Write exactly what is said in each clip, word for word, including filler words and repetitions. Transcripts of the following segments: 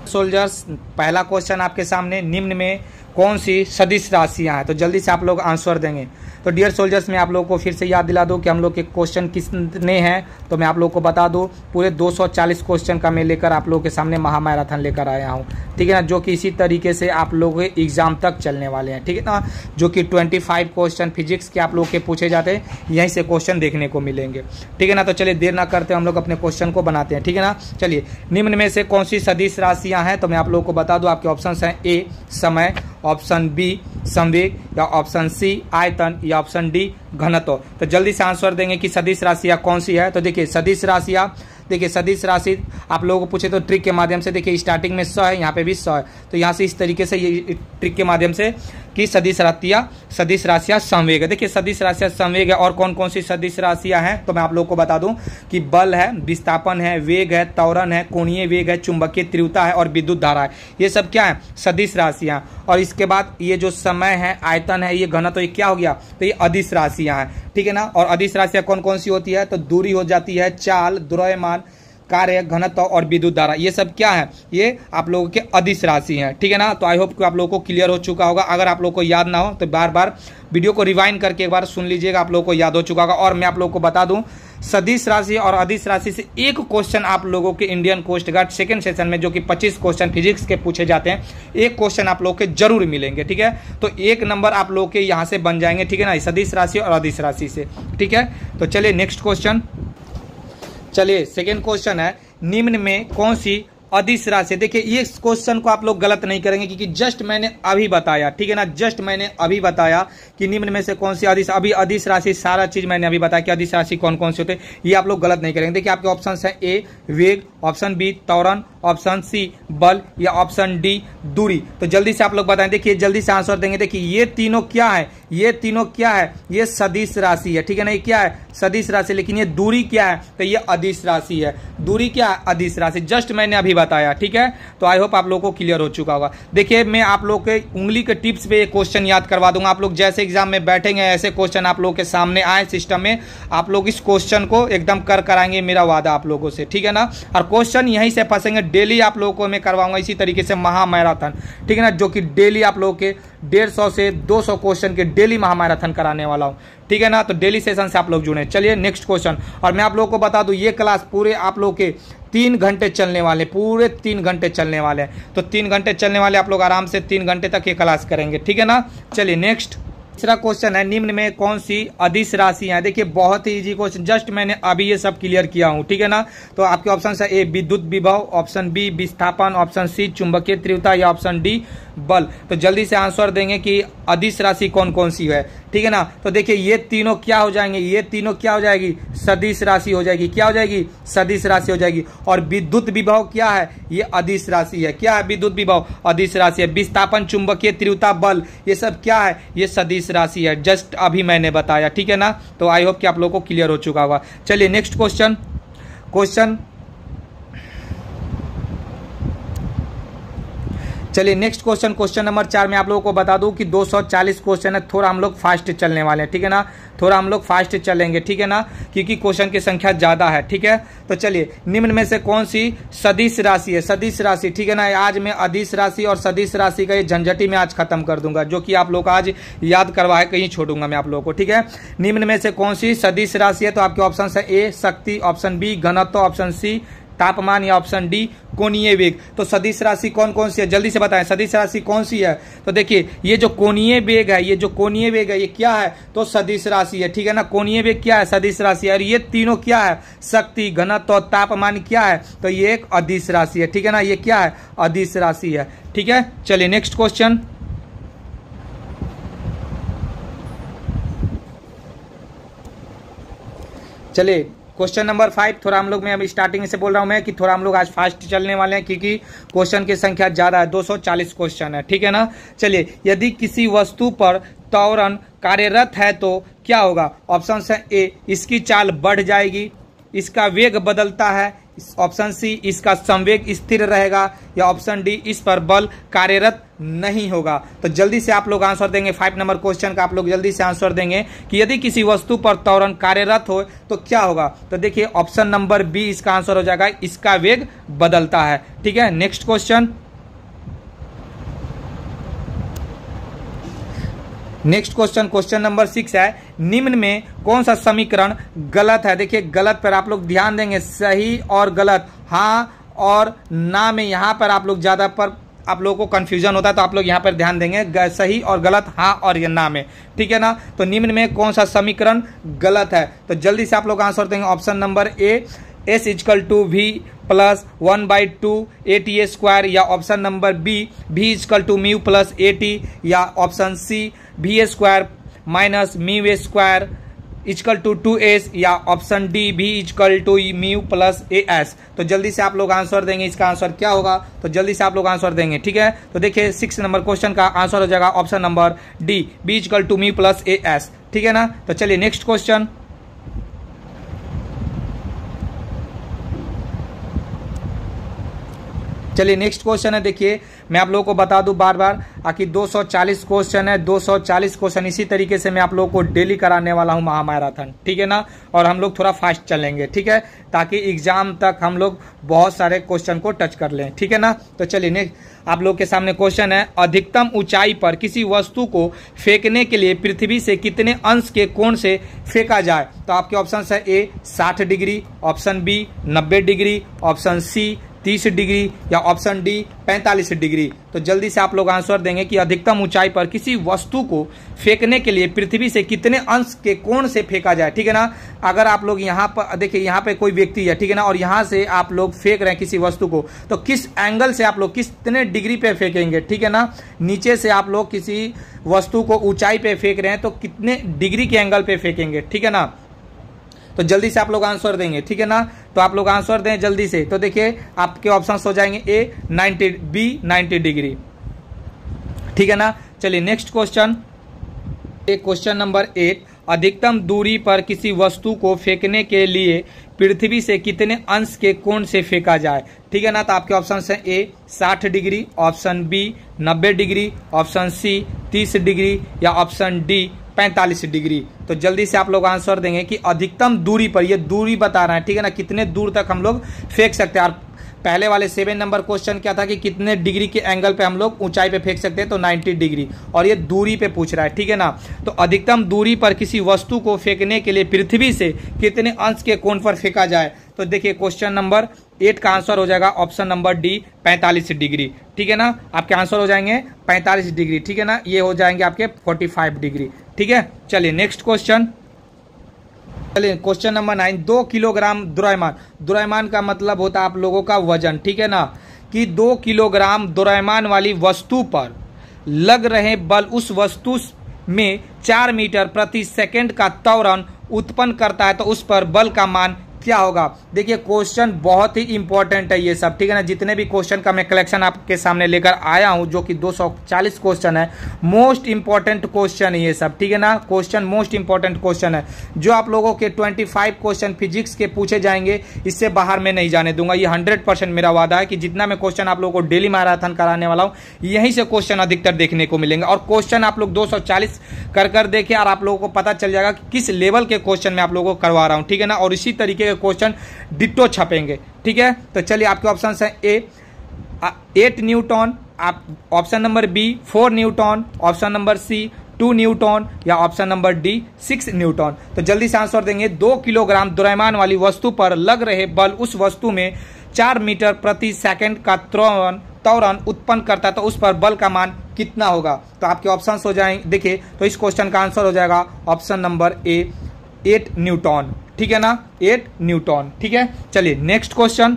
Soldiers, पहला question आपके सामने, निम्न में कौन सी सदिश राशियां हैं? तो जल्दी से आप लोग आंसर देंगे। तो डियर सोल्जर्स, मैं आप लोगों को फिर से याद दिला दूं कि हम लोग के क्वेश्चन कितने हैं। तो मैं आप लोगों को बता दूं, पूरे दो सौ चालीस क्वेश्चन का मैं लेकर आप लोगों के सामने महामैराथन लेकर आया हूं, ठीक है ना, जो कि इसी तरीके से आप लोगों के एग्जाम तक चलने वाले हैं, ठीक है ना, जो कि पच्चीस क्वेश्चन फिजिक्स के आप लोग के पूछे जाते हैं, यहीं से क्वेश्चन देखने को मिलेंगे, ठीक है ना। तो चलिए देर ना करते हम लोग अपने क्वेश्चन को बनाते हैं, ठीक है ना। चलिए, निम्न में से कौन सी सदिश राशियां हैं? तो मैं आप लोगों को बता दूं, आपके ऑप्शन हैं ए समय, ऑप्शन बी संवेग, या ऑप्शन सी आयतन, या ऑप्शन डी घनत्व। तो जल्दी से आंसर देंगे कि सदिश राशियां कौन सी है। तो देखिए सदिश राशियां, देखिए सदिश राशि आप लोगों को पूछे तो ट्रिक के माध्यम से, देखिए स्टार्टिंग में सौ है, यहाँ पे भी सौ है, तो यहाँ से इस तरीके से ये ट्रिक के माध्यम से कि सदिश राशियां सदिश राशियां संवेग है। देखिए सदिश राशियां संवेग है, और कौन कौन सी सदिश राशियां हैं? तो मैं आप लोगों को बता दूं कि बल है, विस्थापन है, वेग है, त्वरण है, कोणीय वेग है, चुंबकीय तीव्रता है और विद्युत धारा है। ये सब क्या है? सदिश राशियां। और इसके बाद ये जो समय है, आयतन है, ये घनत्व, तो ये क्या हो गया? तो ये अदिश राशियां हैं, ठीक है ना। और अदिश राशियां कौन कौन सी होती है? तो दूरी हो जाती है, चाल, द्रव्यमान, कार्य, घनत्व और विद्युत धारा, ये सब क्या है? ये आप लोगों के अदिश राशि हैं, ठीक है ना। तो आई होप कि आप लोगों को क्लियर हो चुका होगा। अगर आप लोगों को याद ना हो तो बार बार वीडियो को रिवाइंड करके एक बार सुन लीजिएगा, आप लोगों को याद हो चुका होगा। और मैं आप लोगों को बता दूं, सदिश राशि और अदिश राशि से एक क्वेश्चन आप लोगों के Indian coast guard second session में, जो कि पच्चीस क्वेश्चन फिजिक्स के पूछे जाते हैं, एक क्वेश्चन आप लोगों के जरूर मिलेंगे, ठीक है। तो एक नंबर आप लोगों के यहाँ से बन जाएंगे, ठीक है ना, सदिश राशि और अदिश राशि से, ठीक है। तो चलिए नेक्स्ट क्वेश्चन, चलिए सेकेंड क्वेश्चन है, निम्न में कौन सी अदिश राशि? देखिए ये क्वेश्चन को आप लोग गलत नहीं करेंगे, क्योंकि जस्ट मैंने अभी बताया, ठीक है ना, जस्ट मैंने अभी बताया कि निम्न में से कौन सी अदिश, अभी अदिश राशि सारा चीज मैंने अभी बताया कि अदिश राशि कौन कौन से होते हैं, ये आप लोग गलत नहीं करेंगे। देखिए आपके ऑप्शन है ए वेग, ऑप्शन बी त्वरण, ऑप्शन सी बल, या ऑप्शन डी दूरी। तो जल्दी से आप लोग बताएं, देखिए जल्दी से आंसर देंगे। देखिए ये तीनों क्या है? ये तीनों क्या है? ये सदिश राशि है, ठीक है ना, ये क्या है? सदिश राशि। लेकिन ये दूरी क्या है? तो ये अदिश राशि है। दूरी क्या है? अदिश राशि। जस्ट मैंने अभी बताया, ठीक है। तो आई होप आप लोगों को क्लियर हो चुका होगा। देखिए मैं आप लोग के उंगली के टिप्स पे ये क्वेश्चन याद करवा दूंगा। आप लोग जैसे एग्जाम में बैठेंगे ऐसे क्वेश्चन आप लोग के सामने आए सिस्टम में, आप लोग इस क्वेश्चन को एकदम कर कराएंगे, मेरा वादा आप लोगों से, ठीक है ना। और क्वेश्चन यहीं से फंसेंगे, डेली आप लोगों को मैं करवाऊंगा इसी तरीके से महामैराथन, ठीक है ना, जो कि डेली आप लोगों के डेढ़ सौ से दो सौ क्वेश्चन के डेली महामैराथन कराने वाला हूं, ठीक है ना। तो डेली सेशन से आप लोग जुड़े। चलिए नेक्स्ट क्वेश्चन, और मैं आप लोगों को बता दूं ये क्लास पूरे आप लोग के तीन घंटे चलने वाले, पूरे तीन घंटे चलने वाले हैं। तो तीन घंटे चलने वाले आप लोग आराम से तीन घंटे तक ये क्लास करेंगे, ठीक है ना। चलिए नेक्स्ट तीसरा क्वेश्चन है, निम्न में कौन सी अदिश राशि है? देखिए बहुत ही इजी क्वेश्चन, जस्ट मैंने अभी ये सब क्लियर किया हूं, ठीक है ना। तो आपके ऑप्शन है ए विद्युत विभव, ऑप्शन बी विस्थापन, ऑप्शन सी चुंबकीय तीव्रता, या ऑप्शन डी बल। तो जल्दी से आंसर देंगे कि अदिश राशि कौन कौन सी है, ठीक है ना। तो देखिए ये तीनों क्या हो जाएंगे? ये तीनों क्या हो जाएगी? सदिश राशि हो जाएगी। क्या हो जाएगी? सदिश राशि हो जाएगी। और विद्युत विभव क्या है? ये अदिश राशि है। क्या है? विद्युत विभव अदिश राशि है। विस्थापन, चुंबकीय तीव्रता, बल, ये सब क्या है? ये सदिश राशि है। जस्ट अभी मैंने बताया, ठीक है ना। तो आई होप कि आप लोगों को क्लियर हो चुका होगा। चलिए नेक्स्ट क्वेश्चन, क्वेश्चन चलिए नेक्स्ट क्वेश्चन, क्वेश्चन नंबर चार में आप लोगों को बता दूं कि दो सौ चालीस क्वेश्चन है, थोड़ा हम लोग फास्ट चलने वाले हैं, ठीक है ना, थोड़ा हम लोग फास्ट चलेंगे, ठीक है ना, क्योंकि क्वेश्चन की संख्या ज्यादा है, ठीक है। तो चलिए निम्न में से कौन सी सदिश राशि है? सदिश राशि, ठीक है ना। आज मैं अदिश राशि और सदिश राशि का ये झंझटी में आज खत्म कर दूंगा, जो कि आप लोग आज याद करवाए कहीं छोड़ूंगा मैं आप लोगों को, ठीक है। निम्न में से कौन सी सदिश राशि है? तो आपके ऑप्शन है ए शक्ति, ऑप्शन बी घनत्व, ऑप्शन सी तापमान, या ऑप्शन डी कोणीय वेग। तो सदिश राशि कौन कौन सी है? जल्दी से बताएं, सदिश राशि कौन सी है? तो देखिए ये जो कोणीय वेग है, ये जो कोणीय वेग है, ये क्या है? तो सदिश राशि है, ठीक है ना। कोणीय वेग क्या है? सदिश राशि है। और ये तीनों क्या है? शक्ति, घनत्व और तापमान क्या है? तो ये एक अदिश राशि है, ठीक है ना। ये क्या है? अदिश राशि है, ठीक है। चलिए नेक्स्ट क्वेश्चन, चलिए क्वेश्चन नंबर फाइव। थोड़ा हम लोग, मैं अभी स्टार्टिंग से बोल रहा हूं मैं कि थोड़ा हम लोग आज फास्ट चलने वाले हैं, क्योंकि क्वेश्चन की संख्या ज्यादा है, दो सौ चालीस क्वेश्चन है, ठीक है ना। चलिए यदि किसी वस्तु पर त्वरण कार्यरत है तो क्या होगा? ऑप्शन है ए इसकी चाल बढ़ जाएगी, इसका वेग बदलता है, ऑप्शन सी इसका संवेग स्थिर रहेगा, या ऑप्शन डी इस पर बल कार्यरत नहीं होगा। तो जल्दी से आप लोग आंसर देंगे फाइव नंबर क्वेश्चन का, आप लोग जल्दी से आंसर देंगे कि यदि किसी वस्तु पर त्वरण कार्यरत हो तो क्या होगा। तो देखिए ऑप्शन नंबर बी इसका आंसर हो जाएगा, इसका वेग बदलता है। ठीक है, next question next question question number six है, निम्न में कौन सा समीकरण गलत है। देखिए गलत पर आप लोग ध्यान देंगे, सही और गलत, हाँ और ना में यहाँ पर आप लोग ज्यादा पर आप लोगों को कंफ्यूजन होता है, तो आप लोग यहाँ पर ध्यान देंगे सही और गलत, हाँ और या ना में। ठीक है ना, तो निम्न में कौन सा समीकरण गलत है। तो जल्दी से आप लोग आंसर देंगे option number A s is equal to v plus one by two a t square, या option number B v is equal to mu plus a t, या option C v square minus mu a square is equal to two s, या option D v is equal to mu plus a s. तो जल्दी से आप लोग answer देंगे, इसका answer क्या होगा। तो जल्दी से आप लोग आंसर देंगे। ठीक है, तो देखिए सिक्स नंबर क्वेश्चन का आंसर हो जाएगा option number D v is equal to mu plus a s. ठीक है ना, तो चलिए नेक्स्ट क्वेश्चन चलिए नेक्स्ट क्वेश्चन है। देखिए मैं आप लोगों को बता दूं बार बार आकि दो सौ चालीस क्वेश्चन है, दो सौ चालीस क्वेश्चन इसी तरीके से मैं आप लोगों को डेली कराने वाला हूं महामैराथन। ठीक है ना, और हम लोग थोड़ा फास्ट चलेंगे। ठीक है, ताकि एग्जाम तक हम लोग बहुत सारे क्वेश्चन को टच कर लें। ठीक है ना, तो चलिए नेक्स्ट आप लोग के सामने क्वेश्चन है, अधिकतम ऊंचाई पर किसी वस्तु को फेंकने के लिए पृथ्वी से कितने अंश के कोण से फेंका जाए। तो आपके ऑप्शन है ए साठ डिग्री, ऑप्शन बी नब्बे डिग्री, ऑप्शन सी तीस डिग्री, या ऑप्शन डी पैंतालीस डिग्री। तो जल्दी से आप लोग आंसर देंगे कि अधिकतम ऊंचाई पर किसी वस्तु को फेंकने के लिए पृथ्वी से कितने अंश के कोण से फेंका जाए। ठीक है ना, अगर आप लोग यहाँ पर देखिए, यहाँ पे कोई व्यक्ति है, ठीक है ना, और यहाँ से आप लोग फेंक रहे हैं किसी वस्तु को, तो किस एंगल से आप लोग कितने डिग्री पे फेंकेंगे। ठीक है ना, नीचे से आप लोग किसी वस्तु को ऊंचाई पे फेंक रहे हैं तो कितने डिग्री के एंगल पे फेंकेंगे। ठीक है ना, तो जल्दी से आप लोग आंसर देंगे। ठीक है ना, तो आप लोग आंसर दें जल्दी से। तो देखिए आपके ऑप्शंस हो जाएंगे A ninety, B ninety degree. ठीक है ना, चलिए next question question number eight, अधिकतम दूरी पर किसी वस्तु को फेंकने के लिए पृथ्वी से कितने अंश के कोण से फेंका जाए। ठीक है ना, तो आपके ऑप्शन है ए साठ डिग्री, ऑप्शन बी नब्बे डिग्री, ऑप्शन सी तीस डिग्री, या ऑप्शन डी पैंतालीस डिग्री। तो जल्दी से आप लोग आंसर देंगे कि अधिकतम दूरी पर, ये दूरी बता रहा है। ठीक है ना, कितने दूर तक हम लोग फेंक सकते हैं। और पहले वाले सेवन नंबर क्वेश्चन क्या था कि कितने डिग्री के एंगल पे हम लोग ऊंचाई पे फेंक सकते हैं, तो नब्बे डिग्री, और ये दूरी पे पूछ रहा है। ठीक है ना, तो अधिकतम दूरी पर किसी वस्तु को फेंकने के लिए पृथ्वी से कितने अंश के कोण पर फेंका जाए। तो देखिए क्वेश्चन नंबर एट का आंसर हो जाएगा ऑप्शन नंबर डी पैंतालीस डिग्री। ठीक है ना, आपके आंसर हो जाएंगे पैंतालीस डिग्री। ठीक है ना, ये हो जाएंगे आपके पैंतालीस डिग्री। ठीक है, चलिए नेक्स्ट क्वेश्चन चलिए क्वेश्चन नंबर नाइन, दो किलोग्राम द्रव्यमान, द्रव्यमान का मतलब होता है आप लोगों का वजन। ठीक है ना, कि दो किलोग्राम द्रव्यमान वाली वस्तु पर लग रहे बल उस वस्तु में चार मीटर प्रति सेकंड का त्वरण उत्पन्न करता है, तो उस पर बल का मान क्या होगा। देखिए क्वेश्चन बहुत ही इंपॉर्टेंट है ये सब। ठीक है ना, जितने भी क्वेश्चन का मैं कलेक्शन आपके सामने लेकर आया हूं, जो कि दो सौ चालीस क्वेश्चन है, मोस्ट इंपॉर्टेंट क्वेश्चन है ये सब। ठीक है ना, क्वेश्चन मोस्ट इंपॉर्टेंट क्वेश्चन है, जो आप लोगों के पच्चीस क्वेश्चन फिजिक्स के पूछे जाएंगे, इससे बाहर में नहीं जाने दूंगा। ये हंड्रेड परसेंट मेरा वादा है कि जितना मैं क्वेश्चन आप लोगों को डेली मैराथन कराने वाला हूँ, यहीं से क्वेश्चन अधिकतर देखने को मिलेंगे। और क्वेश्चन आप लोग दो सौ चालीस कर कर देखें, और आप लोगों को पता चल जाएगा कि किस लेवल के क्वेश्चन मैं आप लोगों को करवा रहा हूँ। ठीक है ना, और इसी तरीके क्वेश्चन डिट्टो छपेंगे। ठीक है, तो चलिए आपके ऑप्शन है ए एट न्यूटन, आप option number B four newton, option number C two newton, या option number D six newton. तो जल्दी से आंसर देंगे। दो किलोग्राम द्रव्यमान वाली वस्तु पर लग रहे बल उस वस्तु में चार मीटर प्रति सेकंड का त्वरण त्वरण उत्पन्न करता है, तो उस पर बल का मान कितना होगा। तो आपके ऑप्शन हो जाएंगे, देखिए तो इस क्वेश्चन का आंसर हो जाएगा option number A eight newton. ठीक है ना, एट न्यूटन। ठीक है, चलिए नेक्स्ट क्वेश्चन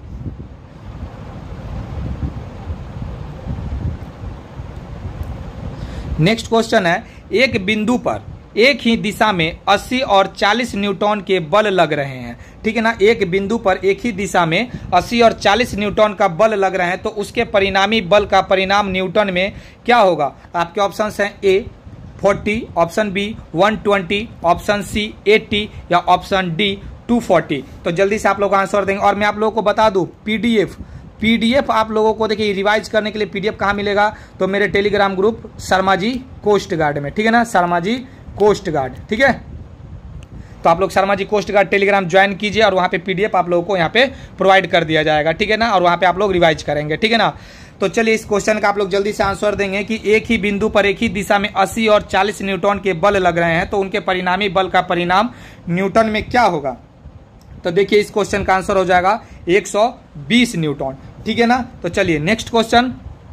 नेक्स्ट क्वेश्चन है, एक बिंदु पर एक ही दिशा में अस्सी और चालीस न्यूटन के बल लग रहे हैं। ठीक है ना, एक बिंदु पर एक ही दिशा में अस्सी और चालीस न्यूटन का बल लग रहे हैं, तो उसके परिणामी बल का परिणाम न्यूटन में क्या होगा। आपके ऑप्शन हैं ए चालीस, ऑप्शन बी एक सौ बीस, ऑप्शन सी अस्सी, या ऑप्शन डी टू फोर्टी। तो जल्दी से आप लोग आंसर देंगे। और मैं आप लोगों को बता दूं पीडीएफ पीडीएफ आप लोगों को देखिए रिवाइज करने के लिए पीडीएफ कहाँ मिलेगा, तो मेरे Telegram group Sharma ji coast guard में, ठीक है ना, शर्मा जी कोस्ट गार्ड, ठीक है। तो आप लोग Sharma ji coast guard Telegram join कीजिए और वहाँ पे पीडीएफ आप लोगों को यहाँ पे प्रोवाइड कर दिया जाएगा, ठीक है ना, और वहाँ पे आप लोग रिवाइज करेंगे, ठीक है ना। तो चलिए इस क्वेश्चन का आप लोग जल्दी से आंसर देंगे कि एक ही बिंदु पर एक ही दिशा में अस्सी और चालीस न्यूटन के बल लग रहे हैं तो उनके परिणामी बल का परिणाम न्यूटन में क्या होगा। तो देखिए इस क्वेश्चन का आंसर हो जाएगा एक सौ बीस न्यूटन, ठीक है ना। तो चलिए नेक्स्ट क्वेश्चन,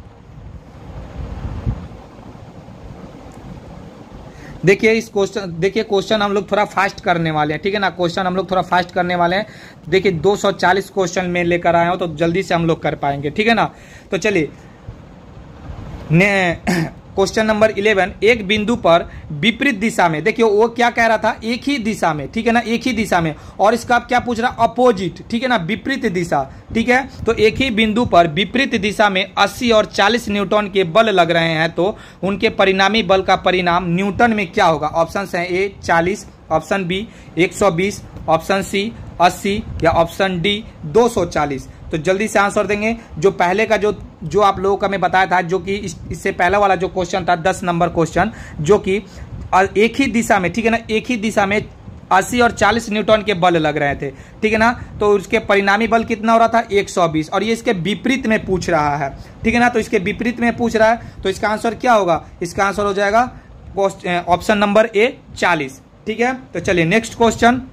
देखिए इस क्वेश्चन देखिए क्वेश्चन हम लोग थोड़ा फास्ट करने वाले हैं, ठीक है ना, क्वेश्चन हम लोग थोड़ा फास्ट करने वाले हैं। देखिए दो सौ चालीस क्वेश्चन में लेकर आए हो तो जल्दी से हम लोग कर पाएंगे, ठीक है ना। तो चलिए क्वेश्चन नंबर इलेवन, एक बिंदु पर विपरीत दिशा में, देखिए वो क्या कह रहा था, एक ही दिशा में, ठीक है ना, एक ही दिशा में, और इसका आप क्या पूछ रहा, अपोजिट, ठीक है ना, विपरीत दिशा, ठीक है। तो एक ही बिंदु पर विपरीत दिशा में अस्सी और चालीस न्यूटन के बल लग रहे हैं तो उनके परिणामी बल का परिणाम न्यूटन में क्या होगा। ऑप्शन है ए चालीस, ऑप्शन बी एक सौ बीस, ऑप्शन सी अस्सी या ऑप्शन डी दो सौ चालीस। तो जल्दी से आंसर देंगे। जो पहले का जो जो आप लोगों का मैं बताया था, जो कि इस, इससे पहला वाला जो क्वेश्चन था दस नंबर क्वेश्चन, जो कि एक ही दिशा में, ठीक है ना, एक ही दिशा में अस्सी और चालीस न्यूटन के बल लग रहे थे, ठीक है ना, तो उसके परिणामी बल कितना हो रहा था एक सौ बीस, और ये इसके विपरीत में पूछ रहा है, ठीक है ना। तो इसके विपरीत में पूछ रहा है तो इसका आंसर क्या होगा, इसका आंसर हो जाएगा ऑप्शन नंबर ए चालीस, ठीक है। तो चलिए नेक्स्ट क्वेश्चन,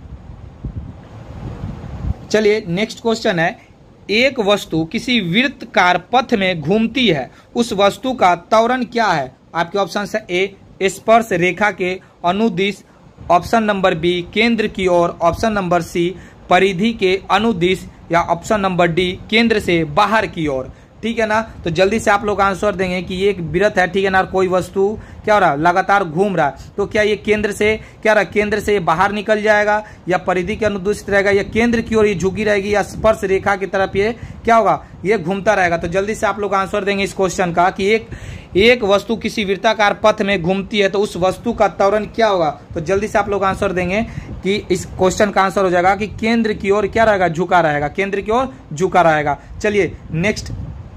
चलिए नेक्स्ट क्वेश्चन है, एक वस्तु किसी वृत्तकार पथ में घूमती है, उस वस्तु का त्वरण क्या है। आपके ऑप्शन है ए स्पर्श रेखा के अनुदिश, ऑप्शन नंबर बी केंद्र की ओर, ऑप्शन नंबर सी परिधि के अनुदिश, या ऑप्शन नंबर डी केंद्र से बाहर की ओर, ठीक है ना। तो जल्दी से आप लोग आंसर देंगे कि ये एक वृत्त है, ठीक है ना, कोई वस्तु क्या हो रहा है, लगातार घूम रहा है, तो क्या ये केंद्र से क्या रहा, केंद्र से बाहर निकल जाएगा, या परिधि के अनुदिश रहेगा, या केंद्र की ओर ये झुकी रहेगी, या स्पर्श रेखा की तरफ ये क्या होगा, ये घूमता रहेगा। तो जल्दी से आप लोग आंसर देंगे इस क्वेश्चन का कि एक एक वस्तु किसी वृत्ताकार पथ में घूमती है तो उस वस्तु का त्वरण क्या होगा। तो जल्दी से आप लोग आंसर देंगे कि इस क्वेश्चन का आंसर हो जाएगा कि केंद्र की ओर क्या रहेगा, झुका रहेगा, केंद्र की ओर झुका रहेगा। चलिए नेक्स्ट,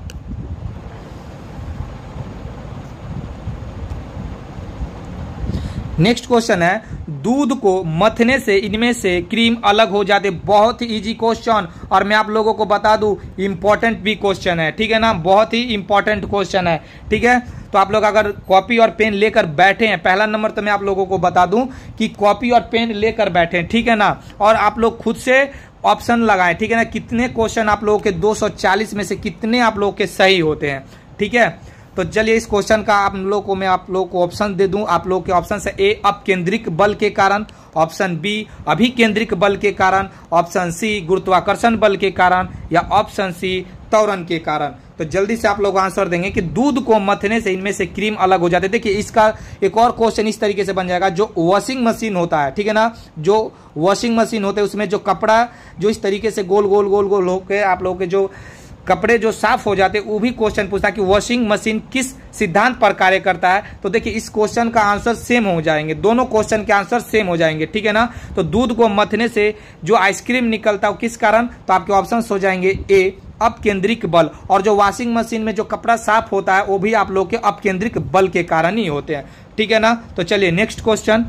नेक्स्ट क्वेश्चन है, दूध को मथने से इनमें से क्रीम अलग हो जाते। बहुत ही इजी क्वेश्चन, और मैं आप लोगों को बता दूं इंपॉर्टेंट भी क्वेश्चन है, ठीक है ना, बहुत ही इंपॉर्टेंट क्वेश्चन है, ठीक है। तो आप लोग अगर कॉपी और पेन लेकर बैठे हैं, पहला नंबर तो मैं आप लोगों को बता दूं कि कॉपी और पेन लेकर बैठे हैं, ठीक है ना, और आप लोग खुद से ऑप्शन लगाएं, ठीक है ना, कितने क्वेश्चन आप लोगों के दो सौ चालीस में से कितने आप लोगों के सही होते हैं, ठीक है। तो चलिए इस क्वेश्चन का आप लोगों को मैं आप लोगों को ऑप्शन दे दूं। आप लोगों के ऑप्शन है ए अपकेंद्रिक बल के कारण, ऑप्शन बी अभिकेंद्रिक बल के कारण, ऑप्शन सी गुरुत्वाकर्षण बल के कारण, या ऑप्शन सी त्वरण के कारण। तो जल्दी से आप लोग आंसर देंगे कि दूध को मथने से इनमें से क्रीम अलग हो जाते। देखिए इसका एक और क्वेश्चन इस तरीके से बन जाएगा, जो वॉशिंग मशीन होता है, ठीक है ना, जो वॉशिंग मशीन होते हैं उसमें जो कपड़ा जो इस तरीके से गोल गोल गोल गोल होकर आप लोगों के जो कपड़े जो साफ हो जाते हैं, वो भी क्वेश्चन पूछता है कि वॉशिंग मशीन किस सिद्धांत पर कार्य करता है। तो देखिए इस क्वेश्चन का आंसर सेम हो जाएंगे, दोनों क्वेश्चन के आंसर सेम हो जाएंगे, ठीक है ना। तो दूध को मथने से जो आइसक्रीम निकलता है किस कारण, तो आपके ऑप्शन हो जाएंगे ए अपकेंद्रिक बल, और जो वॉशिंग मशीन में जो कपड़ा साफ होता है वो भी आप लोग के अपकेंद्रिक बल के कारण ही होते हैं, ठीक है ना। तो चलिए नेक्स्ट क्वेश्चन,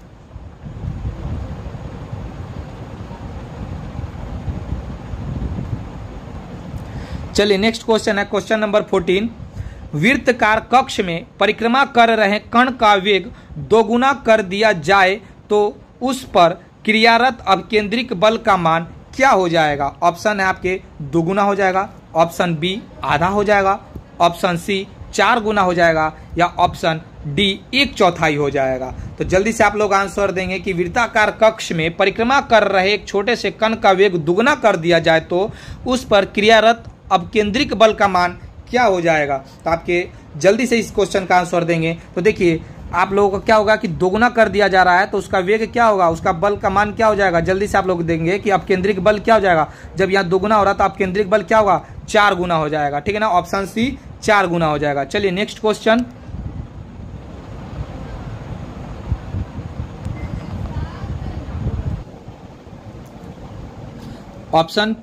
चलिए नेक्स्ट क्वेश्चन है क्वेश्चन नंबर फोर्टीन, वृत्तकार कक्ष में परिक्रमा कर रहे कण का वेग दोगुना कर दिया जाए तो उस पर क्रियारत अपकेंद्रिक बल का मान क्या हो जाएगा। ऑप्शन है आपके दोगुना हो जाएगा, ऑप्शन बी आधा हो जाएगा, ऑप्शन सी चार गुना हो जाएगा, या ऑप्शन डी एक चौथाई हो जाएगा। तो जल्दी से आप लोग आंसर देंगे कि वृत्ताकार कक्ष में परिक्रमा कर रहे एक छोटे से कण का वेग दुगुना कर दिया जाए तो उस पर क्रियारत अपकेंद्रिक बल का मान क्या हो जाएगा। तो आपके जल्दी से इस क्वेश्चन का आंसर देंगे। तो देखिए आप लोगों को क्या होगा कि दोगुना कर दिया जा रहा है तो उसका वेग क्या होगा, उसका बल का मान क्या हो जाएगा। जल्दी से आप लोग देंगे कि अपकेंद्रिक बल क्या हो जाएगा, जब यहाँ दोगुना हो रहा तो अपकेंद्रिक बल क्या होगा, चार गुना हो जाएगा, ठीक है ना, ऑप्शन सी चार गुना हो जाएगा। चलिए नेक्स्ट क्वेश्चन, ऑप्शन,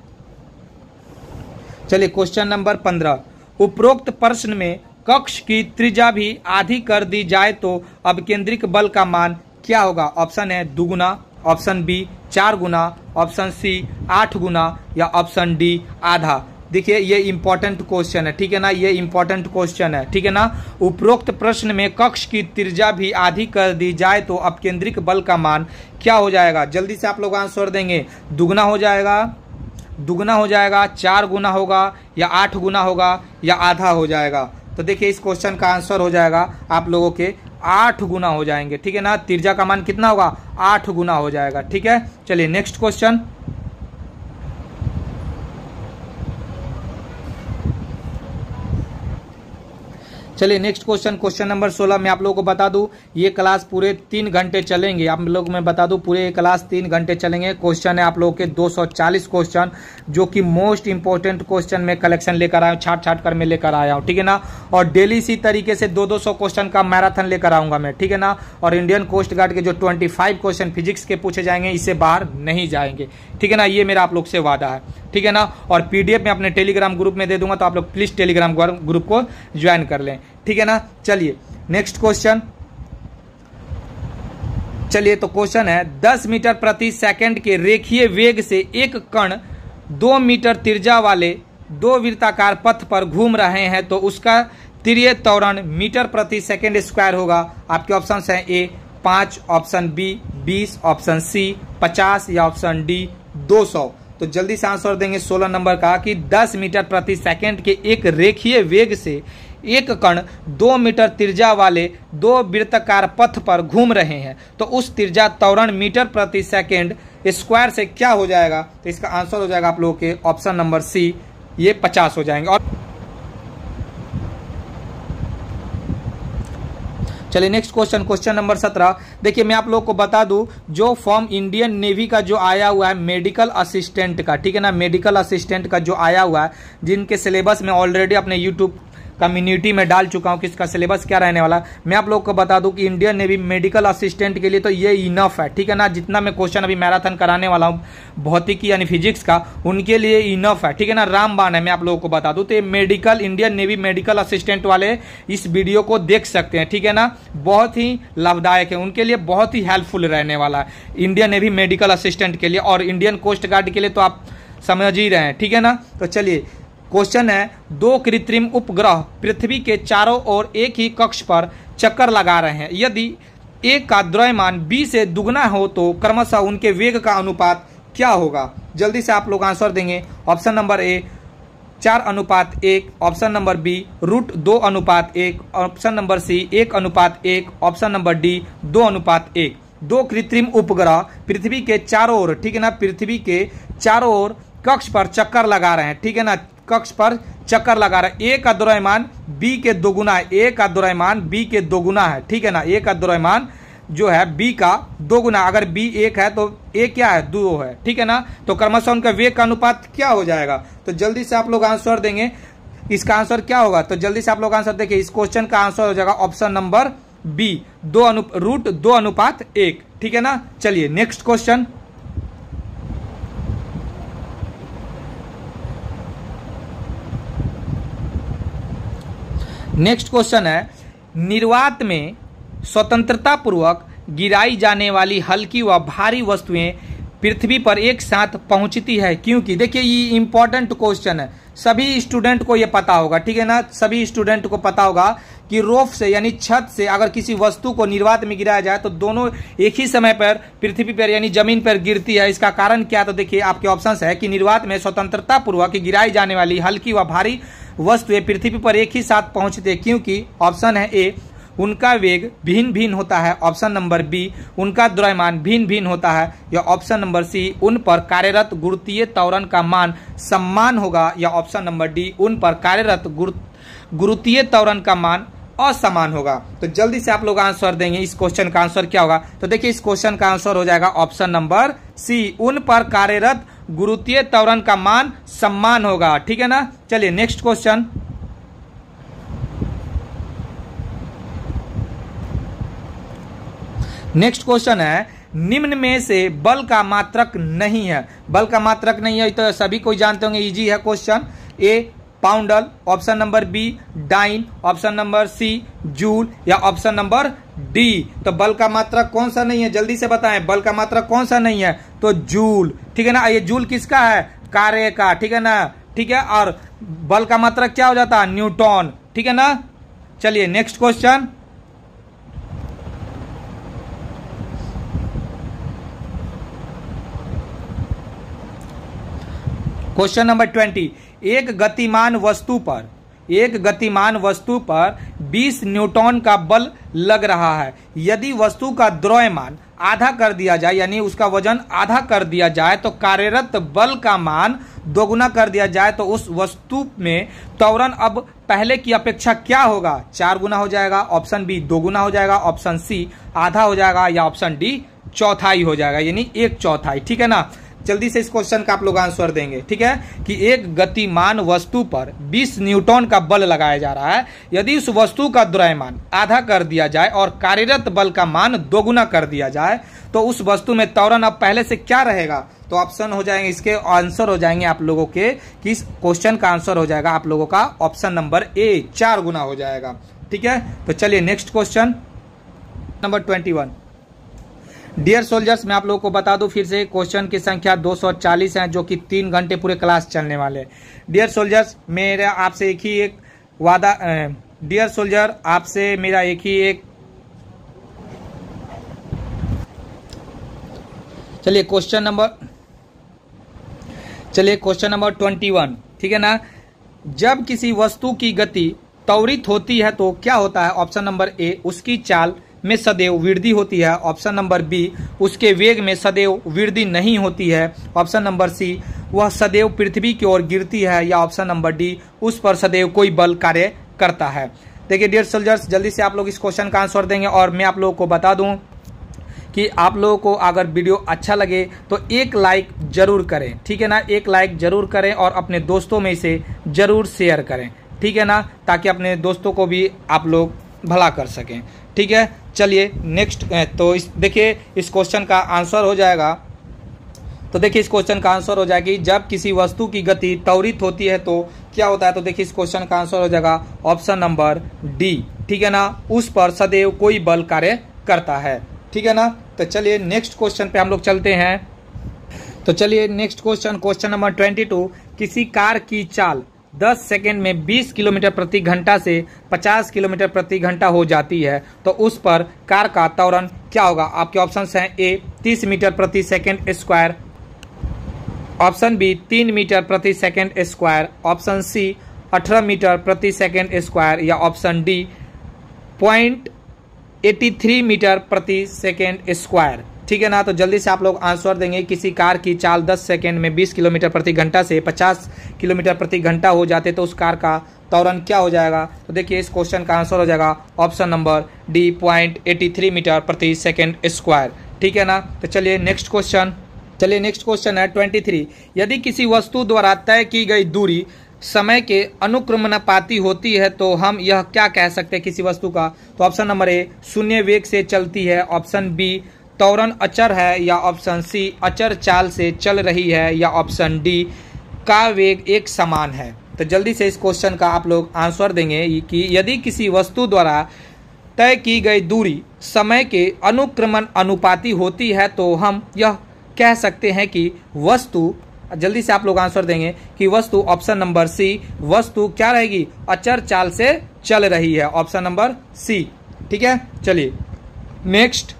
चलिए क्वेश्चन नंबर पंद्रह, उपरोक्त प्रश्न में कक्ष की त्रिज्या भी आधी कर दी जाए तो अपकेंद्रिक बल का मान क्या होगा? ऑप्शन है दुगुना, ऑप्शन बी चार गुना, ऑप्शन सी आठ गुना या ऑप्शन डी आधा। देखिए ये इंपॉर्टेंट क्वेश्चन है, ठीक है ना, ये इंपॉर्टेंट क्वेश्चन है, ठीक है ना। उपरोक्त प्रश्न में कक्ष की त्रिज्या भी आधी कर दी जाए तो अपकेंद्रिक बल का मान क्या हो जाएगा? जल्दी से आप लोग आंसर देंगे। दुगुना हो जाएगा, दुगुना हो जाएगा, चार गुना होगा या आठ गुना होगा या आधा हो जाएगा? तो देखिए इस क्वेश्चन का आंसर हो जाएगा आप लोगों के आठ गुना हो जाएंगे, ठीक है ना। त्रिज्या का मान कितना होगा? आठ गुना हो जाएगा, ठीक है। चलिए नेक्स्ट क्वेश्चन, चलिए नेक्स्ट क्वेश्चन, क्वेश्चन नंबर सोलह में आप लोगों को बता दूं ये क्लास पूरे तीन घंटे चलेंगे। आप लोग मैं बता दूं पूरे ये क्लास तीन घंटे चलेंगे। क्वेश्चन है आप लोगों के दो सौ चालीस क्वेश्चन, जो कि मोस्ट इंपोर्टेंट क्वेश्चन में कलेक्शन लेकर आया हूँ, छाट छाट कर मैं लेकर आया हूँ, ठीक है ना। और डेली इसी तरीके से दो दो सौ क्वेश्चन का मैराथन लेकर आऊंगा मैं, ठीक है ना। और इंडियन कोस्ट गार्ड के जो ट्वेंटी फाइव क्वेश्चन फिजिक्स के पूछे जाएंगे इससे बाहर नहीं जाएंगे, ठीक है ना। ये मेरा आप लोग से वादा है, ठीक है ना। और पीडीएफ में अपने टेलीग्राम ग्रुप में दे दूंगा, तो आप लोग प्लीज टेलीग्राम ग्रुप को ज्वाइन कर लें, ठीक है ना। चलिए नेक्स्ट क्वेश्चन, चलिए तो क्वेश्चन है दस मीटर प्रति सेकंड के रेखीय वेग से एक कण दो मीटर त्रिज्या वाले दो वृत्ताकार पथ पर घूम रहे हैं तो उसका तीर्य त्वरण मीटर प्रति सेकंड स्क्वायर होगा। आपके ऑप्शन हैं ए पाँच, ऑप्शन बी बीस, ऑप्शन सी पचास या ऑप्शन डी दो सौ। तो जल्दी से आंसर देंगे सोलह नंबर का कि दस मीटर प्रति सेकंड के एक रेखीय वेग से एक कण दो मीटर त्रिज्या वाले दो वृत्ताकार पथ पर घूम रहे हैं तो उस त्रिज्या त्वरण मीटर प्रति सेकंड स्क्वायर से क्या हो जाएगा? तो इसका आंसर हो जाएगा आप लोगों के ऑप्शन नंबर सी, ये पचास हो जाएंगे। और चलिए नेक्स्ट क्वेश्चन, क्वेश्चन नंबर सत्रह, देखिए मैं आप लोग को बता दूं जो फॉर्म इंडियन नेवी का जो आया हुआ है मेडिकल असिस्टेंट का, ठीक है ना, मेडिकल असिस्टेंट का जो आया हुआ है, जिनके सिलेबस में ऑलरेडी अपने यूट्यूब कम्युनिटी में डाल चुका हूं कि इसका सिलेबस क्या रहने वाला। मैं आप लोग को बता दूं कि इंडियन नेवी मेडिकल असिस्टेंट के लिए तो ये इनफ है, ठीक है ना। जितना मैं क्वेश्चन अभी मैराथन कराने वाला हूं भौतिकी यानी फिजिक्स का, उनके लिए इनफ है, ठीक है ना, रामबाण है। मैं आप लोगों को बता दूं तो ये medical Indian navy medical assistant वाले इस वीडियो को देख सकते हैं, ठीक है ना। बहुत ही लाभदायक है, उनके लिए बहुत ही हेल्पफुल रहने वाला है इंडियन नेवी मेडिकल असिस्टेंट के लिए। और इंडियन कोस्ट गार्ड के लिए तो आप समझ ही रहे हैं, ठीक है ना। तो चलिए क्वेश्चन है दो कृत्रिम उपग्रह पृथ्वी के चारों ओर एक ही कक्ष पर चक्कर लगा रहे हैं। यदि एक का द्रव्यमान बी से दुगना हो तो क्रमशः उनके वेग का अनुपात क्या होगा? जल्दी से आप लोग आंसर देंगे। ऑप्शन नंबर ए चार अनुपात एक, ऑप्शन नंबर बी रूट दो अनुपात एक, ऑप्शन नंबर सी एक अनुपात एक, ऑप्शन नंबर डी दो अनुपात एक। दो कृत्रिम उपग्रह पृथ्वी के चारों ओर, ठीक है ना, पृथ्वी के चारों ओर कक्ष पर चक्कर लगा रहे हैं, ठीक है ना, कक्ष पर चक्कर लगा रहे हैं। ए का द्रव्यमान बी के दोगुना है, ए का द्रव्यमान बी के दोगुना है, ठीक है ना। ए का द्रव्यमान जो है बी का दोगुना, अगर बी एक है तो ए क्या है? दो है, ठीक है ना। तो क्रमशः उनका वेग का अनुपात क्या हो जाएगा? तो जल्दी से आप लोग आंसर देंगे, इसका आंसर क्या होगा? तो जल्दी से आप लोग आंसर देखिए, इस क्वेश्चन का आंसर हो जाएगा ऑप्शन नंबर बी दो अनु रूट दो अनुपात एक, ठीक है ना। चलिए नेक्स्ट क्वेश्चन, नेक्स्ट क्वेश्चन है निर्वात में स्वतंत्रता पूर्वक गिराई जाने वाली हल्की व भारी वस्तुएं पृथ्वी पर एक साथ पहुंचती है क्योंकि, देखिए ये इंपॉर्टेंट क्वेश्चन है, सभी स्टूडेंट को ये पता होगा, ठीक है ना। सभी स्टूडेंट को पता होगा कि रोफ से यानी छत से अगर किसी वस्तु को निर्वात में गिराया जाए तो दोनों एक ही समय पर पृथ्वी पर यानी जमीन पर गिरती है। इसका कारण क्या? तो देखिए आपके ऑप्शंस है कि निर्वात में स्वतंत्रता पूर्वक गिराई जाने वाली हल्की व भारी वस्तुएं पृथ्वी पर एक ही साथ पहुंचते क्योंकि ऑप्शन है ए उनका वेग भिन्न भिन्न होता है, ऑप्शन नंबर बी उनका द्रव्यमान भिन्न भिन्न होता है, या ऑप्शन नंबर सी उन पर कार्यरत गुरुत्वीय त्वरण का मान समान होगा, या ऑप्शन नंबर डी उन पर कार्यरत गुरुत्वीय त्वरण का मान असमान होगा। तो जल्दी से आप लोग आंसर देंगे, इस क्वेश्चन का आंसर क्या होगा? तो देखिए इस क्वेश्चन का आंसर हो जाएगा ऑप्शन नंबर सी उन पर कार्यरत गुरुत्वीय त्वरण का मान समान होगा, ठीक है ना। चलिए नेक्स्ट क्वेश्चन, नेक्स्ट क्वेश्चन है निम्न में से बल का मात्रक नहीं है। बल का मात्रक नहीं है तो सभी कोई जानते होंगे, इजी है question. A poundal, option number B dyne, option number C joule या ऑप्शन नंबर डी। तो बल का मात्रक कौन सा नहीं है, जल्दी से बताएं, बल का मात्रक कौन सा नहीं है, तो जूल, ठीक है ना। ये जूल किसका है, कार्य का, ठीक है ना, ठीक है। और बल का मात्रक क्या हो जाता है, न्यूटन, ठीक है ना। चलिए next question, question number twenty. एक गतिमान वस्तु पर एक गतिमान वस्तु पर बीस न्यूटन का बल लग रहा है। यदि वस्तु का द्रव्यमान आधा कर दिया जाए, यानी उसका वजन आधा कर दिया जाए, तो कार्यरत बल का मान दोगुना कर दिया जाए, तो उस वस्तु में त्वरण अब पहले की अपेक्षा क्या होगा, चार गुना हो जाएगा, ऑप्शन बी दो गुना हो जाएगा, ऑप्शन सी आधा हो जाएगा या ऑप्शन डी चौथाई हो जाएगा, यानी एक चौथाई, ठीक है ना। जल्दी से इस क्वेश्चन का आप लोग आंसर देंगे, ठीक है, कि एक गतिमान वस्तु पर बीस न्यूटन का बल लगाया जा रहा है। यदि उस वस्तु का द्रव्यमान आधा कर दिया जाए और कार्यरत बल का मान दोगुना कर दिया जाए, तो उस वस्तु में त्वरण अब पहले से क्या रहेगा, तो ऑप्शन हो जाएंगे, इसके आंसर हो जाएंगे आप लोगों के, कि इस क्वेश्चन का आंसर हो जाएगा आप लोगों का ऑप्शन नंबर ए, चार गुना हो जाएगा, ठीक है। तो चलिए next question number twenty one. Dear soldiers, मैं आप लोगों को बता दूं फिर से, क्वेश्चन की संख्या दो सौ चालीस है, जो कि तीन घंटे पूरे क्लास चलने वाले। डियर सोल्जर्स, मेरा आपसे एक ही एक वादा, डियर सोल्जर आपसे मेरा एक ही एक, चलिए क्वेश्चन नंबर चलिए क्वेश्चन नंबर ट्वेंटी वन, ठीक है ना। जब किसी वस्तु की गति त्वरित होती है तो क्या होता है, ऑप्शन नंबर ए उसकी चाल में सदैव वृद्धि होती है, ऑप्शन नंबर बी उसके वेग में सदैव वृद्धि नहीं होती है, ऑप्शन नंबर सी वह सदैव पृथ्वी की ओर गिरती है, या ऑप्शन नंबर डी उस पर सदैव कोई बल कार्य करता है। देखिए डियर सोल्जर्स, जल्दी से आप लोग इस क्वेश्चन का आंसर देंगे, और मैं आप लोगों को बता दूं कि आप लोगों को अगर वीडियो अच्छा लगे तो एक लाइक जरूर करें, ठीक है ना, एक लाइक जरूर करें और अपने दोस्तों में इसे जरूर शेयर करें, ठीक है ना, ताकि अपने दोस्तों को भी आप लोग भला कर सकें, ठीक है। चलिए नेक्स्ट, तो इस देखिए इस क्वेश्चन का आंसर हो जाएगा, तो देखिए इस क्वेश्चन का आंसर हो जाएगी, जब किसी वस्तु की गति त्वरित होती है तो क्या होता है, तो देखिए इस क्वेश्चन का आंसर हो जाएगा ऑप्शन नंबर डी, ठीक है ना, उस पर सदैव कोई बल कार्य करता है, ठीक है ना। तो चलिए नेक्स्ट क्वेश्चन पे हम लोग चलते हैं। तो चलिए next question, question number twenty two. किसी कार की चाल दस सेकेंड में बीस किलोमीटर प्रति घंटा से पचास किलोमीटर प्रति घंटा हो जाती है, तो उस पर कार का त्वरण क्या होगा। आपके ऑप्शंस हैं, ए तीस मीटर प्रति सेकेंड स्क्वायर, ऑप्शन बी तीन मीटर प्रति सेकेंड स्क्वायर, ऑप्शन सी अठारह मीटर प्रति सेकेंड स्क्वायर, या option D point eighty three metre प्रति सेकेंड स्क्वायर, ठीक है ना। तो जल्दी से आप लोग आंसर देंगे। किसी कार की चाल दस सेकंड में बीस किलोमीटर प्रति घंटा से पचास किलोमीटर प्रति घंटा हो जाते तो उस कार का त्वरण क्या हो जाएगा। तो देखिए इस क्वेश्चन का आंसर हो जाएगा option number D point eighty three metre प्रति सेकेंड स्क्वायर, ठीक है ना। तो चलिए नेक्स्ट क्वेश्चन चलिए नेक्स्ट क्वेश्चन है ट्वेंटी थ्री। यदि किसी वस्तु द्वारा तय की गई दूरी समय के अनुक्रमणापाती होती है तो हम यह क्या कह सकते हैं किसी वस्तु का। तो ऑप्शन नंबर ए शून्य वेग से चलती है, ऑप्शन बी त्वरण अचर है, या ऑप्शन सी अचर चाल से चल रही है, या ऑप्शन डी का वेग एक समान है। तो जल्दी से इस क्वेश्चन का आप लोग आंसर देंगे कि यदि किसी वस्तु द्वारा तय की गई दूरी समय के अनुक्रमण अनुपाती होती है तो हम यह कह सकते हैं कि वस्तु, जल्दी से आप लोग आंसर देंगे कि वस्तु ऑप्शन नंबर सी वस्तु क्या रहेगी, अचर चाल से चल रही है, ऑप्शन नंबर सी, ठीक है। चलिए नेक्स्ट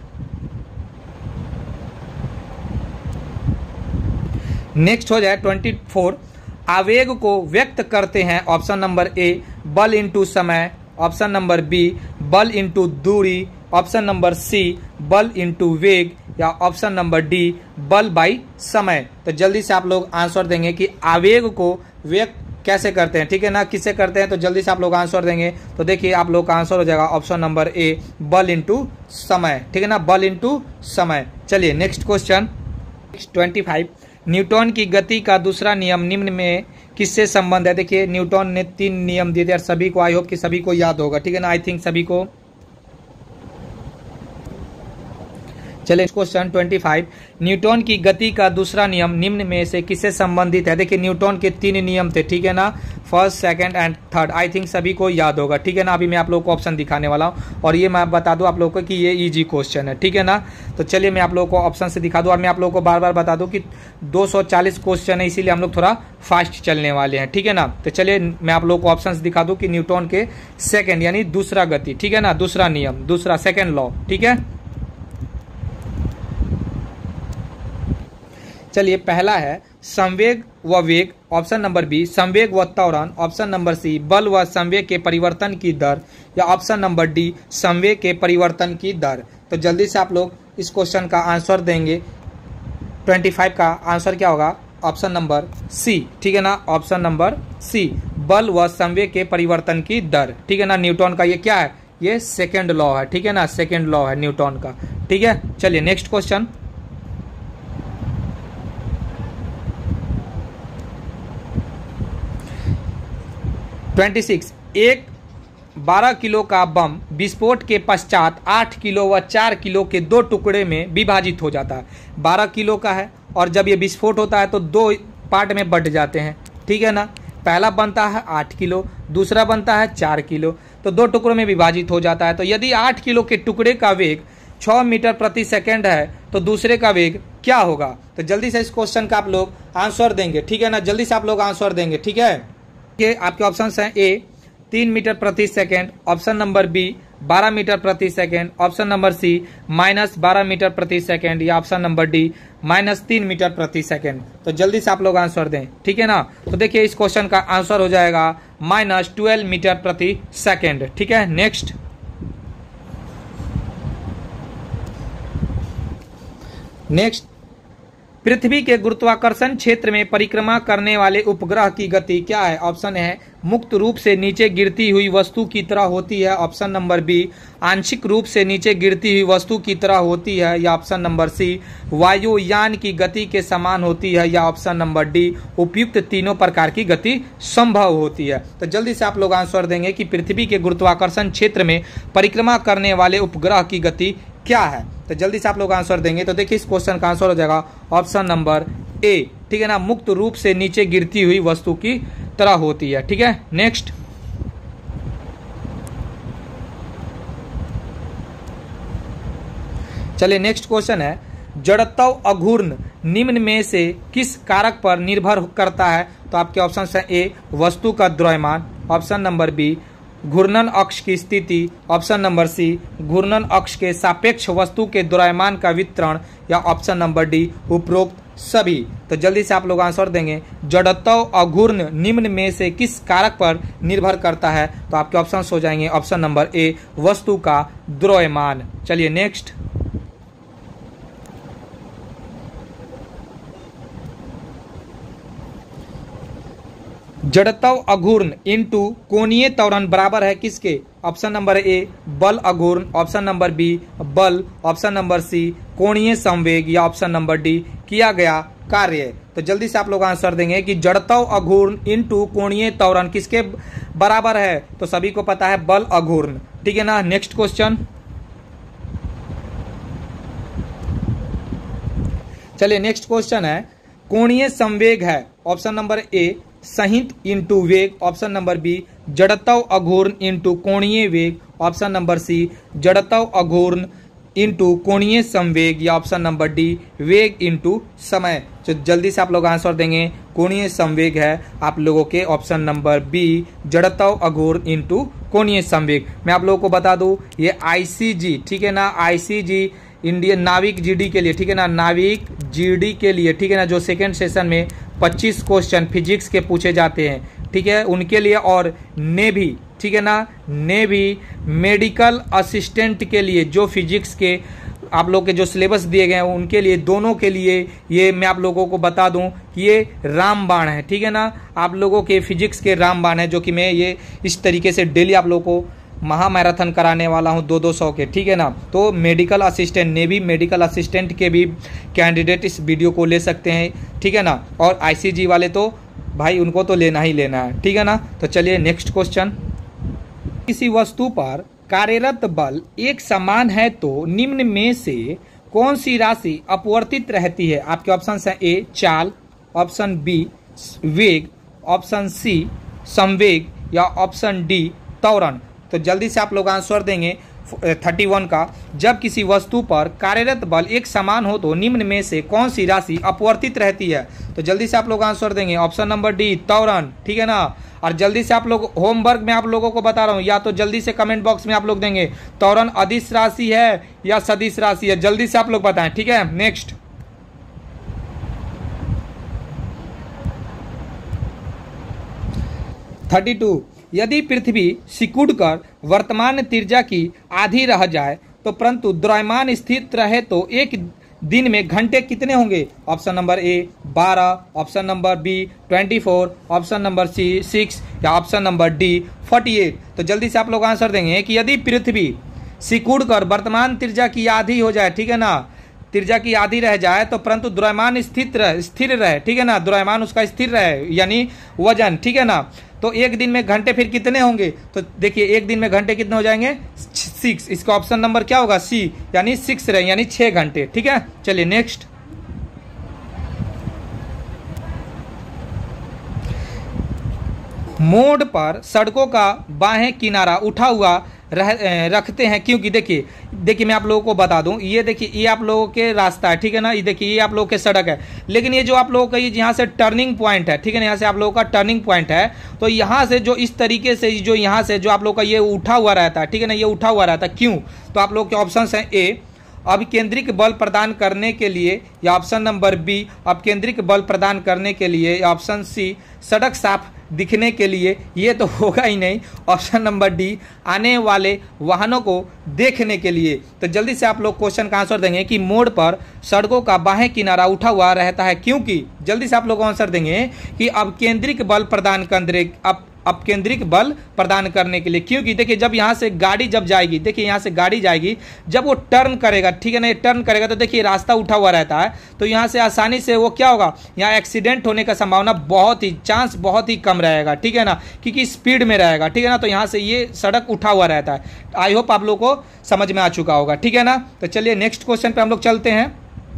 नेक्स्ट हो जाए ट्वेंटी फोर। आवेग को व्यक्त करते हैं, ऑप्शन नंबर ए बल इंटू समय, ऑप्शन नंबर बी बल इंटू दूरी, ऑप्शन नंबर सी बल इंटू वेग, या ऑप्शन नंबर डी बल बाई समय। तो जल्दी से आप लोग आंसर देंगे कि आवेग को व्यक्त कैसे करते हैं, ठीक है ना, किससे करते हैं। तो जल्दी से आप लोग आंसर देंगे। तो देखिए आप लोग का आंसर हो जाएगा ऑप्शन नंबर ए बल इंटू समय, ठीक है ना, बल इंटू समय। चलिए next question twenty five. Newton की गति का दूसरा नियम निम्न में किससे संबंध है। देखिए न्यूटन ने तीन नियम दिए थे और सभी को, आई होप कि सभी को याद होगा, ठीक है ना, आई थिंक सभी को। चलिए क्वेश्चन पच्चीस, न्यूटन की गति का दूसरा नियम निम्न में से किससे संबंधित है। देखिए न्यूटन के तीन नियम थे, ठीक है ना, first, second and third. I think सभी को याद होगा, ठीक है ना। अभी मैं आप लोगों को ऑप्शन दिखाने वाला हूँ और ये मैं बता दूं आप लोगों को कि ये इजी क्वेश्चन है, ठीक है ना। तो चलिए मैं आप लोगों को ऑप्शन से दिखा दूं और मैं आप लोगों को बार बार बता दूं कि दो सौ चालीस क्वेश्चन है, इसीलिए हम लोग थोड़ा फास्ट चलने वाले हैं, ठीक है ना। तो चलिए मैं आप लोगों को ऑप्शन से दिखा दूं कि न्यूटन के सेकेंड यानी दूसरा गति, ठीक है ना, दूसरा नियम, दूसरा सेकेंड लॉ, ठीक है। चलिए पहला है संवेग व वेग, ऑप्शन नंबर बी संवेग व त्वरण, ऑप्शन नंबर सी बल व संवेग के परिवर्तन की दर, या ऑप्शन नंबर डी संवेग के परिवर्तन की दर। तो जल्दी से आप लोग इस क्वेश्चन का आंसर देंगे। पच्चीस का आंसर क्या होगा, ऑप्शन नंबर सी, ठीक है ना, ऑप्शन नंबर सी बल व संवेग के परिवर्तन की दर, ठीक है ना। न्यूटन का ये क्या है, ये सेकेंड लॉ है, ठीक है ना, सेकेंड लॉ है न्यूटन का, ठीक है। चलिए नेक्स्ट क्वेश्चन, छब्बीस, एक बारह किलो का बम विस्फोट के पश्चात आठ किलो व चार किलो के दो टुकड़े में विभाजित हो जाता है। बारह किलो का है और जब ये विस्फोट होता है तो दो पार्ट में बंट जाते हैं, ठीक है ना। पहला बनता है आठ किलो, दूसरा बनता है चार किलो, तो दो टुकड़ों में विभाजित हो जाता है। तो यदि आठ किलो के टुकड़े का वेग छः मीटर प्रति सेकेंड है तो दूसरे का वेग क्या होगा। तो जल्दी से इस क्वेश्चन का आप लोग आंसर देंगे, ठीक है ना, जल्दी से आप लोग आंसर देंगे, ठीक है। ये आपके ऑप्शंस हैं, ए तीन मीटर प्रति सेकेंड, ऑप्शन नंबर बी बारह मीटर प्रति second, option number C minus बारह मीटर प्रति सेकेंड, या ऑप्शन नंबर डी माइनस तीन मीटर प्रति सेकेंड। तो जल्दी से आप लोग आंसर दें, ठीक है ना। तो देखिए इस क्वेश्चन का आंसर हो जाएगा माइनस ट्वेल्व मीटर प्रति सेकेंड, ठीक है। नेक्स्ट, नेक्स्ट पृथ्वी के गुरुत्वाकर्षण क्षेत्र में परिक्रमा करने वाले उपग्रह की गति क्या है। ऑप्शन है मुक्त रूप से नीचे गिरती हुई वस्तु की तरह होती है, ऑप्शन नंबर बी आंशिक रूप से नीचे गिरती हुई वस्तु की तरह होती है, या ऑप्शन नंबर सी वायुयान की गति के समान होती है, या ऑप्शन नंबर डी उपयुक्त तीनों प्रकार की गति संभव होती है। तो जल्दी से आप लोग आंसर देंगे कि पृथ्वी के गुरुत्वाकर्षण क्षेत्र में परिक्रमा करने वाले उपग्रह की गति क्या है। तो जल्दी से आप लोग आंसर देंगे। तो देखिए इस क्वेश्चन का आंसर हो जाएगा ऑप्शन नंबर ए, ठीक है ना, मुक्त रूप से नीचे गिरती हुई वस्तु की तरह होती है, ठीक है। नेक्स्ट, चलिए नेक्स्ट क्वेश्चन है जड़त्व अघूर्ण निम्न में से किस कारक पर निर्भर करता है। तो आपके ऑप्शन है, ए वस्तु का द्रव्यमान, ऑप्शन नंबर बी घूर्णन अक्ष की स्थिति, ऑप्शन नंबर सी घूर्णन अक्ष के सापेक्ष वस्तु के द्रव्यमान का वितरण, या ऑप्शन नंबर डी उपरोक्त सभी। तो जल्दी से आप लोग आंसर देंगे, जड़त्व अघूर्ण निम्न में से किस कारक पर निर्भर करता है। तो आपके ऑप्शन हो जाएंगे ऑप्शन नंबर ए वस्तु का द्रव्यमान। चलिए नेक्स्ट, जड़त्व अघूर्ण इंटू कोणीय त्वरण बराबर है किसके। ऑप्शन नंबर ए बल अघूर्ण, ऑप्शन नंबर बी बल, ऑप्शन नंबर सी कोणीय संवेग, या ऑप्शन नंबर डी किया गया कार्य। तो जल्दी से आप लोग आंसर देंगे कि जड़त्व अघूर्ण इंटू कोणीय त्वरण किसके बराबर है। तो सभी को पता है बल अघूर्ण, ठीक है ना। नेक्स्ट क्वेश्चन, चलिए नेक्स्ट क्वेश्चन है कोणीय संवेग है, ऑप्शन नंबर ए संहित इंटू वेग, ऑप्शन नंबर बी जड़त्व अघूर्ण इंटू कोणीय वेग, ऑप्शन नंबर सी जड़त्व अघूर्ण इंटू कोणीय संवेग, या ऑप्शन नंबर डी वेग इंटू समय। तो जल्दी से आप लोग आंसर देंगे, कोणीय संवेग है आप लोगों के ऑप्शन नंबर बी जड़त्व अघूर्ण इंटू कोणीय संवेग। मैं आप लोगों को बता दूं ये आईसीजी, ठीक है ना, आईसीजी इंडियन नाविक जीडी के लिए, ठीक है ना, नाविक जीडी के लिए, ठीक है ना, जो सेकेंड सेशन में पच्चीस क्वेश्चन फिजिक्स के पूछे जाते हैं, ठीक है, उनके लिए, और नेवी, ठीक है ना, नेवी मेडिकल असिस्टेंट के लिए जो फिजिक्स के आप लोग के जो सिलेबस दिए गए हैं उनके लिए, दोनों के लिए ये मैं आप लोगों को बता दूं कि ये रामबाण है, ठीक है ना, आप लोगों के फिजिक्स के रामबाण है, जो कि मैं ये इस तरीके से डेली आप लोगों को महा मैराथन कराने वाला हूं दो दो सौ के, ठीक है ना। तो medical assistant, Navy medical assistant के भी कैंडिडेट इस वीडियो को ले सकते हैं, ठीक है ना, और आईसीजी वाले तो भाई उनको तो लेना ही लेना है, ठीक है ना। तो चलिए नेक्स्ट क्वेश्चन, किसी वस्तु पर कार्यरत बल एक समान है तो निम्न में से कौन सी राशि अपवर्तित रहती है? आपके ऑप्शन है ए चाल, ऑप्शन बी वेग, ऑप्शन सी संवेग या ऑप्शन डी त्वरण। तो जल्दी से आप लोग आंसर देंगे इकतीस का। जब किसी वस्तु पर कार्यरत बल एक समान हो तो निम्न में से कौन सी राशि अपवर्तित रहती है? तो जल्दी से आप लोग आंसर देंगे ऑप्शन नंबर डी त्वरण, ठीक है ना। और जल्दी से आप लोग होमवर्क में आप लोगों को बता रहा हूं, या तो जल्दी से कमेंट बॉक्स में आप लोग देंगे त्वरण अदिश राशि है या सदिश राशि है, जल्दी से आप लोग बताएं, ठीक है। नेक्स्ट बत्तीस, यदि पृथ्वी सिकुड़कर वर्तमान त्रिज्या की आधी रह जाए तो परंतु द्रव्यमान स्थिर रहे तो एक दिन में घंटे कितने होंगे? ऑप्शन नंबर ए बारह, ऑप्शन नंबर बी चौबीस, ऑप्शन नंबर सी सिक्स या ऑप्शन नंबर डी अड़तालीस। तो जल्दी से आप लोग आंसर देंगे कि यदि पृथ्वी सिकुड़कर वर्तमान त्रिज्या की आधी हो जाए, ठीक है ना, त्रिज्या की आधी रह जाए तो परंतु द्रव्यमान स्थिर रहे स्थिर रहे ठीक है ना, द्रव्यमान उसका स्थिर रहे यानी वजन, ठीक है ना, तो एक दिन में घंटे फिर कितने होंगे? तो देखिए एक दिन में घंटे कितने हो जाएंगे? सिक्स। इसका ऑप्शन नंबर क्या होगा? सी, यानी सिक्स रहे यानी छह घंटे, ठीक है। चलिए नेक्स्ट, मोड़ पर सड़कों का बाहें किनारा उठा हुआ रह, रखते हैं क्योंकि देखिए देखिए मैं आप लोगों को बता दूं, ये देखिए ये आप लोगों के रास्ता है, ठीक है ना, ये देखिए ये आप लोगों के सड़क है, लेकिन ये जो आप लोगों का ये यहाँ से टर्निंग पॉइंट है, ठीक है ना, यहाँ से आप लोगों का टर्निंग पॉइंट है, तो यहाँ से जो इस तरीके से जो यहाँ से जो आप लोगों का ये उठा हुआ रहता है, ठीक है ना, ये उठा हुआ रहता है, क्यों? तो आप लोग के ऑप्शन है ए अभिकेंद्रिक बल प्रदान करने के लिए, या ऑप्शन नंबर बी अभिकेंद्रिक बल प्रदान करने के लिए, या ऑप्शन सी सड़क साफ दिखने के लिए, ये तो होगा ही नहीं, ऑप्शन नंबर डी आने वाले वाहनों को देखने के लिए। तो जल्दी से आप लोग क्वेश्चन का आंसर देंगे कि मोड़ पर सड़कों का बाहें किनारा उठा हुआ रहता है क्योंकि, जल्दी से आप लोग आंसर देंगे कि अब केंद्रिक बल प्रदान करने अब अब केंद्रिक बल प्रदान करने के लिए, क्योंकि देखिए जब यहाँ से गाड़ी जब जाएगी, देखिए यहाँ से गाड़ी जाएगी, जब वो टर्न करेगा, ठीक है ना, ये टर्न करेगा तो देखिए रास्ता उठा हुआ रहता है, तो यहाँ से आसानी से वो क्या होगा, यहाँ एक्सीडेंट होने का संभावना बहुत ही चांस बहुत ही कम रहेगा, ठीक है ना, क्योंकि स्पीड में रहेगा, ठीक है ना, तो यहाँ से ये सड़क उठा हुआ रहता है। आई होप आप लोग को समझ में आ चुका होगा, ठीक है ना। तो चलिए नेक्स्ट क्वेश्चन पे हम लोग चलते हैं।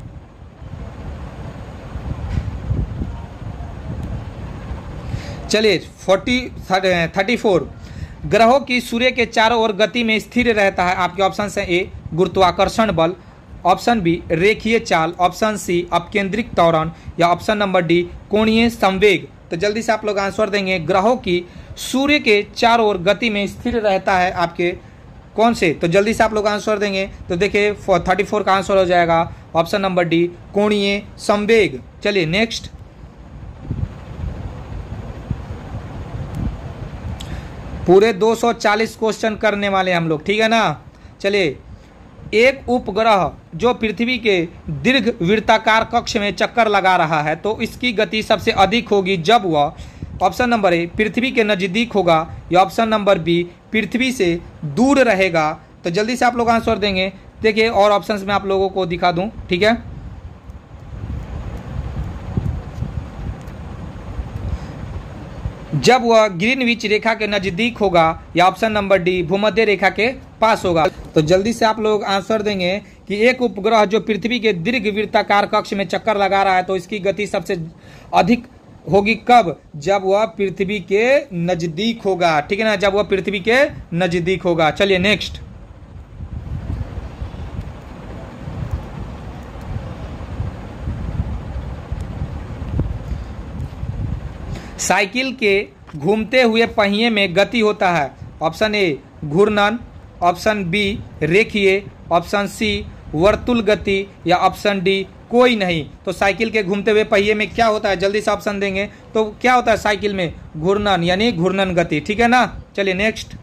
चलिए फोर्टी थर्टी फोर, ग्रहों की सूर्य के चारों ओर गति में स्थिर रहता है। आपके ऑप्शन है ए गुरुत्वाकर्षण बल, ऑप्शन बी रेखीय चाल, ऑप्शन सी अपकेंद्रिक त्वरण या ऑप्शन नंबर डी कोणीय संवेग। तो जल्दी से आप लोग आंसर देंगे ग्रहों की सूर्य के चारों ओर गति में स्थिर रहता है आपके कौन से? तो जल्दी से आप लोग आंसर देंगे, तो देखिए थर्टी फोर का आंसर हो जाएगा ऑप्शन नंबर डी कोणीय संवेग। चलिए नेक्स्ट, पूरे दो सौ चालीस क्वेश्चन करने वाले हम लोग, ठीक है ना। चलिए, एक उपग्रह जो पृथ्वी के दीर्घ वृत्ताकार कक्ष में चक्कर लगा रहा है तो इसकी गति सबसे अधिक होगी जब वह, ऑप्शन नंबर ए पृथ्वी के नज़दीक होगा या ऑप्शन नंबर बी पृथ्वी से दूर रहेगा। तो जल्दी से आप लोग आंसर देंगे, देखिए और ऑप्शंस में आप लोगों को दिखा दूं, ठीक है। जब वह ग्रीनविच रेखा के नजदीक होगा या ऑप्शन नंबर डी भूमध्य रेखा के पास होगा। तो जल्दी से आप लोग आंसर देंगे कि एक उपग्रह जो पृथ्वी के दीर्घ वृत्ताकार कक्ष में चक्कर लगा रहा है तो इसकी गति सबसे अधिक होगी कब? जब वह पृथ्वी के नजदीक होगा, ठीक है ना, जब वह पृथ्वी के नजदीक होगा। चलिए नेक्स्ट, साइकिल के घूमते हुए पहिए में गति होता है। ऑप्शन ए घूर्णन, ऑप्शन बी रेखीय, ऑप्शन सी वर्तुल गति या ऑप्शन डी कोई नहीं। तो साइकिल के घूमते हुए पहिए में क्या होता है? जल्दी से ऑप्शन देंगे तो क्या होता है साइकिल में? घूर्णन यानी घूर्णन गति, ठीक है ना। चलिए नेक्स्ट,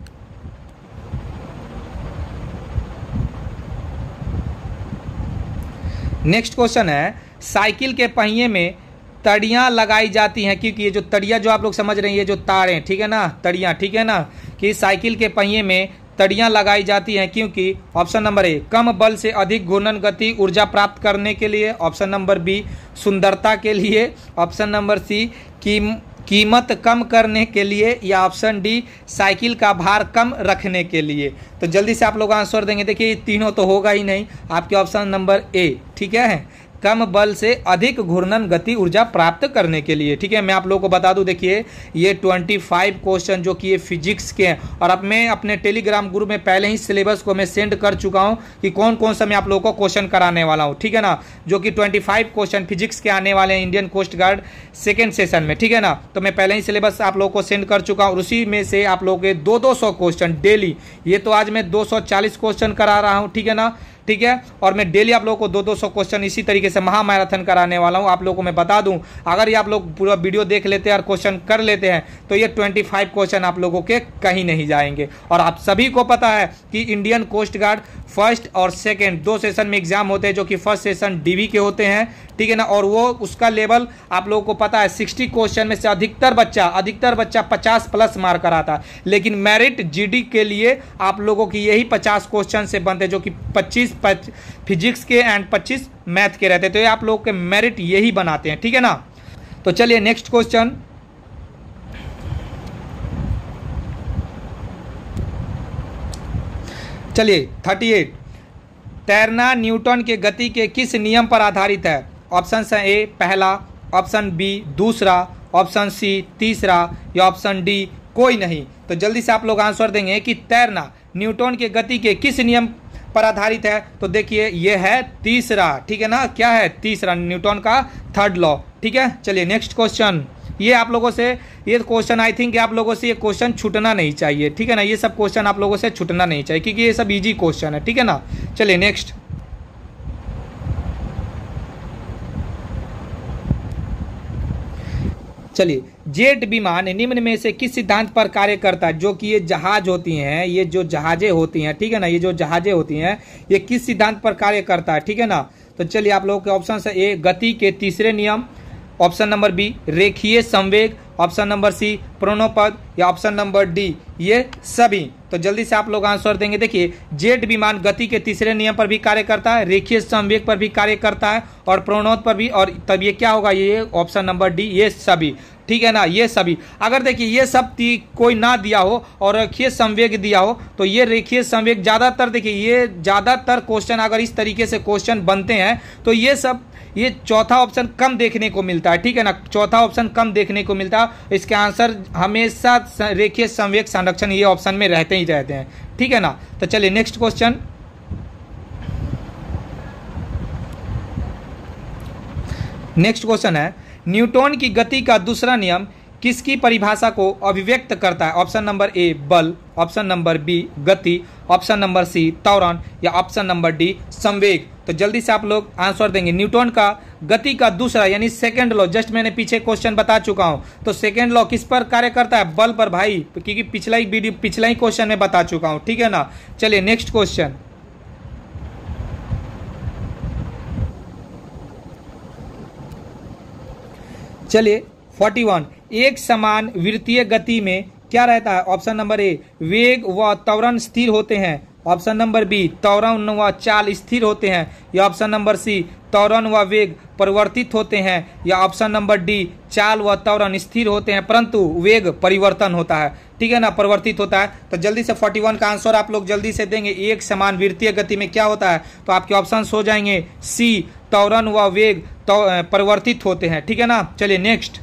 नेक्स्ट क्वेश्चन है, साइकिल के पहिए में तड़ियाँ लगाई जाती हैं क्योंकि ये जो तड़ियाँ जो आप लोग समझ रहे हैं, ये जो तार हैं, ठीक है ना, तड़ियाँ, ठीक है ना, कि साइकिल के पहिए में तड़ियाँ लगाई जाती हैं क्योंकि ऑप्शन नंबर ए कम बल से अधिक घूर्णन गति ऊर्जा प्राप्त करने के लिए, ऑप्शन नंबर बी सुंदरता के लिए, ऑप्शन नंबर सी कीम कीमत कम करने के लिए, या ऑप्शन डी साइकिल का भार कम रखने के लिए। तो जल्दी से आप लोग आंसर देंगे। देखिए तीनों तो होगा ही नहीं, आपके ऑप्शन नंबर ए, ठीक है, कम बल से अधिक घूर्णन गति ऊर्जा प्राप्त करने के लिए। ठीक है, मैं आप लोगों को बता दूं, देखिए ये पच्चीस क्वेश्चन जो कि ये फिजिक्स के हैं, और अब मैं अपने टेलीग्राम ग्रुप में पहले ही सिलेबस को मैं सेंड कर चुका हूं कि कौन कौन सा मैं आप लोगों को क्वेश्चन कराने वाला हूं। ठीक है ना, जो कि पच्चीस क्वेश्चन फिजिक्स के आने वाले हैं Indian coast guard second session में। ठीक है ना, तो मैं पहले ही सिलेबस आप लोगों को सेंड कर चुका हूँ, उसी में से आप लोगों के दो दो सौ क्वेश्चन डेली, ये तो आज मैं दो सौ चालीस क्वेश्चन करा रहा हूँ। ठीक है ना, ठीक है, और मैं डेली आप लोगों को दो दो सौ क्वेश्चन इसी तरीके से महा मैराथन कराने वाला हूं। आप लोगों को मैं बता दूं, अगर ये आप लोग पूरा वीडियो देख लेते हैं और क्वेश्चन कर लेते हैं तो ये पच्चीस क्वेश्चन आप लोगों के कहीं नहीं जाएंगे। और आप सभी को पता है कि इंडियन कोस्ट गार्ड फर्स्ट और सेकंड दो सेशन में एग्जाम होते हैं, जो कि फर्स्ट सेशन डीवी के होते हैं। ठीक है ना, और वो उसका लेवल आप लोगों को पता है, साठ क्वेश्चन में से अधिकतर बच्चा अधिकतर बच्चा पचास प्लस मार्क कराता है, लेकिन मेरिट जीडी के लिए आप लोगों की यही पचास क्वेश्चन से बनते हैं, जो कि पच्चीस फिजिक्स के एंड पच्चीस मैथ के रहते हैं। तो ये आप लोगों के मेरिट यही बनाते हैं। ठीक है ना, तो चलिए नेक्स्ट क्वेश्चन। चलिए अड़तीस, तैरना न्यूटन के गति के किस नियम पर आधारित है? ऑप्शन ए पहला, ऑप्शन बी दूसरा, ऑप्शन सी तीसरा, या ऑप्शन डी कोई नहीं। तो जल्दी से आप लोग आंसर देंगे कि तैरना न्यूटन के गति के किस नियम पर आधारित है। तो देखिए ये है तीसरा। ठीक है ना, क्या है? तीसरा, न्यूटन का थर्ड लॉ। ठीक है, चलिए नेक्स्ट क्वेश्चन। ये आप लोगों से ये क्वेश्चन आई थिंक आप लोगों से ये क्वेश्चन छूटना नहीं चाहिए। ठीक है ना, ये सब क्वेश्चन आप लोगों से छूटना नहीं चाहिए, क्योंकि ये सब इजी क्वेश्चन है। ठीक है ना, चलिए नेक्स्ट। चलिए, जेट विमान निम्न में से किस सिद्धांत पर कार्य करता है? जो कि ये जहाज होती हैं, ये जो जहाजें होती हैं, ठीक है ना, ये जो जहाजें होती हैं ये किस सिद्धांत पर कार्य करता है? ठीक है ना, तो चलिए आप लोगों के ऑप्शन है, ए गति के तीसरे नियम, ऑप्शन नंबर बी रेखीय संवेग, ऑप्शन नंबर सी प्रणोपद, या ऑप्शन नंबर डी ये सभी। तो जल्दी से आप लोग आंसर देंगे। देखिए जेट विमान गति के तीसरे नियम पर भी कार्य करता है, रेखीय संवेग पर भी कार्य करता है, और प्रणोद पर भी, और तब ये क्या होगा? ये ऑप्शन नंबर डी ये सभी। ठीक है ना, ये सभी। अगर देखिए ये सब कोई ना दिया हो और रेखीय संवेग दिया हो, तो ये रेखीय संवेग ज्यादातर, देखिए ये ज्यादातर क्वेश्चन अगर इस तरीके से क्वेश्चन बनते हैं तो ये सब, ये चौथा ऑप्शन कम देखने को मिलता है। ठीक है ना, चौथा ऑप्शन कम देखने को मिलता है। इसके आंसर हमेशा रेखीय संवेग संरक्षण ये ऑप्शन में रहते ही रहते हैं। ठीक है ना, तो चलिए नेक्स्ट क्वेश्चन। नेक्स्ट क्वेश्चन है, न्यूटन की गति का दूसरा नियम किसकी परिभाषा को अभिव्यक्त करता है? ऑप्शन नंबर ए बल, ऑप्शन नंबर बी गति, ऑप्शन नंबर सी त्वरण, या ऑप्शन नंबर डी संवेग। तो जल्दी से आप लोग आंसर देंगे। न्यूटन का गति का दूसरा यानी सेकंड लॉ, जस्ट मैंने पीछे क्वेश्चन बता चुका हूं, तो सेकंड लॉ किस पर कार्य करता है? बल पर भाई, क्योंकि पिछला ही वीडियो पिछला ही क्वेश्चन में बता चुका हूं। ठीक है ना, चलिए नेक्स्ट क्वेश्चन। चलिए इकतालीस, एक समान वृत्तीय गति में क्या रहता है? ऑप्शन नंबर ए वेग व त्वरण स्थिर होते हैं, ऑप्शन नंबर बी त्वरण व चाल स्थिर होते हैं, या ऑप्शन नंबर सी त्वरण व वेग परिवर्तित होते हैं, या ऑप्शन नंबर डी चाल व त्वरण स्थिर होते हैं परंतु वेग परिवर्तन होता है। ठीक है ना, परिवर्तित होता है। तो जल्दी से इकतालीस का आंसर आप लोग जल्दी से देंगे। एक समान वृत्तीय गति में क्या होता है? तो आपके ऑप्शन हो जाएंगे सी त्वरण व वेग परिवर्तित होते हैं। ठीक है ना, चलिए नेक्स्ट।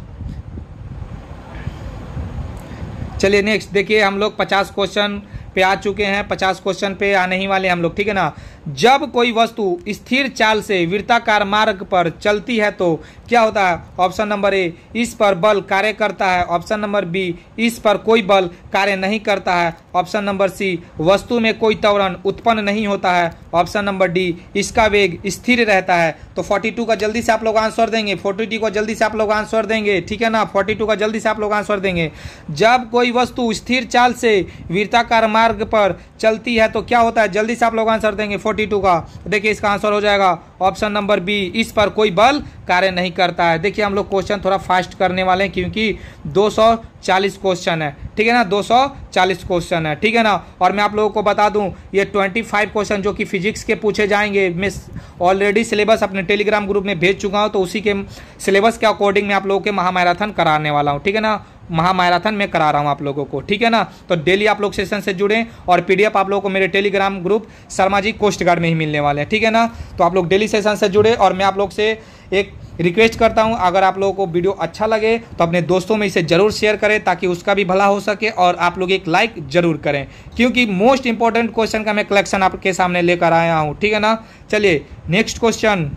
चलिए नेक्स्ट, देखिए हम लोग पचास क्वेश्चन पे आ चुके हैं, पचास क्वेश्चन पे आने ही वाले हम लोग। ठीक है ना, जब कोई वस्तु स्थिर चाल से वृत्ताकार मार्ग पर चलती है तो क्या होता है? ऑप्शन नंबर ए इस पर बल कार्य करता है, ऑप्शन नंबर बी इस पर कोई बल कार्य नहीं करता है, ऑप्शन नंबर सी वस्तु में कोई त्वरण उत्पन्न नहीं होता है, ऑप्शन नंबर डी इसका वेग स्थिर रहता है। तो बयालीस का जल्दी से आप लोग आंसर देंगे। बयालीस को जल्दी से आप लोग आंसर देंगे। ठीक है ना, बयालीस का जल्दी से आप लोग आंसर देंगे। जब कोई वस्तु स्थिर चाल से वृत्ताकार मार्ग पर चलती है तो क्या होता है? जल्दी से आप लोग आंसर देंगे। फोर्टी टू का, देखिए इसका आंसर हो जाएगा ऑप्शन नंबर बी, इस पर कोई बल कार्य नहीं करता है। देखिए हम लोग क्वेश्चन थोड़ा फास्ट करने वाले हैं क्योंकि दो सौ चालीस क्वेश्चन है, ठीक है ना, दो सौ चालीस क्वेश्चन है, ठीक है ना। और मैं आप लोगों को बता दूं ये पच्चीस क्वेश्चन जो कि फिजिक्स के पूछे जाएंगे, मैं ऑलरेडी सिलेबस अपने टेलीग्राम ग्रुप में भेज चुका हूं, तो उसी के सिलेबस के अकॉर्डिंग मैं आप लोगों के महामैराथन कराने वाला हूं, ठीक है ना, महामैराथन में करा रहा हूं आप लोगों को, ठीक है ना। तो डेली आप लोग सेशन से जुड़ें और पीडीएफ आप लोगों को मेरे Telegram group Sharma ji coast guard में ही मिलने वाले हैं, ठीक है ना। तो आप लोग डेली सेशन से जुड़े और मैं आप लोग से एक रिक्वेस्ट करता हूं, अगर आप लोगों को वीडियो अच्छा लगे तो अपने दोस्तों में इसे जरूर शेयर करें ताकि उसका भी भला हो सके, और आप लोग एक लाइक जरूर करें क्योंकि मोस्ट इंपॉर्टेंट क्वेश्चन का मैं कलेक्शन आपके सामने लेकर आया हूं, ठीक है ना। चलिए नेक्स्ट क्वेश्चन,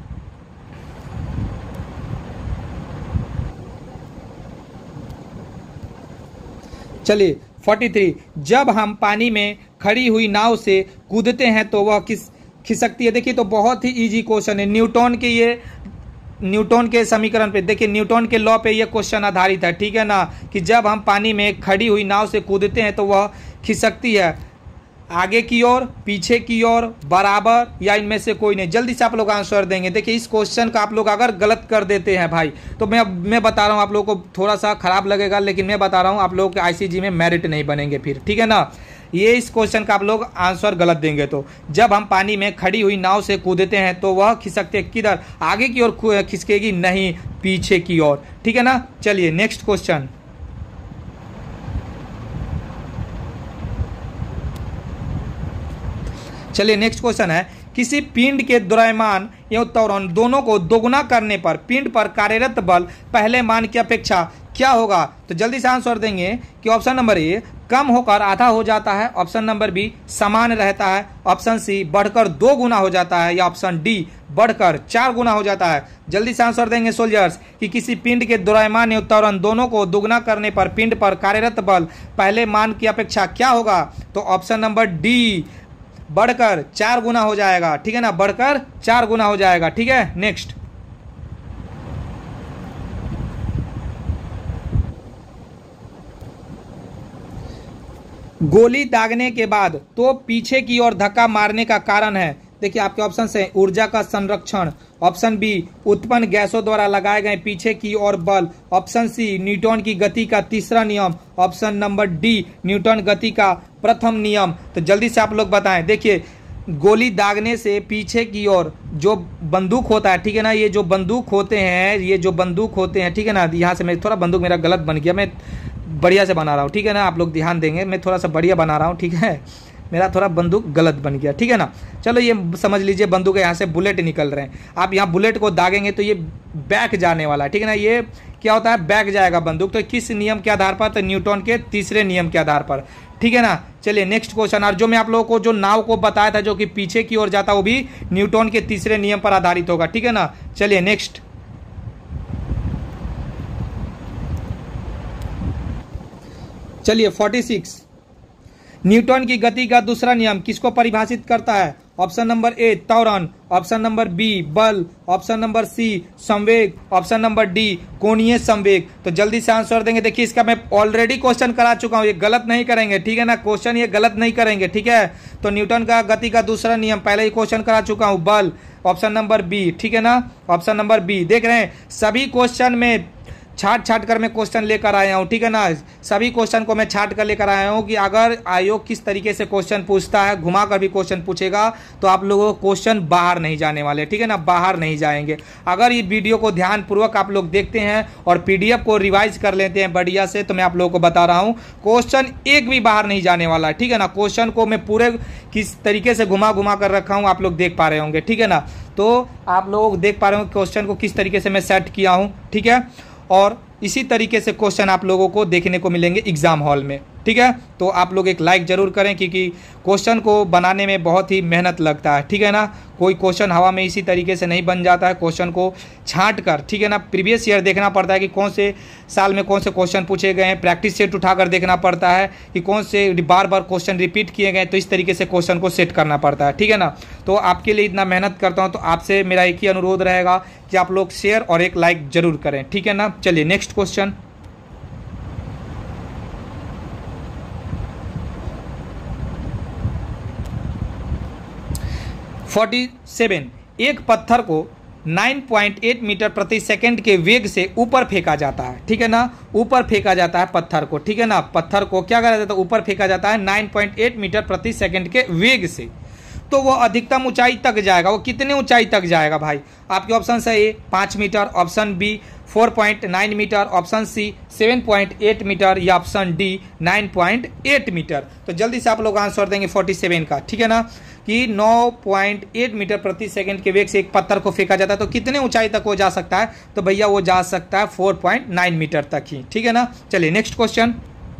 चलिए तैंतालीस, जब हम पानी में खड़ी हुई नाव से कूदते हैं तो वह किस खिसकती है। देखिए तो बहुत ही इजी क्वेश्चन है, न्यूटन के ये न्यूटन के समीकरण पे, देखिए न्यूटन के लॉ पे ये क्वेश्चन आधारित है, ठीक है ना, कि जब हम पानी में खड़ी हुई नाव से कूदते हैं तो वह खिसकती है, आगे की ओर, पीछे की ओर, बराबर, या इनमें से कोई नहीं। जल्दी से आप लोग आंसर देंगे। देखिए इस क्वेश्चन का आप लोग अगर गलत कर देते हैं भाई तो मैं मैं बता रहा हूँ आप लोगों को थोड़ा सा खराब लगेगा, लेकिन मैं बता रहा हूँ आप लोगों के आईसीजी में मेरिट नहीं बनेंगे फिर, ठीक है ना। ये इस क्वेश्चन का आप लोग आंसर गलत देंगे तो जब हम पानी में खड़ी हुई नाव से कूदते हैं तो वह खिसकते किधर, आगे की ओर खिसकेगी, नहीं पीछे की ओर, ठीक है ना। चलिए नेक्स्ट क्वेश्चन, चलिए नेक्स्ट क्वेश्चन है, किसी पिंड के द्रव्यमान एवं त्वरण दोनों को दोगुना करने पर पिंड पर कार्यरत बल पहले मान की अपेक्षा क्या होगा। तो जल्दी से आंसर देंगे कि ऑप्शन नंबर ए कम होकर आधा हो जाता है, ऑप्शन नंबर बी समान रहता है, ऑप्शन सी बढ़कर दो गुना हो जाता है, या ऑप्शन डी बढ़कर चार गुना हो जाता है। जल्दी से आंसर देंगे सोल्जर्स कि किसी पिंड के द्रव्यमान एवं त्वरण दोनों को दोगुना करने पर पिंड पर कार्यरत बल पहले मान की अपेक्षा क्या होगा। तो ऑप्शन नंबर डी बढ़कर चार गुना हो जाएगा, ठीक है ना, बढ़कर चार गुना हो जाएगा, ठीक है। नेक्स्ट, गोली दागने के बाद तो पीछे की ओर धक्का मारने का कारण है। देखिए आपके ऑप्शन है ऊर्जा का संरक्षण, ऑप्शन बी उत्पन्न गैसों द्वारा लगाए गए पीछे की ओर बल, ऑप्शन सी न्यूटन की गति का तीसरा नियम, ऑप्शन नंबर डी न्यूटन गति का प्रथम नियम। तो जल्दी से आप लोग बताएं। देखिए गोली दागने से पीछे की ओर जो बंदूक होता है, ठीक है ना, ये जो बंदूक होते हैं, ये जो बंदूक होते हैं, ठीक है ना, यहाँ से मैं थोड़ा बंदूक मेरा गलत बन गया, मैं बढ़िया से बना रहा हूँ, ठीक है ना, आप लोग ध्यान देंगे, मैं थोड़ा सा बढ़िया बना रहा हूँ, ठीक है, मेरा थोड़ा बंदूक गलत बन गया, ठीक है ना। चलो ये समझ लीजिए बंदूक यहाँ से बुलेट निकल रहे हैं, आप यहाँ बुलेट को दागेंगे तो ये बैक जाने वाला है, ठीक है ना, ये क्या होता है बैक जाएगा बंदूक। तो किस नियम के आधार पर, तो न्यूटन के तीसरे नियम के आधार पर, ठीक है ना। चलिए नेक्स्ट क्वेश्चन, और जो मैं आप लोगों को जो नाव को बताया था जो कि पीछे की ओर जाता वो भी न्यूटन के तीसरे नियम पर आधारित होगा, ठीक है ना। चलिए नेक्स्ट, चलिए छियालीस, न्यूटन की गति का दूसरा नियम किसको परिभाषित करता है। ऑप्शन नंबर ए त्वरण, ऑप्शन नंबर बी बल, ऑप्शन नंबर सी संवेग, ऑप्शन नंबर डी कोणीय संवेग। तो जल्दी से आंसर देंगे। देखिए इसका मैं ऑलरेडी क्वेश्चन करा चुका हूं, ये गलत नहीं करेंगे, ठीक है ना, क्वेश्चन ये गलत नहीं करेंगे, ठीक है। तो न्यूटन का गति का दूसरा नियम पहले ही क्वेश्चन करा चुका हूं, बल, ऑप्शन नंबर बी, ठीक है ना, ऑप्शन नंबर बी। देख रहे हैं सभी क्वेश्चन में छाट छाट कर मैं क्वेश्चन लेकर आया हूँ, ठीक है ना, सभी क्वेश्चन को मैं छाट कर लेकर आया हूँ कि अगर आयोग किस तरीके से क्वेश्चन पूछता है, घुमा कर भी क्वेश्चन पूछेगा तो आप लोगों को क्वेश्चन बाहर नहीं जाने वाले, ठीक है ना, बाहर नहीं जाएंगे। अगर ये वीडियो को ध्यानपूर्वक आप लोग देखते हैं और पीडीएफ को रिवाइज कर लेते हैं बढ़िया से, तो मैं आप लोगों को बता रहा हूँ क्वेश्चन एक भी बाहर नहीं जाने वाला है, ठीक है ना। क्वेश्चन को मैं पूरे किस तरीके से घुमा घुमा कर रखा हूँ आप लोग देख पा रहे होंगे, ठीक है ना। तो आप लोग देख पा रहे होंगे क्वेश्चन को किस तरीके से मैं सेट किया हूँ, ठीक है। और इसी तरीके से क्वेश्चन आप लोगों को देखने को मिलेंगे एग्जाम हॉल में, ठीक है। तो आप लोग एक लाइक जरूर करें क्योंकि क्वेश्चन को बनाने में बहुत ही मेहनत लगता है, ठीक है ना। कोई क्वेश्चन हवा में इसी तरीके से नहीं बन जाता है, क्वेश्चन को छांट कर, ठीक है ना, प्रीवियस ईयर देखना पड़ता है कि कौन से साल में कौन से क्वेश्चन पूछे गए हैं, प्रैक्टिस सेट उठाकर देखना पड़ता है कि कौन से बार बार क्वेश्चन रिपीट किए गए, तो इस तरीके से क्वेश्चन को सेट करना पड़ता है, ठीक है ना। तो आपके लिए इतना मेहनत करता हूँ, तो आपसे मेरा एक ही अनुरोध रहेगा कि आप लोग शेयर और एक लाइक जरूर करें, ठीक है ना। चलिए नेक्स्ट क्वेश्चन, फोर्टी सेवन, एक पत्थर को नाइन पॉइंट एट मीटर प्रति सेकंड के वेग से ऊपर फेंका जाता है, ठीक है ना, ऊपर फेंका जाता है पत्थर को, ठीक है ना, पत्थर को क्या करा जाता है, ऊपर फेंका जाता है नाइन पॉइंट एट मीटर प्रति सेकंड के वेग से, तो वो अधिकतम ऊंचाई तक जाएगा। वो कितने ऊंचाई तक जाएगा भाई? आपके ऑप्शन है ए पाँच metre, option B four point nine metre, option C seven point eight metre या option D nine point eight metre. तो जल्दी से आप लोग आंसर देंगे फोर्टी सेवन का, ठीक है ना, कि नौ पॉइंट आठ मीटर प्रति सेकंड के वेग से एक पत्थर को फेंका जाता है, तो कितने ऊंचाई तक वो जा सकता है? तो भैया वो जा सकता है चार पॉइंट नौ मीटर तक ही, ठीक है ना। चलिए नेक्स्ट क्वेश्चन।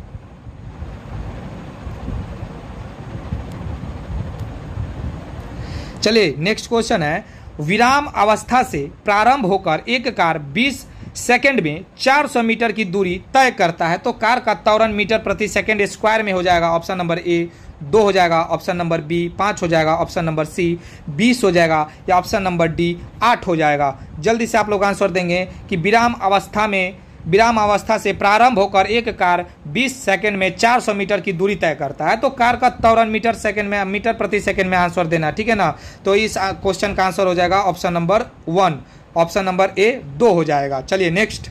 चलिए नेक्स्ट क्वेश्चन है, विराम अवस्था से प्रारंभ होकर एक कार बीस सेकंड में चार सौ मीटर की दूरी तय करता है, तो कार का त्वरण मीटर प्रति सेकंड स्क्वायर में हो जाएगा। ऑप्शन नंबर ए दो हो जाएगा, ऑप्शन नंबर बी पाँच हो जाएगा, ऑप्शन नंबर सी बीस हो जाएगा या ऑप्शन नंबर डी आठ हो जाएगा। जल्दी से आप लोग आंसर देंगे कि विराम अवस्था में विराम अवस्था से प्रारंभ होकर एक कार बीस सेकंड में चार सौ मीटर की दूरी तय करता है, तो कार का त्वरण मीटर सेकंड में मीटर प्रति सेकंड में आंसर देना, ठीक है ना। तो इस क्वेश्चन का आंसर हो जाएगा option number one, option number A दो हो जाएगा। चलिए नेक्स्ट।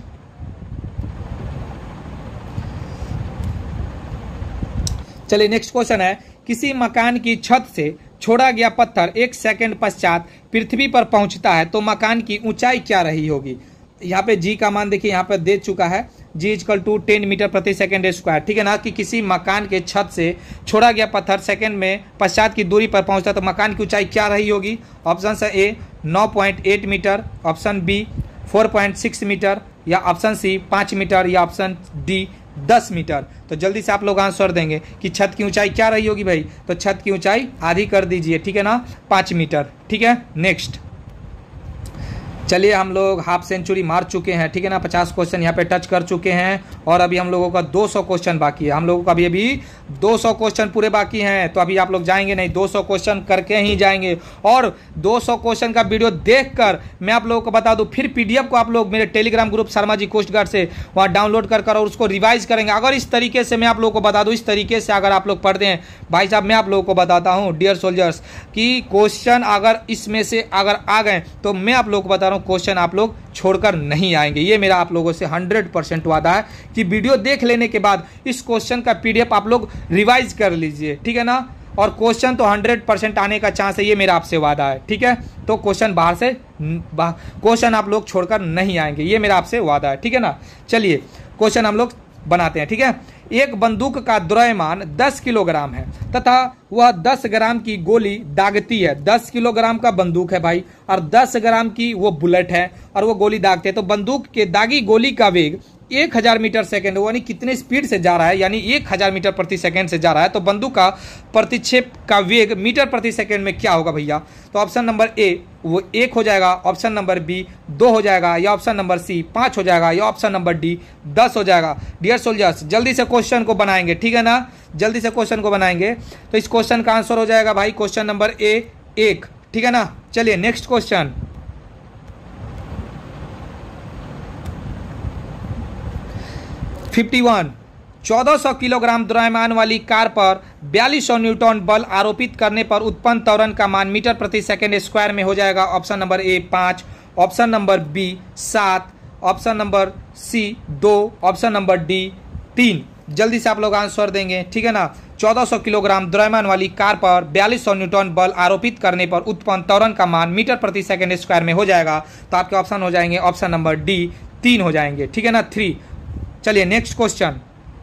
चलिए नेक्स्ट क्वेश्चन है, किसी मकान की छत से छोड़ा गया पत्थर एक सेकंड पश्चात पृथ्वी पर पहुंचता है, तो मकान की ऊंचाई क्या रही होगी? यहाँ पे जी का मान देखिए यहाँ पे दे चुका है, G is equal to ten metre प्रति सेकंड स्क्वायर, ठीक है ना, कि किसी मकान के छत से छोड़ा गया पत्थर सेकंड में पश्चात की दूरी पर पहुंचता है, तो मकान की ऊंचाई क्या रही होगी? ऑप्शन है ए नौ पॉइंट आठ मीटर, ऑप्शन बी चार पॉइंट छह मीटर या ऑप्शन सी पाँच मीटर या ऑप्शन डी दस मीटर। तो जल्दी से आप लोग आंसर देंगे कि छत की ऊंचाई क्या रही होगी भाई? तो छत की ऊंचाई आधी कर दीजिए, ठीक है ना, पाँच मीटर, ठीक है। नेक्स्ट। चलिए हम लोग हाफ सेंचुरी मार चुके हैं, ठीक है ना, पचास क्वेश्चन यहाँ पे टच कर चुके हैं और अभी हम लोगों का दो सौ क्वेश्चन बाकी है। हम लोगों का अभी अभी दो सौ क्वेश्चन पूरे बाकी हैं, तो अभी आप लोग जाएंगे नहीं, दो सौ क्वेश्चन करके ही जाएंगे। और दो सौ क्वेश्चन का वीडियो देखकर मैं आप लोगों को बता दूं, फिर पीडीएफ को आप लोग मेरे Telegram group Sharma ji coast Guard से वहाँ डाउनलोड कर कर और उसको रिवाइज करेंगे। अगर इस तरीके से मैं आप लोगों को बता दूँ, इस तरीके से अगर आप लोग पढ़ते हैं भाई साहब, मैं आप लोगों को बताता हूँ डियर सोल्जर्स कि क्वेश्चन अगर इसमें से अगर आ गए तो मैं आप लोगों को बता रहा हूँ क्वेश्चन आप लोग छोड़कर नहीं आएंगे। ये मेरा आप लोगों से हंड्रेड परसेंट वादा है कि वीडियो देख लेने के बाद इस क्वेश्चन का पीडीएफ आप लोग रिवाइज कर लीजिए, ठीक है ना, और क्वेश्चन तो हंड्रेड परसेंट आने का चांस है, ये मेरा आपसे वादा है, ठीक है। तो क्वेश्चन बाहर से क्वेश्चन आप लोग छोड़कर नहीं आएंगे, ये मेरा आपसे वादा है, ठीक है ना। चलिए क्वेश्चन हम लोग बनाते हैं, ठीक है। एक बंदूक का द्रव्यमान दस किलोग्राम है तथा वह दस ग्राम की गोली दागती है। दस किलोग्राम का बंदूक है भाई और दस ग्राम की वो बुलेट है और वो गोली दागते हैं, तो बंदूक के दागी गोली का वेग एक हजार मीटर सेकेंड, यानी कितने स्पीड से जा रहा है, यानी एक हजार मीटर प्रति सेकेंड से जा रहा है, तो बंदूक का प्रतिक्षेप का वेग मीटर प्रति सेकेंड में क्या होगा भैया? तो ऑप्शन नंबर ए वो एक हो जाएगा, ऑप्शन नंबर बी दो हो जाएगा या ऑप्शन नंबर सी पाँच हो जाएगा या ऑप्शन नंबर डी दस हो जाएगा। डियर सोल्जर्स जल्दी से क्वेश्चन को बनाएंगे, ठीक है ना, जल्दी से क्वेश्चन को बनाएंगे। तो इस क्वेश्चन का आंसर हो जाएगा भाई क्वेश्चन नंबर ए एक, ठीक है ना। चलिए नेक्स्ट क्वेश्चन। इक्यावन, चौदह सौ किलोग्राम द्रव्यमान वाली कार पर बयालीस सौ न्यूटन बल आरोपित करने पर उत्पन्न त्वरण का मान मीटर प्रति सेकंड स्क्वायर में हो जाएगा। ऑप्शन नंबर ए पाँच, ऑप्शन नंबर बी सात, ऑप्शन नंबर सी दो, ऑप्शन नंबर डी तीन। जल्दी से आप लोग आंसर देंगे, ठीक है ना। चौदह सौ किलोग्राम द्रव्यमान वाली कार पर बयालीस सौ न्यूटन बल आरोपित करने पर उत्पन्न त्वरण का मान मीटर प्रति सेकंड स्क्वायर में हो जाएगा, तो आपके ऑप्शन हो जाएंगे ऑप्शन नंबर डी तीन हो जाएंगे, ठीक है ना, थ्री। चलिए नेक्स्ट क्वेश्चन।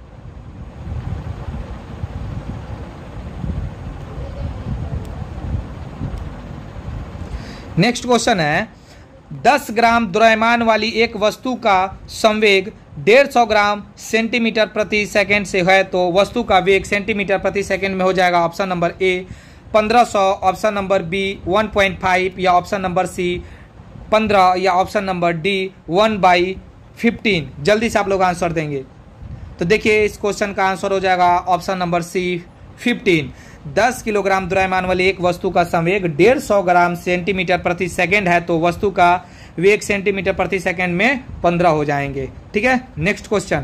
नेक्स्ट क्वेश्चन है, दस ग्राम द्रव्यमान वाली एक वस्तु का संवेग डेढ़ सौ ग्राम सेंटीमीटर प्रति सेकंड से है, तो वस्तु का वेग सेंटीमीटर प्रति सेकंड में हो जाएगा। ऑप्शन नंबर ए पंद्रह सौ, option number B one point five या ऑप्शन नंबर सी पंद्रह या option number D one by fifteen. जल्दी से आप लोग आंसर देंगे। तो देखिए इस क्वेश्चन का आंसर हो जाएगा ऑप्शन नंबर सी फिफ्टीन। दस किलोग्राम द्रव्यमान वाली एक वस्तु का संवेग डेढ़ सौ ग्राम सेंटीमीटर प्रति सेकंड है, तो वस्तु का वेग सेंटीमीटर प्रति सेकंड में पंद्रह हो जाएंगे, ठीक है। Next question.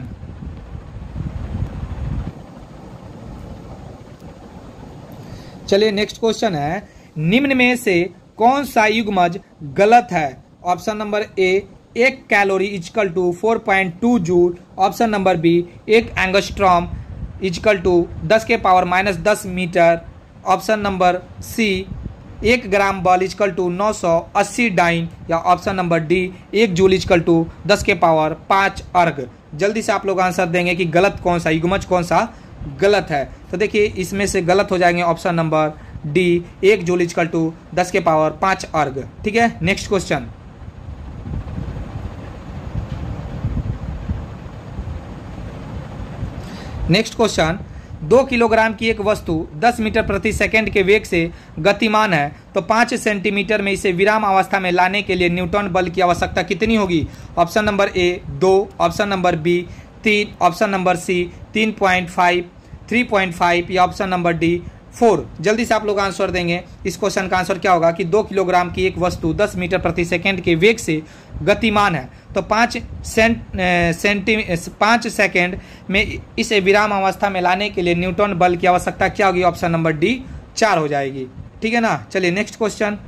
चलिए नेक्स्ट क्वेश्चन है, निम्न में से कौन सा युग्मज गलत है? ऑप्शन नंबर ए, एक calorie is equal to four point two joule. Option number B, एक एंगस्ट्रॉम इजकल टू दस के पावर माइनस दस मीटर। ऑप्शन नंबर सी, एक ग्राम बल इजकल टू नौ सौ अस्सी डाइन। या ऑप्शन नंबर डी, एक जूल इजकल टू दस के पावर पाँच अर्ग। जल्दी से आप लोग आंसर देंगे कि गलत कौन सा, युग्मज कौन सा गलत है। तो देखिए इसमें से गलत हो जाएंगे ऑप्शन नंबर डी, एक जूल इजकल टू दस के पावर पाँच अर्ग। ठीक है, नेक्स्ट क्वेश्चन। नेक्स्ट क्वेश्चन, दो किलोग्राम की एक वस्तु दस मीटर प्रति सेकंड के वेग से गतिमान है तो पाँच सेंटीमीटर में इसे विराम अवस्था में लाने के लिए न्यूटन बल की आवश्यकता कितनी होगी? ऑप्शन नंबर ए, दो। ऑप्शन नंबर बी, तीन। ऑप्शन नंबर सी, तीन point five, three point five. या ऑप्शन नंबर डी, फोर। जल्दी से आप लोग आंसर देंगे। इस क्वेश्चन का आंसर क्या होगा कि दो किलोग्राम की एक वस्तु दस मीटर प्रति सेकंड के वेग से गतिमान है तो पाँच सेंट सेंटी पाँच सेकंड में इसे विराम अवस्था में लाने के लिए न्यूटन बल की आवश्यकता क्या होगी? ऑप्शन नंबर डी, चार हो जाएगी। ठीक है ना। चलिए नेक्स्ट क्वेश्चन।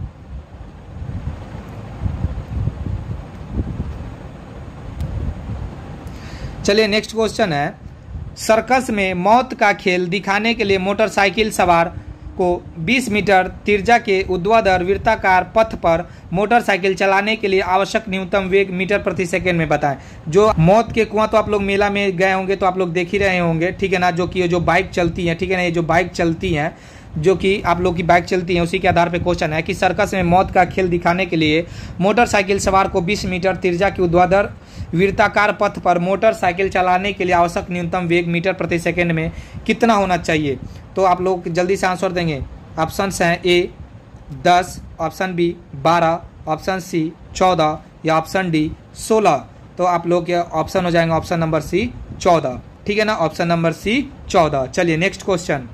चलिए नेक्स्ट क्वेश्चन है, सर्कस में मौत का खेल दिखाने के लिए मोटरसाइकिल सवार को बीस मीटर तिर्जा के ऊर्ध्वाधर वृत्ताकार पथ पर मोटरसाइकिल चलाने के लिए आवश्यक न्यूनतम वेग मीटर प्रति सेकंड में बताएं। जो मौत के कुआं तो आप लोग मेला में गए होंगे तो आप लोग देख ही रहे होंगे, ठीक है ना। जो कि जो बाइक चलती है, ठीक है ना, ये जो बाइक चलती हैं, जो कि आप लोग की बाइक चलती है, उसी के आधार पे क्वेश्चन है कि सर्कस में मौत का खेल दिखाने के लिए मोटरसाइकिल सवार को बीस मीटर तिर्जा के ऊर्ध्वाधर वृत्ताकार पथ पर मोटरसाइकिल चलाने के लिए आवश्यक न्यूनतम वेग मीटर प्रति सेकंड में कितना होना चाहिए? तो आप लोग जल्दी से आंसर देंगे। ऑप्शन हैं ए, दस। ऑप्शन बी, बारह। ऑप्शन सी, चौदह। या ऑप्शन डी, सोलह। तो आप लोग के ऑप्शन हो जाएंगे ऑप्शन नंबर सी, चौदह। ठीक है ना, ऑप्शन नंबर सी, चौदह। चलिए नेक्स्ट क्वेश्चन।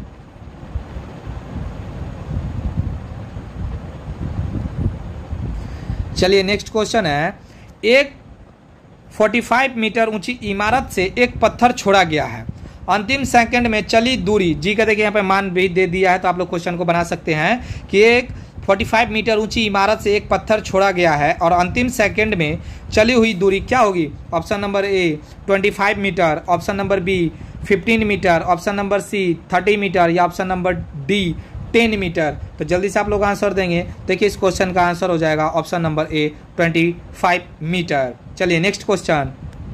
चलिए नेक्स्ट क्वेश्चन है, एक पैंतालीस मीटर ऊंची इमारत से एक पत्थर छोड़ा गया है। अंतिम सेकंड में चली दूरी, जी का देखिए यहाँ पे मान भी दे दिया है तो आप लोग क्वेश्चन को बना सकते हैं कि एक पैंतालीस मीटर ऊंची इमारत से एक पत्थर छोड़ा गया है और अंतिम सेकंड में चली हुई दूरी क्या होगी? ऑप्शन नंबर ए, पच्चीस मीटर। ऑप्शन नंबर बी, पंद्रह मीटर। ऑप्शन नंबर सी, तीस मीटर। या ऑप्शन नंबर डी, दस मीटर। तो जल्दी से आप लोग आंसर देंगे। देखिए इस क्वेश्चन का आंसर हो जाएगा ऑप्शन नंबर ए, पच्चीस मीटर। चलिए नेक्स्ट क्वेश्चन।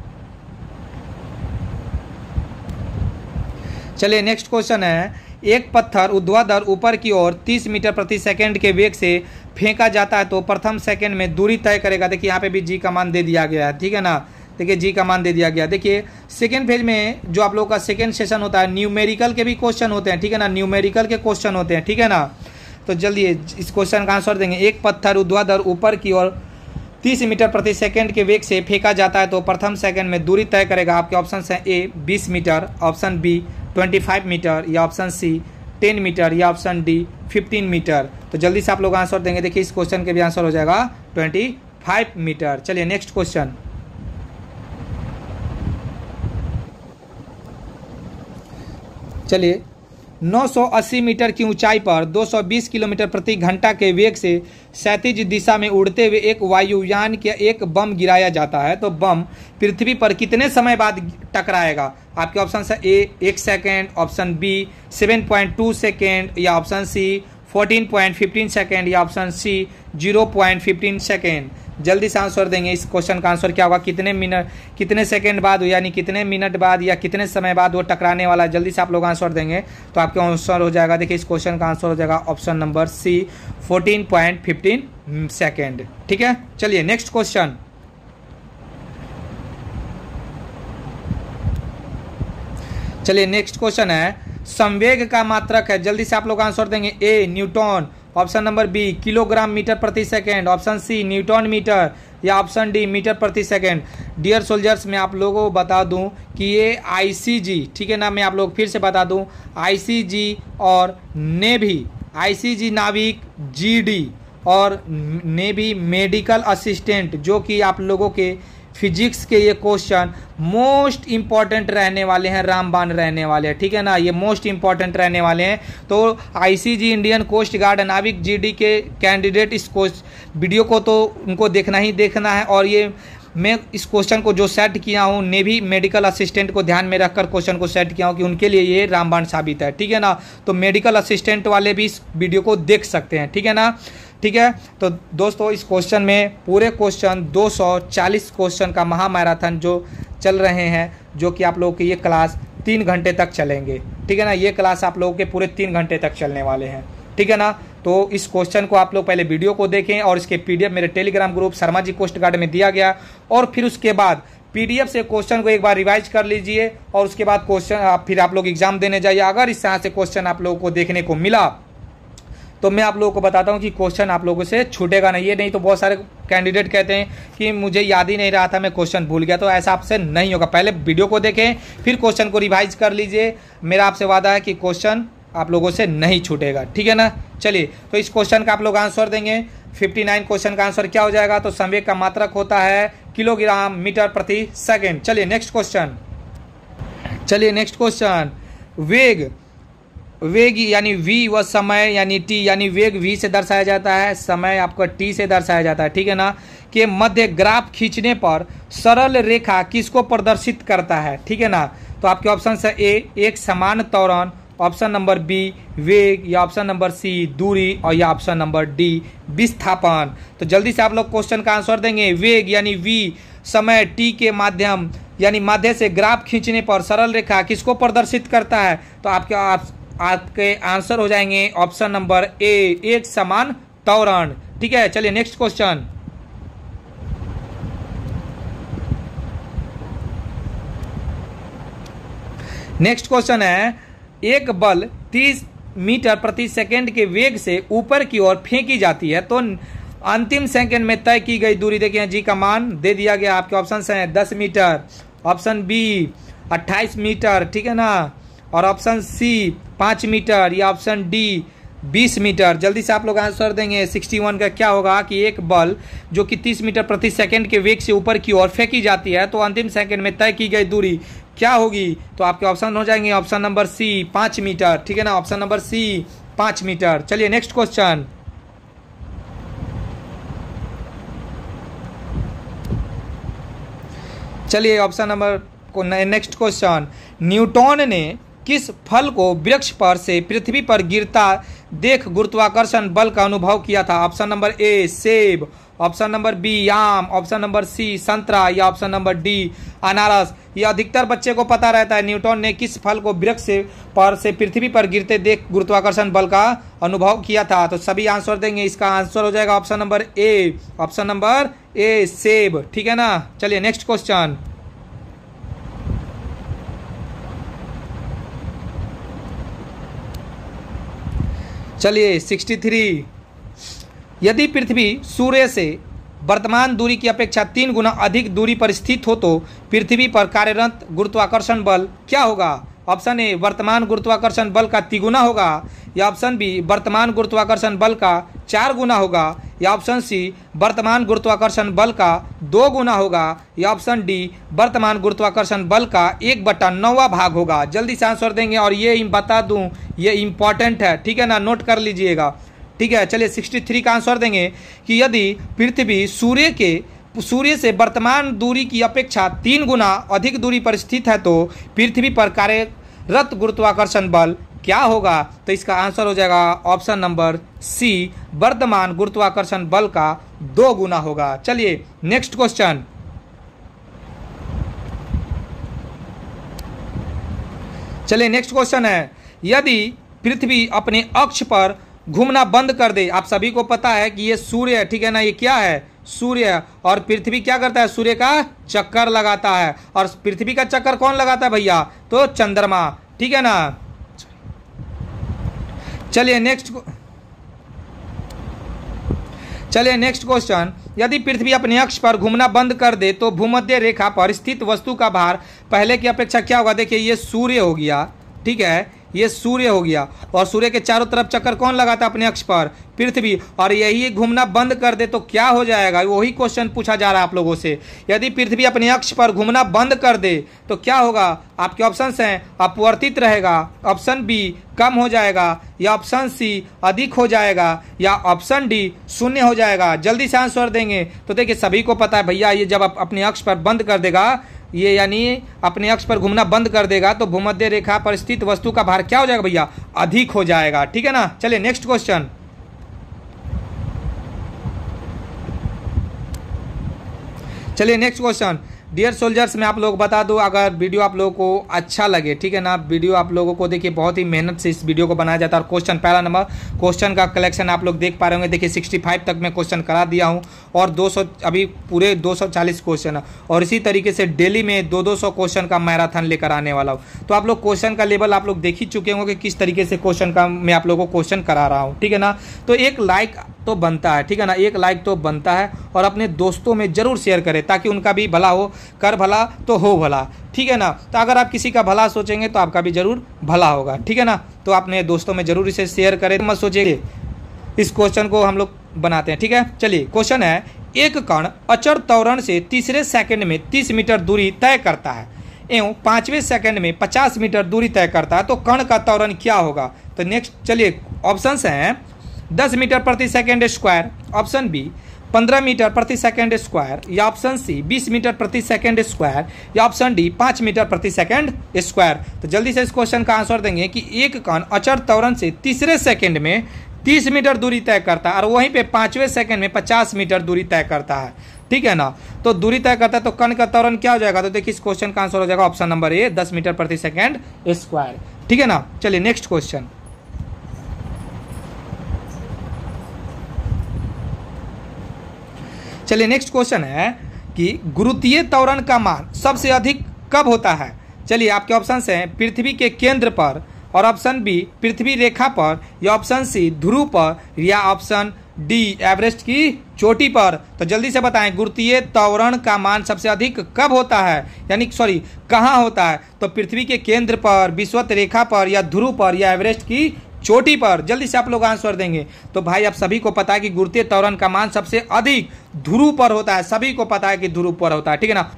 चलिए नेक्स्ट क्वेश्चन है, एक पत्थर ऊर्ध्वाधर ऊपर की ओर तीस मीटर प्रति सेकंड के वेग से फेंका जाता है तो प्रथम सेकंड में दूरी तय करेगा। देखिए यहाँ पे भी जी का मान दे दिया गया है, ठीक है ना। देखिए जी का मान दे दिया गया। देखिए सेकेंड फेज में जो आप लोग का सेकेंड सेशन होता है, न्यूमेरिकल के भी क्वेश्चन होते हैं, ठीक है ना, न्यूमेरिकल के क्वेश्चन होते हैं, ठीक है ना। तो जल्दी इस क्वेश्चन का आंसर देंगे। एक पत्थर ऊर्ध्वाधर ऊपर की ओर तीस मीटर प्रति सेकंड के वेग से फेंका जाता है तो प्रथम सेकंड में दूरी तय करेगा। आपके ऑप्शन हैं ए, बीस मीटर। ऑप्शन बी, पच्चीस मीटर। या ऑप्शन सी, दस मीटर। या ऑप्शन डी, पंद्रह मीटर। तो जल्दी से आप लोग आंसर देंगे। देखिए इस क्वेश्चन के भी आंसर हो जाएगा पच्चीस मीटर। चलिए नेक्स्ट क्वेश्चन। चलिए नौ सौ अस्सी मीटर की ऊंचाई पर दो सौ बीस किलोमीटर प्रति घंटा के वेग से क्षैतिज दिशा में उड़ते हुए एक वायुयान के एक बम गिराया जाता है तो बम पृथ्वी पर कितने समय बाद टकराएगा? आपके ऑप्शन है ए, एक second. Option B, seven point two second. या option C, fourteen point fifteen second. या option C, zero point fifteen second. जल्दी से आंसर देंगे। इस क्वेश्चन का आंसर क्या होगा? कितने मिनट, कितने सेकंड बाद, यानी कितने मिनट बाद या कितने समय बाद वो टकराने वाला है? जल्दी से आप लोग आंसर देंगे तो आपका आंसर हो जाएगा। देखिए इस क्वेश्चन का आंसर हो जाएगा option number C, fourteen point fifteen second. ठीक है, चलिए नेक्स्ट क्वेश्चन। चलिए नेक्स्ट क्वेश्चन है, संवेग का मात्रक है। जल्दी से आप लोग आंसर देंगे। A, newton. Option number B, kilogram metre प्रति second. Option C, newton metre. या ऑप्शन डी, मीटर प्रति सेकंड। डियर सोल्जर्स, मैं आप लोगों को बता दूं कि ये आईसीजी, ठीक है ना, मैं आप लोग फिर से बता दूं, आईसीजी और नेवी, आईसीजी नाविक, जीडी और नेवी मेडिकल असिस्टेंट, जो कि आप लोगों के फिजिक्स के ये क्वेश्चन मोस्ट इंपॉर्टेंट रहने वाले हैं, रामबाण रहने वाले हैं, ठीक है ना, ये मोस्ट इंपॉर्टेंट रहने वाले हैं। तो आईसीजी इंडियन कोस्ट गार्ड नाविक जीडी के कैंडिडेट इस वीडियो को तो उनको देखना ही देखना है। और ये मैं इस क्वेश्चन को जो सेट किया हूँ नेवी मेडिकल असिस्टेंट को ध्यान में रखकर क्वेश्चन को सेट किया हूँ कि उनके लिए ये रामबाण साबित है, ठीक है ना। तो मेडिकल असिस्टेंट वाले भी इस वीडियो को देख सकते हैं, ठीक है ना, ठीक है। तो दोस्तों इस क्वेश्चन में पूरे क्वेश्चन दो सौ चालीस क्वेश्चन का महामैराथन जो चल रहे हैं, जो कि आप लोगों की ये क्लास तीन घंटे तक चलेंगे, ठीक है ना। ये क्लास आप लोगों के पूरे तीन घंटे तक चलने वाले हैं, ठीक है ना। तो इस क्वेश्चन को आप लोग पहले वीडियो को देखें और इसके पीडीएफ मेरे Telegram group Sharma ji coast guard में दिया गया, और फिर उसके बाद पीडीएफ से क्वेश्चन को एक बार रिवाइज कर लीजिए और उसके बाद क्वेश्चन फिर आप लोग एग्जाम देने जाइए। अगर इस तरह से क्वेश्चन आप लोगों को देखने को मिला तो मैं आप लोगों को बताता हूं कि क्वेश्चन आप लोगों से छूटेगा नहीं। ये नहीं तो बहुत सारे कैंडिडेट कहते हैं कि मुझे याद ही नहीं रहा था, मैं क्वेश्चन भूल गया, तो ऐसा आपसे नहीं होगा। पहले वीडियो को देखें फिर क्वेश्चन को रिवाइज कर लीजिए, मेरा आपसे वादा है कि क्वेश्चन आप लोगों से नहीं छूटेगा, ठीक है ना। चलिए तो इस क्वेश्चन का आप लोग आंसर देंगे। उनसठ क्वेश्चन का आंसर क्या हो जाएगा, तो संवेग का मात्रक होता है किलोग्राम मीटर प्रति सेकंड। चलिए नेक्स्ट क्वेश्चन, चलिए नेक्स्ट क्वेश्चन, वेग वेग यानी v व समय यानी t, यानी वेग v से दर्शाया जाता है, समय आपका t से दर्शाया जाता है, ठीक है ना, के मध्य ग्राफ खींचने पर सरल रेखा किसको प्रदर्शित करता है, ठीक है ना। तो आपके ऑप्शन है ए एक समान त्वरण, ऑप्शन नंबर बी वेग, या ऑप्शन नंबर सी दूरी, और या ऑप्शन नंबर डी विस्थापन। तो जल्दी से आप लोग क्वेश्चन का आंसर देंगे। वेग यानी v, समय t के माध्यम यानी माध्य से ग्राफ खींचने पर सरल रेखा किसको प्रदर्शित करता है, तो आपके आप, आपके आंसर हो जाएंगे ऑप्शन नंबर ए एक समान त्वरण, ठीक है। चलिए नेक्स्ट क्वेश्चन, नेक्स्ट क्वेश्चन है एक बल तीस मीटर प्रति सेकंड के वेग से ऊपर की ओर फेंकी जाती है तो अंतिम सेकंड में तय की गई दूरी, देखिए जी का मान दे दिया गया। आपके ऑप्शन हैं दस मीटर, ऑप्शन बी अट्ठाईस मीटर, ठीक है ना, और ऑप्शन सी पाँच मीटर, या ऑप्शन डी बीस मीटर। जल्दी से आप लोग आंसर देंगे। इकसठ का क्या होगा कि एक बल जो कि तीस मीटर प्रति सेकंड के वेग से ऊपर की ओर फेंकी जाती है तो अंतिम सेकंड में तय की गई दूरी क्या होगी, तो आपके ऑप्शन हो जाएंगे ऑप्शन नंबर सी पाँच मीटर, ठीक है ना, ऑप्शन नंबर सी पाँच मीटर। चलिए नेक्स्ट क्वेश्चन, चलिए option number next question, Newton ने किस फल को वृक्ष पर से पृथ्वी पर गिरता देख गुरुत्वाकर्षण बल का अनुभव किया था, ऑप्शन नंबर ए सेब, ऑप्शन नंबर बी आम, ऑप्शन नंबर सी संतरा, या ऑप्शन नंबर डी अनारस। ये अधिकतर बच्चे को पता रहता है न्यूटन ने किस फल को वृक्ष से पर से पृथ्वी पर गिरते देख गुरुत्वाकर्षण बल का अनुभव किया था, तो सभी आंसर देंगे। इसका आंसर हो जाएगा option number A, option number A सेब, ठीक है ना। चलिए नेक्स्ट क्वेश्चन, चलिए तिरसठ, यदि पृथ्वी सूर्य से वर्तमान दूरी की अपेक्षा तीन गुना अधिक दूरी पर स्थित हो तो पृथ्वी पर कार्यरत गुरुत्वाकर्षण बल क्या होगा, ऑप्शन ए वर्तमान गुरुत्वाकर्षण बल का तिगुना होगा, या ऑप्शन बी वर्तमान गुरुत्वाकर्षण बल का चार गुना होगा, या ऑप्शन सी वर्तमान गुरुत्वाकर्षण बल का दो गुना होगा, या ऑप्शन डी वर्तमान गुरुत्वाकर्षण बल का एक बटा नौवा भाग होगा। जल्दी से आंसर देंगे और ये बता दूं ये इंपॉर्टेंट है, ठीक है ना, नोट कर लीजिएगा, ठीक है। चलिए तिरसठ का आंसर देंगे कि यदि पृथ्वी सूर्य के सूर्य से वर्तमान दूरी की अपेक्षा तीन गुना अधिक दूरी पर स्थित है तो पृथ्वी पर कार्यरत गुरुत्वाकर्षण बल क्या होगा, तो इसका आंसर हो जाएगा ऑप्शन नंबर सी वर्तमान गुरुत्वाकर्षण बल का दो गुना होगा। चलिए नेक्स्ट क्वेश्चन, चलिए नेक्स्ट क्वेश्चन है यदि पृथ्वी अपने अक्ष पर घूमना बंद कर दे, आप सभी को पता है कि ये सूर्य है, ठीक है ना, ये क्या है सूर्य, और पृथ्वी क्या करता है सूर्य का चक्कर लगाता है, और पृथ्वी का चक्कर कौन लगाता है भैया, तो चंद्रमा, ठीक है ना। चलिए नेक्स्ट चलिए नेक्स्ट क्वेश्चन, यदि पृथ्वी अपने अक्ष पर घूमना बंद कर दे तो भूमध्य रेखा पर स्थित वस्तु का भार पहले की अपेक्षा क्या होगा। देखिए ये सूर्य हो गया, ठीक है, ये सूर्य हो गया, और सूर्य के चारों तरफ चक्कर कौन लगाता है अपने अक्ष पर? पृथ्वी। और यही घूमना बंद कर दे तो क्या हो जाएगा? वही क्वेश्चन पूछा जा रहा है आप लोगों से। यदि पृथ्वी अपने अक्ष पर घूमना बंद कर दे तो क्या होगा? आपके ऑप्शंस हैं, अपवर्तित रहेगा, ऑप्शन बी कम हो जाएगा, या ऑप्शन सी अधिक हो जाएगा, या ऑप्शन डी शून्य हो जाएगा। जल्दी से आंसर देंगे। तो देखिए सभी को पता है भैया, ये जब आप अपने अक्ष पर बंद कर देगा, ये यानी अपने अक्ष पर घूमना बंद कर देगा तो भूमध्य रेखा पर स्थित वस्तु का भार क्या हो जाएगा भैया? अधिक हो जाएगा। ठीक है ना। चलिए नेक्स्ट क्वेश्चन। चलिए नेक्स्ट क्वेश्चन। डियर सोल्जर्स, मैं आप लोग बता दूं, अगर वीडियो आप लोगों को अच्छा लगे, ठीक है ना, वीडियो आप लोगों को देखिए बहुत ही मेहनत से इस वीडियो को बनाया जाता है। और क्वेश्चन पहला नंबर क्वेश्चन का कलेक्शन आप लोग देख पा रहे होंगे। देखिए पैंसठ तक मैं क्वेश्चन करा दिया हूं, और दो सौ अभी पूरे दो सौ चालीस क्वेश्चन है, और इसी तरीके से डेली में दो दो सौ क्वेश्चन का मैराथन लेकर आने वाला हूँ। तो आप लोग क्वेश्चन का लेवल आप लोग देख ही चुके होंगे कि किस तरीके से क्वेश्चन का मैं आप लोगों को क्वेश्चन करा रहा हूँ। ठीक है ना। तो एक लाइक तो बनता है, ठीक है ना, एक लाइक तो बनता है, और अपने दोस्तों में जरूर शेयर करें ताकि उनका भी भला हो। कर भला तो हो भला, ठीक है ना। तो अगर आप किसी का भला सोचेंगे तो आपका भी जरूर भला होगा। ठीक है ना। तो अपने दोस्तों में जरूर इसे शेयर करें, मत सोचिए। इस क्वेश्चन को हम लोग बनाते हैं। ठीक है। चलिए क्वेश्चन है, एक कण अचर त्वरण से तीसरे सेकंड में तीस मीटर दूरी तय करता है एवं पांचवें सेकंड में पचास मीटर दूरी तय करता है, तो कण का त्वरण क्या होगा? तो नेक्स्ट चलिए ऑप्शंस हैं, दस मीटर प्रति सेकंड स्क्वायर, ऑप्शन बी पंद्रह मीटर प्रति सेकंड स्क्वायर, या ऑप्शन सी बीस मीटर प्रति सेकंड स्क्वायर, या ऑप्शन डी पाँच मीटर प्रति सेकंड स्क्वायर। तो जल्दी से इस क्वेश्चन का आंसर देंगे कि एक कण अचर त्वरण से तीसरे सेकंड में तीस मीटर दूरी तय करता है, और वहीं पे पांचवें सेकंड में पचास मीटर दूरी तय करता है। ठीक है ना। तो दूरी तय करता है तो कण का त्वरण क्या हो जाएगा? तो देखिए इस क्वेश्चन का आंसर हो जाएगा ऑप्शन नंबर ए, दस मीटर प्रति सेकंड स्क्वायर। ठीक है ना। चलिए नेक्स्ट क्वेश्चन। चलिए नेक्स्ट क्वेश्चन है कि गुरुत्वीय त्वरण का मान सबसे अधिक कब होता है? चलिए आपके ऑप्शंस हैं, पृथ्वी के केंद्र पर, और ऑप्शन बी पृथ्वी रेखा पर, या ऑप्शन सी ध्रुव पर, या ऑप्शन डी एवरेस्ट की चोटी पर। तो जल्दी से बताएं, गुरुत्वीय त्वरण का मान सबसे अधिक कब होता है, यानी सॉरी कहाँ होता है? तो पृथ्वी के केंद्र पर, विषुवत रेखा पर, या ध्रुव पर, या एवरेस्ट की चोटी पर। जल्दी से आप लोग आंसर देंगे। तो भाई आप सभी को पता है कि गुरुत्वीय त्वरण का मान सबसे अधिक ध्रुव पर होता है, सभी को पता है कि ध्रुव पर होता है। ठीक है ना।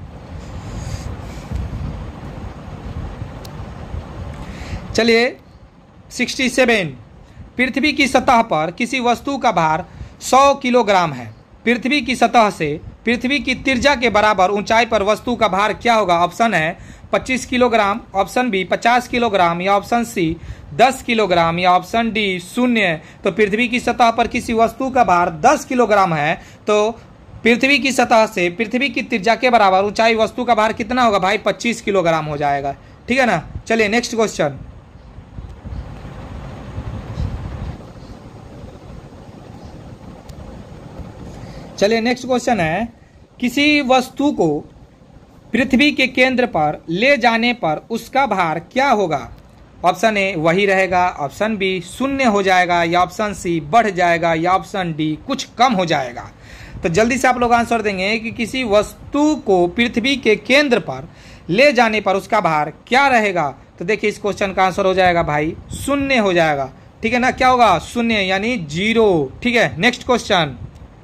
चलिए सड़सठ, पृथ्वी की सतह पर किसी वस्तु का भार सौ किलोग्राम है। पृथ्वी की सतह से पृथ्वी की त्रिज्या के बराबर ऊंचाई पर वस्तु का भार क्या होगा? ऑप्शन है पच्चीस किलोग्राम, ऑप्शन बी पचास किलोग्राम, या ऑप्शन सी दस किलोग्राम, या ऑप्शन डी शून्य। तो पृथ्वी की सतह पर किसी वस्तु का भार दस किलोग्राम है, तो पृथ्वी की सतह से पृथ्वी की त्रिज्या के बराबर ऊंचाई वस्तु का भार कितना होगा भाई? पच्चीस किलोग्राम हो जाएगा। ठीक है ना। चलिए नेक्स्ट क्वेश्चन। चलिए नेक्स्ट क्वेश्चन है, किसी वस्तु को पृथ्वी के केंद्र पर ले जाने पर उसका भार क्या होगा? ऑप्शन ए वही रहेगा, ऑप्शन बी शून्य हो जाएगा, या ऑप्शन सी बढ़ जाएगा, या ऑप्शन डी कुछ कम हो जाएगा। तो जल्दी से आप लोग आंसर देंगे कि किसी वस्तु को पृथ्वी के केंद्र पर ले जाने पर उसका भार क्या रहेगा? तो देखिए इस क्वेश्चन का आंसर हो जाएगा भाई शून्य हो जाएगा। ठीक है ना। क्या होगा? शून्य यानी जीरो। ठीक है। Next question.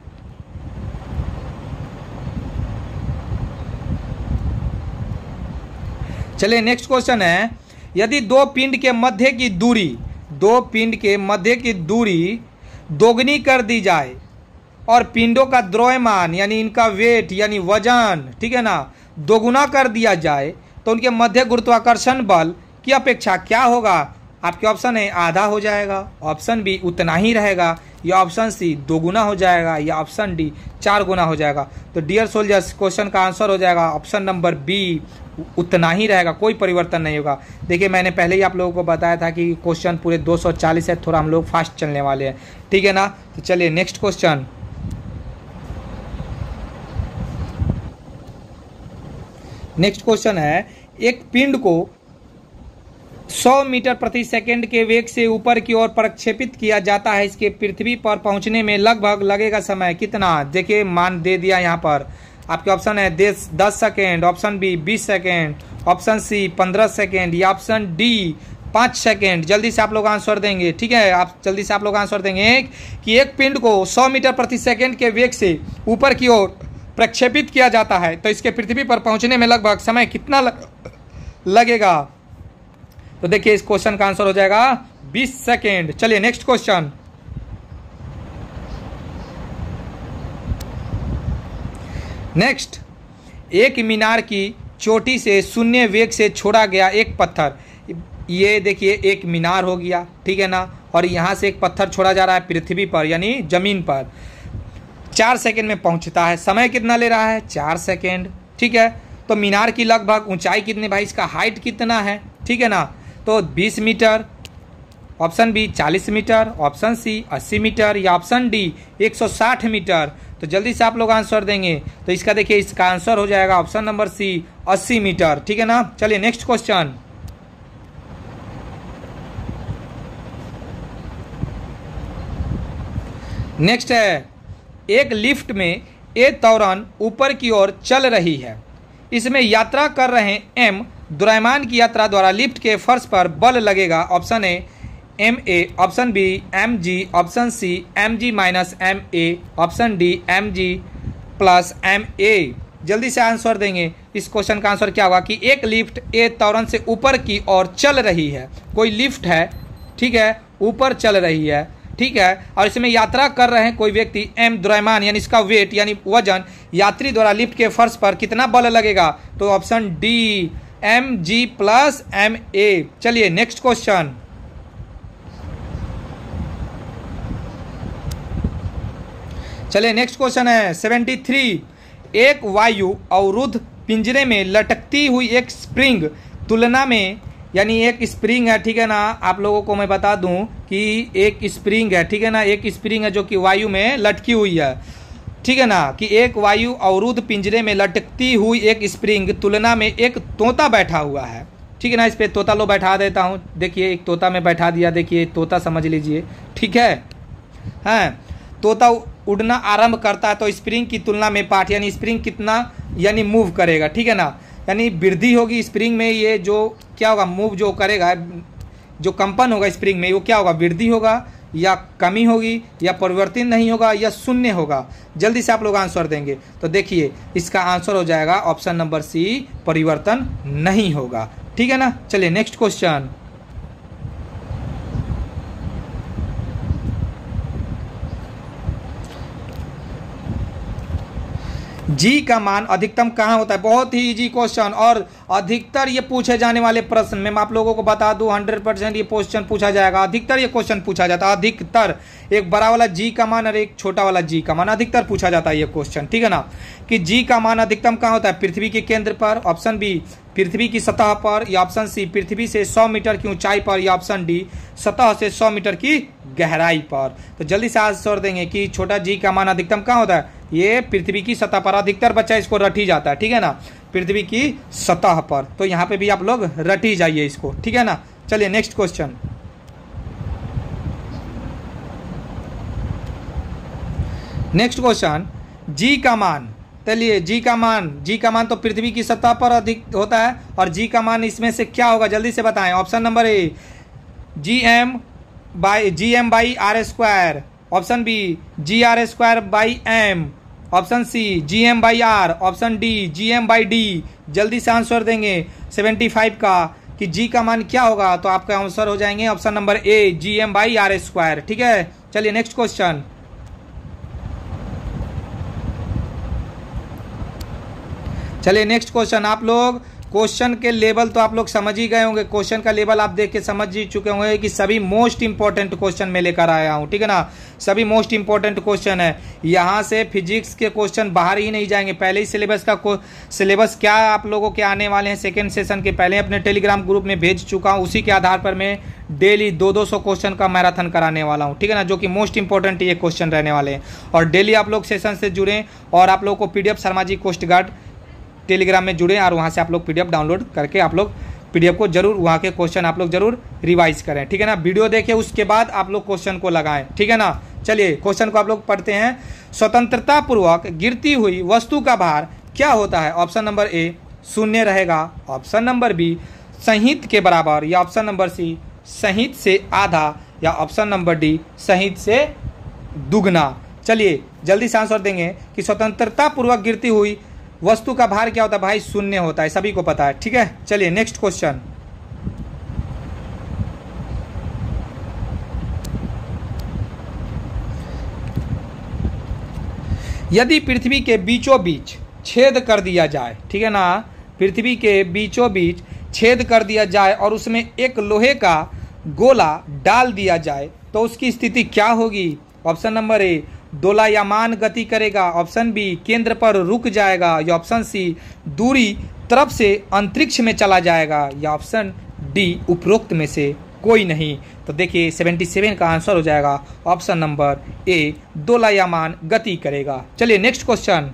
चलिए नेक्स्ट क्वेश्चन है, यदि दो पिंड के मध्य की दूरी दो पिंड के मध्य की दूरी दोगुनी कर दी जाए और पिंडों का द्रव्यमान यानी इनका वेट यानी वजन, ठीक है ना, दोगुना कर दिया जाए तो उनके मध्य गुरुत्वाकर्षण बल की अपेक्षा क्या होगा? आपके ऑप्शन है आधा हो जाएगा, ऑप्शन बी उतना ही रहेगा, या ऑप्शन सी दो गुना हो जाएगा, या ऑप्शन डी चार गुना हो जाएगा। तो डियर सोल्जर्स क्वेश्चन का आंसर हो जाएगा ऑप्शन नंबर बी, उतना ही रहेगा, कोई परिवर्तन नहीं होगा। देखिए मैंने पहले ही आप लोगों को बताया था कि क्वेश्चन पूरे दो सौ चालीस है, थोड़ा हम लोग फास्ट चलने वाले हैं। ठीक है ना। तो चलिए नेक्स्ट क्वेश्चन। नेक्स्ट क्वेश्चन है, एक पिंड को सौ मीटर प्रति सेकंड के वेग से ऊपर की ओर प्रक्षेपित किया जाता है। इसके पृथ्वी पर पहुंचने में लगभग लगेगा समय कितना? देखिए मान दे दिया यहाँ पर। आपके ऑप्शन है दस सेकेंड, ऑप्शन बी बीस सेकेंड, ऑप्शन सी पंद्रह सेकेंड, या ऑप्शन डी पाँच सेकेंड। जल्दी से आप लोग आंसर देंगे, ठीक है, आप जल्दी से आप लोग आंसर देंगे कि एक पिंड को सौ मीटर प्रति सेकेंड के वेग से ऊपर की ओर प्रक्षेपित किया जाता है तो इसके पृथ्वी पर पहुंचने में लगभग समय कितना लग, लगेगा। तो देखिए इस क्वेश्चन का आंसर हो जाएगा बीस सेकेंड। चलिए नेक्स्ट क्वेश्चन। नेक्स्ट, एक मीनार की चोटी से शून्य वेग से छोड़ा गया एक पत्थर, ये देखिए एक मीनार हो गया, ठीक है ना, और यहाँ से एक पत्थर छोड़ा जा रहा है पृथ्वी पर यानी जमीन पर, चार सेकेंड में पहुँचता है। समय कितना ले रहा है? चार सेकेंड, ठीक है। तो मीनार की लगभग ऊंचाई कितनी भाई, इसका हाइट कितना है, ठीक है ना, तो बीस मीटर, ऑप्शन बी चालीस मीटर, ऑप्शन सी अस्सी मीटर या ऑप्शन डी एक सौ साठ मीटर। तो जल्दी से आप लोग आंसर देंगे। तो इसका देखिए इसका आंसर हो जाएगा ऑप्शन नंबर सी अस्सी मीटर, ठीक है ना। चलिए नेक्स्ट क्वेश्चन। नेक्स्ट है, एक लिफ्ट में ए तौरन ऊपर की ओर चल रही है, इसमें यात्रा कर रहे एम द्रव्यमान की यात्रा द्वारा लिफ्ट के फर्श पर बल लगेगा। Option A M A, option B M G, option C M G minus M A, option D M G plus M A. जल्दी से आंसर देंगे। इस क्वेश्चन का आंसर क्या होगा कि एक लिफ्ट ए त्वरण से ऊपर की ओर चल रही है, कोई लिफ्ट है, ठीक है, ऊपर चल रही है, ठीक है, और इसमें यात्रा कर रहे हैं कोई व्यक्ति एम द्रव्यमान यानी इसका वेट यानी वजन यात्री द्वारा लिफ्ट के फर्श पर कितना बल लगेगा। तो option D M G plus M A. चलिए नेक्स्ट क्वेश्चन। चलिए नेक्स्ट क्वेश्चन है सेवेंटी थ्री। एक वायु अवरुद्ध पिंजरे में लटकती हुई एक स्प्रिंग तुलना में, यानी एक स्प्रिंग है, ठीक है ना, आप लोगों को मैं बता दूं कि एक स्प्रिंग है, ठीक है ना, एक स्प्रिंग है जो कि वायु में लटकी हुई है, ठीक है ना, कि एक वायु अवरुद्ध पिंजरे में लटकती हुई एक स्प्रिंग तुलना में एक तोता बैठा हुआ है, ठीक है ना। इस पे तोता लो बैठा देता हूँ, देखिए एक तोता में बैठा दिया, देखिए तोता समझ लीजिए, ठीक है। हाँ, तोता उड़ना आरंभ करता है तो स्प्रिंग की तुलना में पार्ट यानी स्प्रिंग कितना यानी मूव करेगा, ठीक है ना, यानी वृद्धि होगी स्प्रिंग में, ये जो क्या होगा मूव जो करेगा, जो कंपन होगा स्प्रिंग में वो क्या होगा, वृद्धि होगा या कमी होगी या परिवर्तन नहीं होगा या शून्य होगा। जल्दी से आप लोग आंसर देंगे। तो देखिए इसका आंसर हो जाएगा ऑप्शन नंबर सी परिवर्तन नहीं होगा, ठीक है ना। चलिए नेक्स्ट क्वेश्चन। जी का मान अधिकतम कहाँ होता है? बहुत ही इजी क्वेश्चन और अधिकतर ये पूछे जाने वाले प्रश्न में मैं आप लोगों को बता दूं हंड्रेड परसेंट ये क्वेश्चन पूछा जाएगा। अधिकतर ये क्वेश्चन पूछा जाता है, अधिकतर एक बड़ा वाला जी का मान और एक छोटा वाला जी का मान अधिकतर पूछा जाता है ये क्वेश्चन, ठीक है ना, कि जी का मान अधिकतम कहाँ होता है? पृथ्वी के केंद्र पर, ऑप्शन बी पृथ्वी की सतह पर, या ऑप्शन सी पृथ्वी से सौ मीटर की ऊंचाई पर, या ऑप्शन डी सतह से सौ मीटर की गहराई पर। तो जल्दी से आंसर देंगे कि छोटा जी का मान अधिकतम कहाँ होता है? ये पृथ्वी की सतह पर। अधिकतर बच्चा इसको रट ही जाता है, ठीक है ना, पृथ्वी की सतह पर। तो यहाँ पे भी आप लोग रट ही जाइए इसको, ठीक है ना। चलिए next question. Next question, G का मान, चलिए जी का मान, जी का मान तो पृथ्वी की सतह पर अधिक होता है और जी का मान इसमें से क्या होगा जल्दी से बताएं। Option number A G M by G M by R square, option B G R square by M, option C G M by R, option D G M by D. जल्दी से आंसर देंगे seventy five का कि जी का मान क्या होगा, तो आपका आंसर हो जाएंगे option number A G M by R square, ठीक है। चलिए नेक्स्ट क्वेश्चन। चलिए नेक्स्ट क्वेश्चन। आप लोग क्वेश्चन के लेवल तो आप लोग समझ ही गए होंगे, क्वेश्चन का लेवल आप देख के समझ ही चुके होंगे कि सभी मोस्ट इंपॉर्टेंट क्वेश्चन में लेकर आया हूं, ठीक है ना, सभी मोस्ट इंपॉर्टेंट क्वेश्चन है। यहां से फिजिक्स के क्वेश्चन बाहर ही नहीं जाएंगे। पहले ही सिलेबस का सिलेबस क्या आप लोगों के आने वाले हैं सेकेंड सेशन के पहले अपने टेलीग्राम ग्रुप में भेज चुका हूँ, उसी के आधार पर मैं डेली दो दो सौ क्वेश्चन का मैराथन कराने वाला हूँ, ठीक है ना, जो कि मोस्ट इंपॉर्टेंट ये क्वेश्चन रहने वाले हैं। और डेली आप लोग सेशन से जुड़ें और आप लोग को PDF Sharma ji coast guard Telegram में जुड़े और वहाँ से आप लोग पीडीएफ डाउनलोड करके आप लोग पीडीएफ को जरूर वहाँ के क्वेश्चन आप लोग जरूर रिवाइज करें, ठीक है ना। वीडियो देखें उसके बाद आप लोग क्वेश्चन को लगाएं, ठीक है ना। चलिए क्वेश्चन को आप लोग पढ़ते हैं। स्वतंत्रता पूर्वक गिरती हुई वस्तु का भार क्या होता है? ऑप्शन नंबर ए शून्य रहेगा, ऑप्शन नंबर बी संहित के बराबर, या ऑप्शन नंबर सी सहित से आधा या ऑप्शन नंबर डी सहित से दुगना। चलिए जल्दी से आंसर देंगे कि स्वतंत्रता पूर्वक गिरती हुई वस्तु का भार क्या होता है भाई? शून्य होता है, सभी को पता है। ठीक है, चलिए नेक्स्ट क्वेश्चन। यदि पृथ्वी के बीचों बीच छेद कर दिया जाए, ठीक है ना, पृथ्वी के बीचों बीच छेद कर दिया जाए और उसमें एक लोहे का गोला डाल दिया जाए तो उसकी स्थिति क्या होगी? ऑप्शन नंबर ए दोलायमान गति करेगा, ऑप्शन बी केंद्र पर रुक जाएगा, या ऑप्शन सी दूरी तरफ से अंतरिक्ष में चला जाएगा, या ऑप्शन डी उपरोक्त में से कोई नहीं। तो देखिए सतहत्तर का आंसर हो जाएगा ऑप्शन नंबर ए दोलायमान गति करेगा। चलिए नेक्स्ट क्वेश्चन।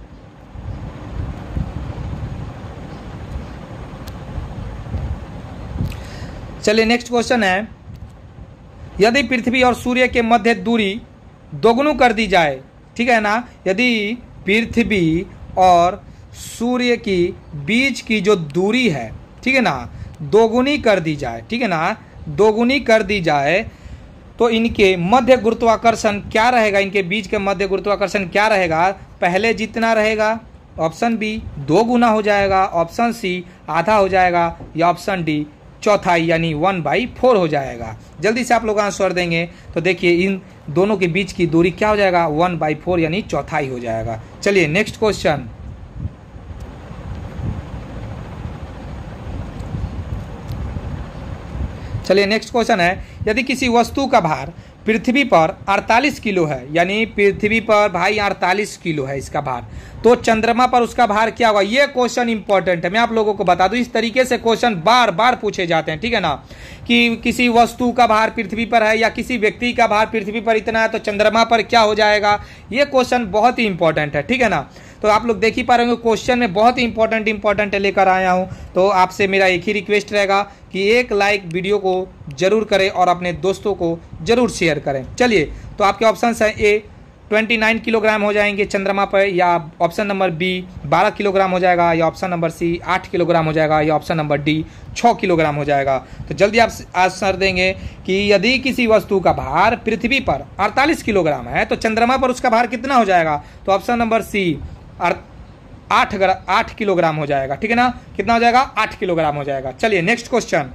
चलिए नेक्स्ट क्वेश्चन है, यदि पृथ्वी और सूर्य के मध्य दूरी दोगुनी कर दी जाए, ठीक है ना, यदि पृथ्वी और सूर्य की बीच की जो दूरी है, ठीक है ना, दोगुनी कर दी जाए, ठीक है ना, दोगुनी कर दी जाए तो इनके मध्य गुरुत्वाकर्षण क्या रहेगा? इनके बीच के मध्य गुरुत्वाकर्षण क्या रहेगा? पहले जितना रहेगा, ऑप्शन बी दो गुना हो जाएगा, ऑप्शन सी आधा हो जाएगा, या ऑप्शन डी चौथाई यानी वन बाई फोर हो जाएगा। जल्दी से आप लोग आंसर देंगे तो देखिए इन दोनों के बीच की दूरी क्या हो जाएगा? वन बाई फोर यानी चौथाई हो जाएगा। चलिए नेक्स्ट क्वेश्चन। चलिए नेक्स्ट क्वेश्चन है, यदि किसी वस्तु का भार पृथ्वी पर अड़तालीस किलो है, यानी पृथ्वी पर भाई अड़तालीस किलो है इसका भार, तो चंद्रमा पर उसका भार क्या होगा? ये क्वेश्चन इंपॉर्टेंट है, मैं आप लोगों को बता दूं, इस तरीके से क्वेश्चन बार बार पूछे जाते हैं, ठीक है ना, कि किसी वस्तु का भार पृथ्वी पर है या किसी व्यक्ति का भार पृथ्वी पर इतना है तो चंद्रमा पर क्या हो जाएगा? ये क्वेश्चन बहुत ही इंपॉर्टेंट है, ठीक है ना। तो आप लोग देख ही पा रहे होंगे क्वेश्चन में बहुत ही इंपॉर्टेंट इंपॉर्टेंट लेकर आया हूँ। तो आपसे मेरा एक ही रिक्वेस्ट रहेगा कि एक लाइक वीडियो को जरूर करें और अपने दोस्तों को जरूर शेयर करें। चलिए तो आपके ऑप्शन है ए उनतीस किलोग्राम हो जाएंगे चंद्रमा पर, या ऑप्शन नंबर बी बारह किलोग्राम हो जाएगा, या ऑप्शन नंबर सी आठ किलोग्राम हो जाएगा, या ऑप्शन नंबर डी छः किलोग्राम हो जाएगा। तो जल्दी आप आंसर देंगे कि यदि किसी वस्तु का भार पृथ्वी पर अड़तालीस किलोग्राम है तो चंद्रमा पर उसका भार कितना हो जाएगा? तो ऑप्शन नंबर सी आठ आठ किलोग्राम हो जाएगा, ठीक है ना। कितना हो जाएगा? आठ किलोग्राम हो जाएगा। चलिए नेक्स्ट क्वेश्चन।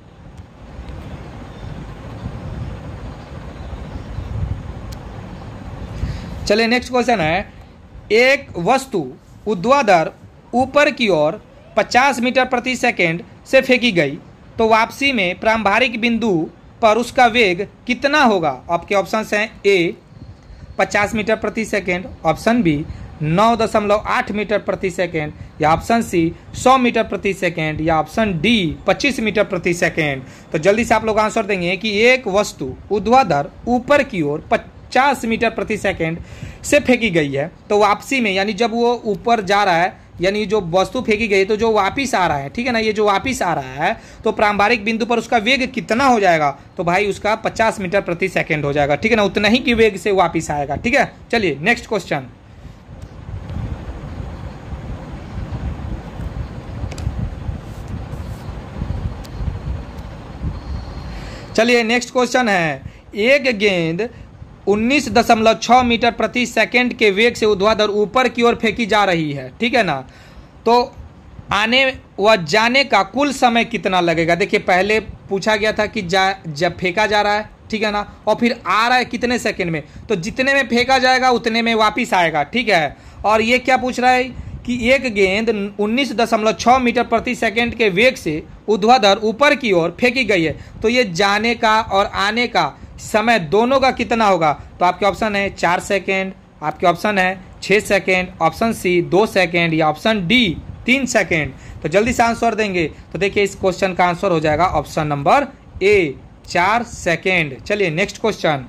चलिए नेक्स्ट क्वेश्चन है, एक वस्तु ऊर्ध्वाधर ऊपर की ओर पचास मीटर प्रति सेकंड से फेंकी गई तो वापसी में प्रारंभिक बिंदु पर उसका वेग कितना होगा? आपके ऑप्शन हैं ए पचास मीटर प्रति सेकंड, ऑप्शन बी नौ दशमलव आठ मीटर प्रति सेकंड, या ऑप्शन सी सौ मीटर प्रति सेकंड, या ऑप्शन डी पच्चीस मीटर प्रति सेकंड। तो जल्दी से आप लोग आंसर देंगे कि एक वस्तु ऊर्ध्वाधर ऊपर की ओर पचास मीटर प्रति सेकंड से फेंकी गई है तो वापसी में, यानी जब वो ऊपर जा रहा है, यानी जो वस्तु फेंकी गई तो जो वापिस आ रहा है, ठीक है ना, ये जो वापिस आ रहा है तो प्रारंभिक बिंदु पर उसका वेग कितना हो जाएगा? तो भाई उसका पचास मीटर प्रति सेकंड हो जाएगा, ठीक है ना, उतना ही की वेग से वापिस आएगा, ठीक है। चलिए नेक्स्ट क्वेश्चन। चलिए नेक्स्ट क्वेश्चन है, एक गेंद उन्नीस दशमलव छह मीटर प्रति सेकंड के वेग से ऊर्ध्वाधर ऊपर की ओर फेंकी जा रही है, ठीक है ना, तो आने व जाने का कुल समय कितना लगेगा? देखिए पहले पूछा गया था कि जा जब फेंका जा रहा है, ठीक है ना, और फिर आ रहा है कितने सेकंड में, तो जितने में फेंका जाएगा उतने में वापिस आएगा, ठीक है। और ये क्या पूछ रहा है कि एक गेंद उन्नीस दशमलव छह मीटर प्रति सेकंड के वेग से ऊर्ध्वाधर ऊपर की ओर फेंकी गई है तो ये जाने का और आने का समय दोनों का कितना होगा? तो आपके ऑप्शन है चार सेकेंड, आपके ऑप्शन है छः सेकेंड, ऑप्शन सी दो सेकेंड, या ऑप्शन डी तीन सेकेंड। तो जल्दी से आंसर देंगे तो देखिए इस क्वेश्चन का आंसर हो जाएगा ऑप्शन नंबर ए चार सेकेंड। चलिए नेक्स्ट क्वेश्चन।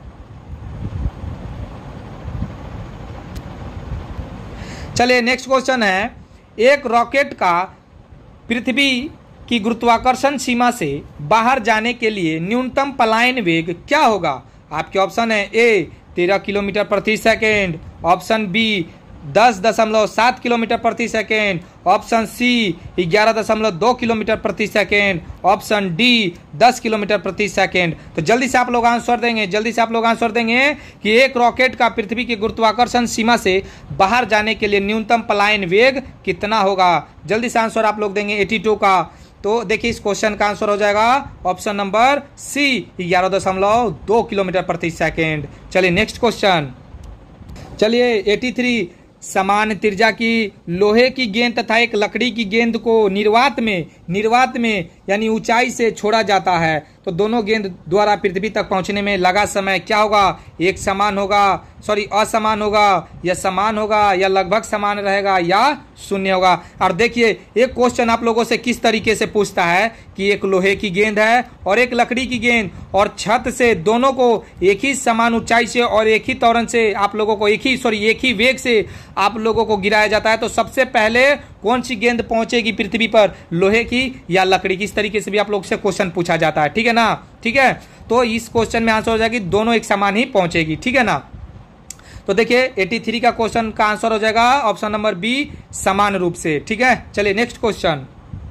चलिए नेक्स्ट क्वेश्चन है, एक रॉकेट का पृथ्वी की गुरुत्वाकर्षण सीमा से बाहर जाने के लिए न्यूनतम पलायन वेग क्या होगा? आपके ऑप्शन है ए तेरह किलोमीटर प्रति सेकंड, ऑप्शन बी दस दशमलव सात किलोमीटर प्रति सेकेंड, ऑप्शन सी ग्यारह दशमलव दो किलोमीटर प्रति सेकेंड, ऑप्शन डी दस किलोमीटर प्रति सेकेंड। तो जल्दी से आप लोग आंसर देंगे, जल्दी से आप लोग आंसर देंगे कि एक रॉकेट का पृथ्वी की गुरुत्वाकर्षण सीमा से बाहर जाने के लिए न्यूनतम पलायन वेग कितना होगा। जल्दी से आंसर आप लोग देंगे बयासी का। तो देखिए इस क्वेश्चन का आंसर हो जाएगा ऑप्शन नंबर सी ग्यारह दशमलव दो किलोमीटर प्रति सेकेंड। चलिए नेक्स्ट क्वेश्चन। चलिए तिरासी, समान त्रिज्या की लोहे की गेंद तथा एक लकड़ी की गेंद को निर्वात में निर्वात में यानी ऊंचाई से छोड़ा जाता है, तो दोनों गेंद द्वारा पृथ्वी तक पहुंचने में लगा समय क्या होगा। एक समान होगा, सॉरी असमान होगा, या समान होगा, या लगभग समान रहेगा, या शून्य होगा। और देखिए एक क्वेश्चन आप लोगों से किस तरीके से पूछता है कि एक लोहे की गेंद है और एक लकड़ी की गेंद, और छत से दोनों को एक ही समान ऊंचाई से और एक ही त्वरण से आप लोगों को एक ही सॉरी एक ही वेग से आप लोगों को गिराया जाता है। तो सबसे पहले कौन सी गेंद पहुंचेगी पृथ्वी पर, लोहे की या लकड़ी की। इस तरीके से भी आप लोग से क्वेश्चन पूछा जाता है, ठीक है ना। ठीक है, तो इस क्वेश्चन में आंसर हो जाएगी दोनों एक समान ही पहुंचेगी, ठीक है ना। तो देखिए तिरासी का क्वेश्चन का आंसर हो जाएगा ऑप्शन नंबर बी समान रूप से, ठीक है। चलिए नेक्स्ट क्वेश्चन।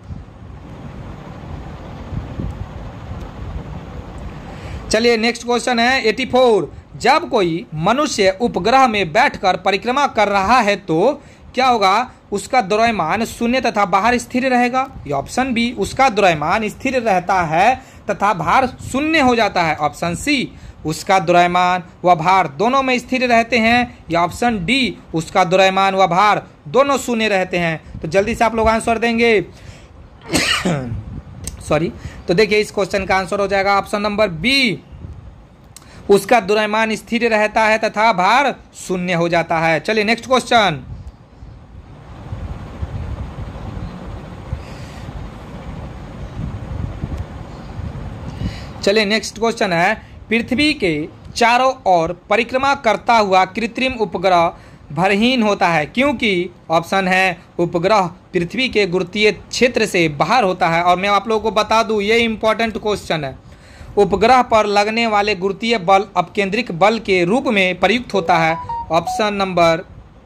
चलिए नेक्स्ट क्वेश्चन है चौरासी, जब कोई मनुष्य उपग्रह में बैठकर परिक्रमा कर रहा है तो क्या होगा। उसका द्रव्यमान शून्य तथा बाहर स्थिर रहेगा, या ऑप्शन बी उसका द्रव्यमान स्थिर रहता है तथा भार शून्य हो जाता है, ऑप्शन सी उसका द्रव्यमान व भार दोनों में स्थिर रहते हैं, या ऑप्शन डी उसका द्रव्यमान व भार दोनों शून्य रहते हैं। तो जल्दी से आप लोग आंसर देंगे सॉरी तो देखिए इस क्वेश्चन का आंसर हो जाएगा ऑप्शन नंबर बी उसका द्रव्यमान स्थिर रहता है तथा भार शून्य हो जाता है। चलिए नेक्स्ट क्वेश्चन। चलिए नेक्स्ट क्वेश्चन है, पृथ्वी के चारों ओर परिक्रमा करता हुआ कृत्रिम उपग्रह भरहीन होता है क्योंकि ऑप्शन है उपग्रह पृथ्वी के गुरुत्वीय क्षेत्र से बाहर होता है। और मैं आप लोगों को बता दूं ये इंपॉर्टेंट क्वेश्चन है, उपग्रह पर लगने वाले गुरुत्वीय बल अपकेंद्रिक बल के रूप में प्रयुक्त होता है, option number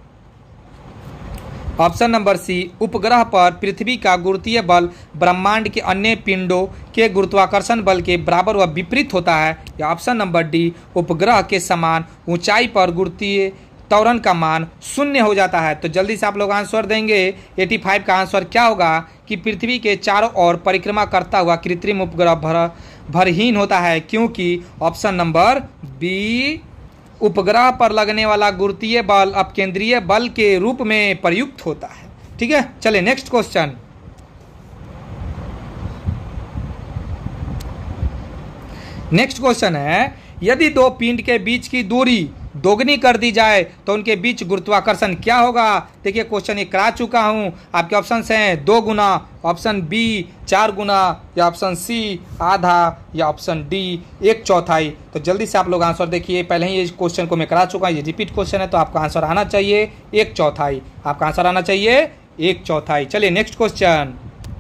option number C उपग्रह पर पृथ्वी का गुरुत्वीय बल ब्रह्मांड के अन्य पिंडों के गुरुत्वाकर्षण बल के बराबर व विपरीत होता है, या ऑप्शन नंबर डी उपग्रह के समान ऊंचाई पर गुरुत्वीय त्वरण का मान शून्य हो जाता है। तो जल्दी से आप लोग आंसर देंगे पचासी का आंसर क्या होगा कि पृथ्वी के चारों ओर परिक्रमा करता हुआ कृत्रिम उपग्रह भर भरहीन होता है क्योंकि ऑप्शन नंबर बी उपग्रह पर लगने वाला गुरुत्वीय बल अपकेंद्रीय बल के रूप में प्रयुक्त होता है, ठीक है। चलिए नेक्स्ट क्वेश्चन। नेक्स्ट क्वेश्चन है, यदि दो पिंड के बीच की दूरी दोगुनी कर दी जाए तो उनके बीच गुरुत्वाकर्षण क्या होगा। देखिए क्वेश्चन ये करा चुका हूं, आपके ऑप्शंस हैं दो गुना, ऑप्शन बी चार गुना, या ऑप्शन सी आधा, या ऑप्शन डी एक चौथाई। तो जल्दी से आप लोग आंसर देखिए, पहले ही इस क्वेश्चन को मैं करा चुका हूं, ये रिपीट क्वेश्चन है तो आपका आंसर आना चाहिए एक चौथाई, आपका आंसर आना चाहिए एक चौथाई। चलिए नेक्स्ट क्वेश्चन।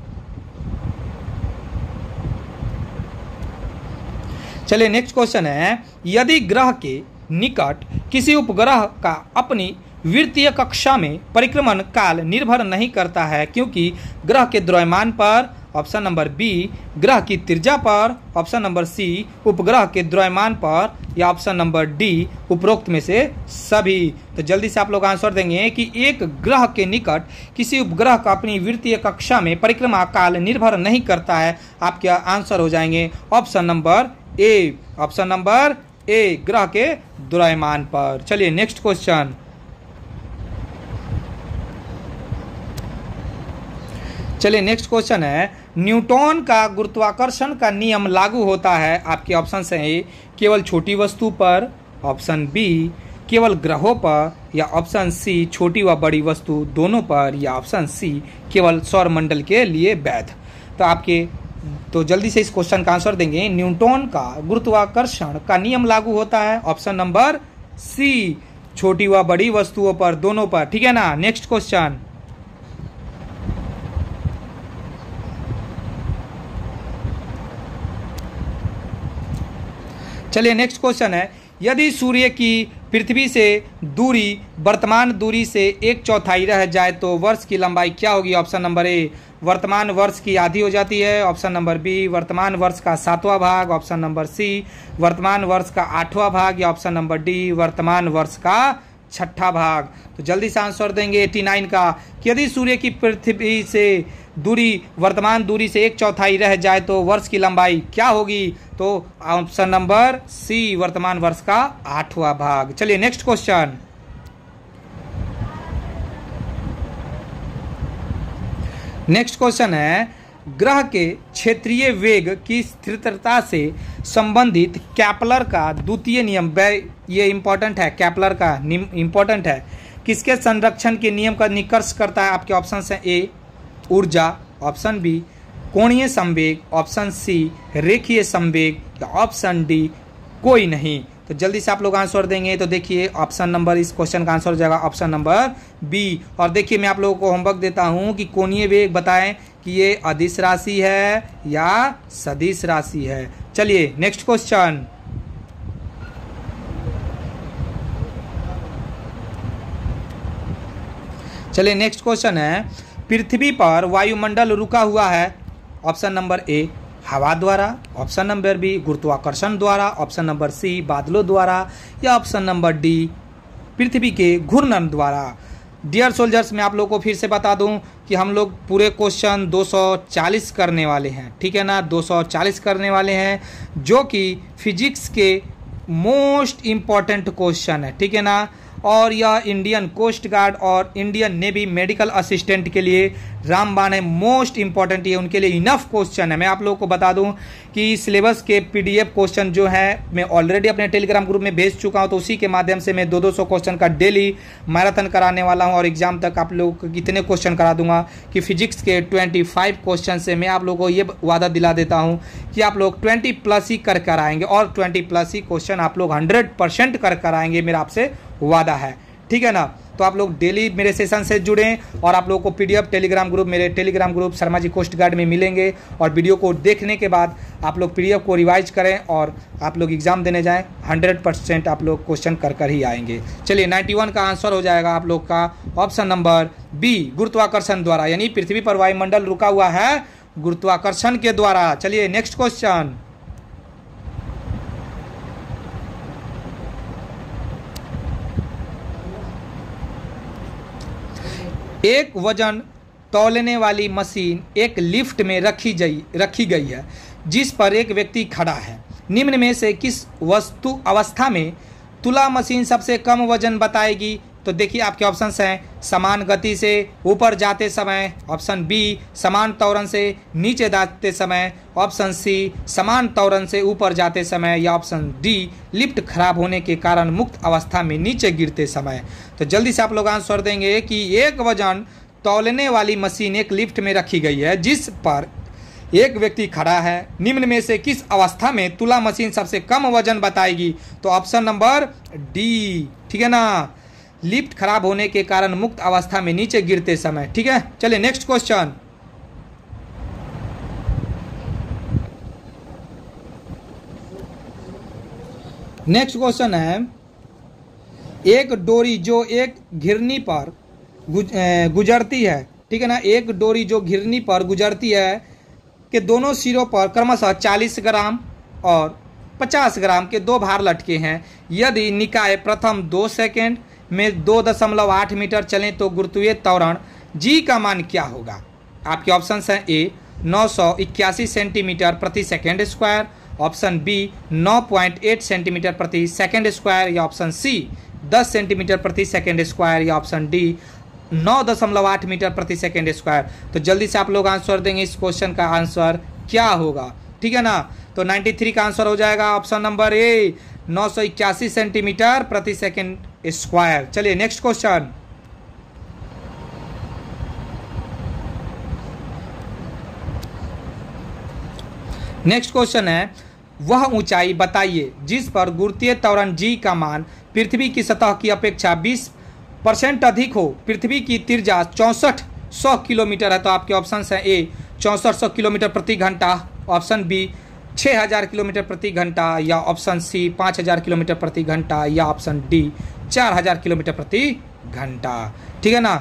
चलिए नेक्स्ट क्वेश्चन है, यदि ग्रह के निकट किसी उपग्रह का अपनी वृत्तीय कक्षा में परिक्रमण काल निर्भर नहीं करता है क्योंकि ग्रह के द्रव्यमान पर, ऑप्शन नंबर बी ग्रह की त्रिज्या पर, ऑप्शन नंबर सी उपग्रह के द्रव्यमान पर, या ऑप्शन नंबर डी उपरोक्त में से सभी। तो जल्दी से आप लोग आंसर देंगे कि एक ग्रह के निकट किसी उपग्रह का अपनी वृत्तीय कक्षा में परिक्रमा काल निर्भर नहीं करता है। आपके आंसर हो जाएंगे option number A, option number A ग्रह के द्रव्यमान पर। चलिए नेक्स्ट क्वेश्चन। चलिए नेक्स्ट क्वेश्चन है, न्यूटन का गुरुत्वाकर्षण का नियम लागू होता है, आपके ऑप्शन है केवल छोटी वस्तु पर, ऑप्शन बी केवल ग्रहों पर, या ऑप्शन सी छोटी व बड़ी वस्तु दोनों पर, या ऑप्शन सी केवल सौरमंडल के लिए वैध। तो आपके तो जल्दी से इस क्वेश्चन का आंसर देंगे, न्यूटन का गुरुत्वाकर्षण का नियम लागू होता है ऑप्शन नंबर सी छोटी व बड़ी वस्तुओं पर दोनों पर, ठीक है ना। Next question. चलिए नेक्स्ट क्वेश्चन है, यदि सूर्य की पृथ्वी से दूरी वर्तमान दूरी से एक चौथाई रह जाए तो वर्ष की लंबाई क्या होगी? ऑप्शन नंबर ए वर्तमान वर्ष की आधी हो जाती है, ऑप्शन नंबर बी वर्तमान वर्ष का सातवां भाग, ऑप्शन नंबर सी वर्तमान वर्ष का आठवां भाग, या ऑप्शन नंबर डी वर्तमान वर्ष का छठा भाग। तो जल्दी से आंसर देंगे नवासी का कि यदि सूर्य की पृथ्वी से दूरी वर्तमान दूरी से एक चौथाई रह जाए तो वर्ष की लंबाई क्या होगी? तो ऑप्शन नंबर सी वर्तमान वर्ष का आठवां भाग। चलिए नेक्स्ट क्वेश्चन। नेक्स्ट क्वेश्चन है ग्रह के क्षेत्रीय वेग की स्थिरता से संबंधित कैपलर का द्वितीय नियम, ये इंपॉर्टेंट है, कैपलर का नियम इंपॉर्टेंट है, किसके संरक्षण के नियम का निष्कर्ष करता है? आपके ऑप्शन है ए ऊर्जा, ऑप्शन बी कोणीय संवेग, ऑप्शन सी रेखीय संवेग, या ऑप्शन डी कोई नहीं। तो जल्दी से आप लोग आंसर देंगे। तो देखिए ऑप्शन नंबर, इस क्वेश्चन का आंसर हो जाएगा ऑप्शन नंबर बी। और देखिए मैं आप लोगों को होमवर्क देता हूं कि कोणीय वेग बताएं कि ये अदिश राशि है या सदिश राशि है। चलिए नेक्स्ट क्वेश्चन। चलिए नेक्स्ट क्वेश्चन है पृथ्वी पर वायुमंडल रुका हुआ है, ऑप्शन नंबर ए हवा द्वारा, ऑप्शन नंबर बी गुरुत्वाकर्षण द्वारा, ऑप्शन नंबर सी बादलों द्वारा, या ऑप्शन नंबर डी पृथ्वी के घूर्णन द्वारा। डियर सोल्जर्स मैं आप लोगों को फिर से बता दूं कि हम लोग पूरे क्वेश्चन दो सौ चालीस करने वाले हैं, ठीक है ना, दो सौ चालीस करने वाले हैं, जो कि फिजिक्स के मोस्ट इम्पॉर्टेंट क्वेश्चन है, ठीक है ना। और यह इंडियन कोस्ट गार्ड और इंडियन नेवी मेडिकल असिस्टेंट के लिए रामबाण है, मोस्ट इंपॉर्टेंट, ये उनके लिए इनफ क्वेश्चन है। मैं आप लोगों को बता दूं कि सिलेबस के पीडीएफ क्वेश्चन जो है मैं ऑलरेडी अपने टेलीग्राम ग्रुप में भेज चुका हूं, तो उसी के माध्यम से मैं दो दो सौ क्वेश्चन का डेली मैराथन कराने वाला हूं, और एग्जाम तक आप लोगों को इतने क्वेश्चन करा दूंगा कि फिजिक्स के पच्चीस क्वेश्चन से मैं आप लोगों को ये वादा दिला देता हूँ कि आप लोग बीस प्लस ही कर कर आएंगे, और बीस प्लस ही क्वेश्चन आप लोग हंड्रेड परसेंट कर कर आएंगे, मेरा आपसे वादा है, ठीक है ना। तो आप लोग डेली मेरे सेशन से जुड़ें, और आप लोगों को पीडीएफ टेलीग्राम ग्रुप, मेरे Telegram group Sharma ji coast guard में मिलेंगे, और वीडियो को देखने के बाद आप लोग पीडीएफ को रिवाइज करें और आप लोग एग्जाम देने जाएं, हंड्रेड परसेंट आप लोग क्वेश्चन कर कर ही आएंगे। चलिए इक्यानवे का आंसर हो जाएगा आप लोग का ऑप्शन नंबर बी गुरुत्वाकर्षण द्वारा, यानी पृथ्वी पर वायुमंडल रुका हुआ है गुरुत्वाकर्षण के द्वारा। चलिए नेक्स्ट क्वेश्चन। एक वजन तौलने वाली मशीन एक लिफ्ट में रखी गई रखी गई है जिस पर एक व्यक्ति खड़ा है। निम्न में से किस वस्तु अवस्था में तुला मशीन सबसे कम वजन बताएगी? तो देखिए आपके ऑप्शंस हैं समान गति से ऊपर जाते समय, ऑप्शन बी समान त्वरण से नीचे जाते समय, ऑप्शन सी समान त्वरण से ऊपर जाते समय, या ऑप्शन डी लिफ्ट खराब होने के कारण मुक्त अवस्था में नीचे गिरते समय। तो जल्दी से आप लोग आंसर देंगे कि एक वजन तौलने वाली मशीन एक लिफ्ट में रखी गई है जिस पर एक व्यक्ति खड़ा है। निम्न में से किस अवस्था में तुला मशीन सबसे कम वजन बताएगी? तो ऑप्शन नंबर डी, ठीक है ना, लिफ्ट खराब होने के कारण मुक्त अवस्था में नीचे गिरते समय, ठीक है। चलिए नेक्स्ट क्वेश्चन। नेक्स्ट क्वेश्चन है एक डोरी जो एक घिरनी पर गुजरती है, ठीक है ना, एक डोरी जो घिरनी पर गुजरती है के दोनों सिरों पर क्रमशः चालीस ग्राम और पचास ग्राम के दो भार लटके हैं। यदि निकाय प्रथम दो सेकंड में दो दशमलव आठ मीटर चलें तो गुरुत्वीय त्वरण जी का मान क्या होगा? आपके ऑप्शन हैं ए नौ सौ इक्यासी सेंटीमीटर प्रति सेकेंड स्क्वायर, ऑप्शन बी नौ पॉइंट आठ सेंटीमीटर प्रति सेकेंड स्क्वायर, या ऑप्शन सी दस सेंटीमीटर प्रति सेकेंड स्क्वायर, या ऑप्शन डी नौ दशमलव आठ मीटर प्रति सेकेंड स्क्वायर। तो जल्दी से आप लोग आंसर देंगे इस क्वेश्चन का आंसर क्या होगा, ठीक है ना। तो तिरानवे का आंसर हो जाएगा ऑप्शन नंबर ए नौ सौ इक्यासी सेंटीमीटर प्रति सेकेंड स्क्वायर। चलिए नेक्स्ट क्वेश्चन। नेक्स्ट क्वेश्चन है वह ऊंचाई बताइए जिस पर गुरुत्वीय त्वरण जी का मान पृथ्वी की सतह की अपेक्षा बीस परसेंट अधिक हो। पृथ्वी की त्रिज्या चौंसठ सौ किलोमीटर है। तो आपके ऑप्शन हैं ए चौंसठ सौ किलोमीटर प्रति घंटा, ऑप्शन बी छः हज़ार किलोमीटर प्रति घंटा, या ऑप्शन सी पाँच हज़ार किलोमीटर प्रति घंटा, या ऑप्शन डी चार हज़ार किलोमीटर प्रति घंटा। ठीक है ना।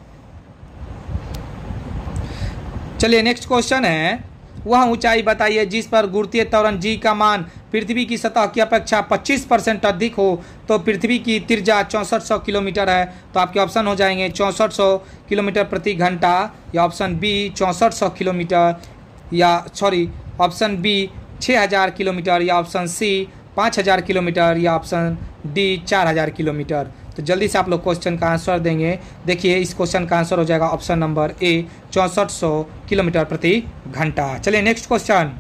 चलिए नेक्स्ट क्वेश्चन है, वह ऊंचाई बताइए जिस पर गुरुत्वीय त्वरण जी का मान पृथ्वी की सतह की अपेक्षा पच्चीस परसेंट अधिक हो, तो पृथ्वी की त्रिज्या चौंसठ सौ किलोमीटर है। तो आपके ऑप्शन हो जाएंगे चौंसठ सौ किलोमीटर प्रति घंटा, या ऑप्शन बी चौंसठ सौ किलोमीटर, या सॉरी ऑप्शन बी छः हज़ार किलोमीटर, या ऑप्शन सी पाँच हज़ार किलोमीटर, या ऑप्शन डी चार हज़ार किलोमीटर। तो जल्दी से आप लोग क्वेश्चन का आंसर देंगे। देखिए इस क्वेश्चन का आंसर हो जाएगा ऑप्शन नंबर ए चौंसठ सौ किलोमीटर प्रति घंटा। चलिए नेक्स्ट क्वेश्चन,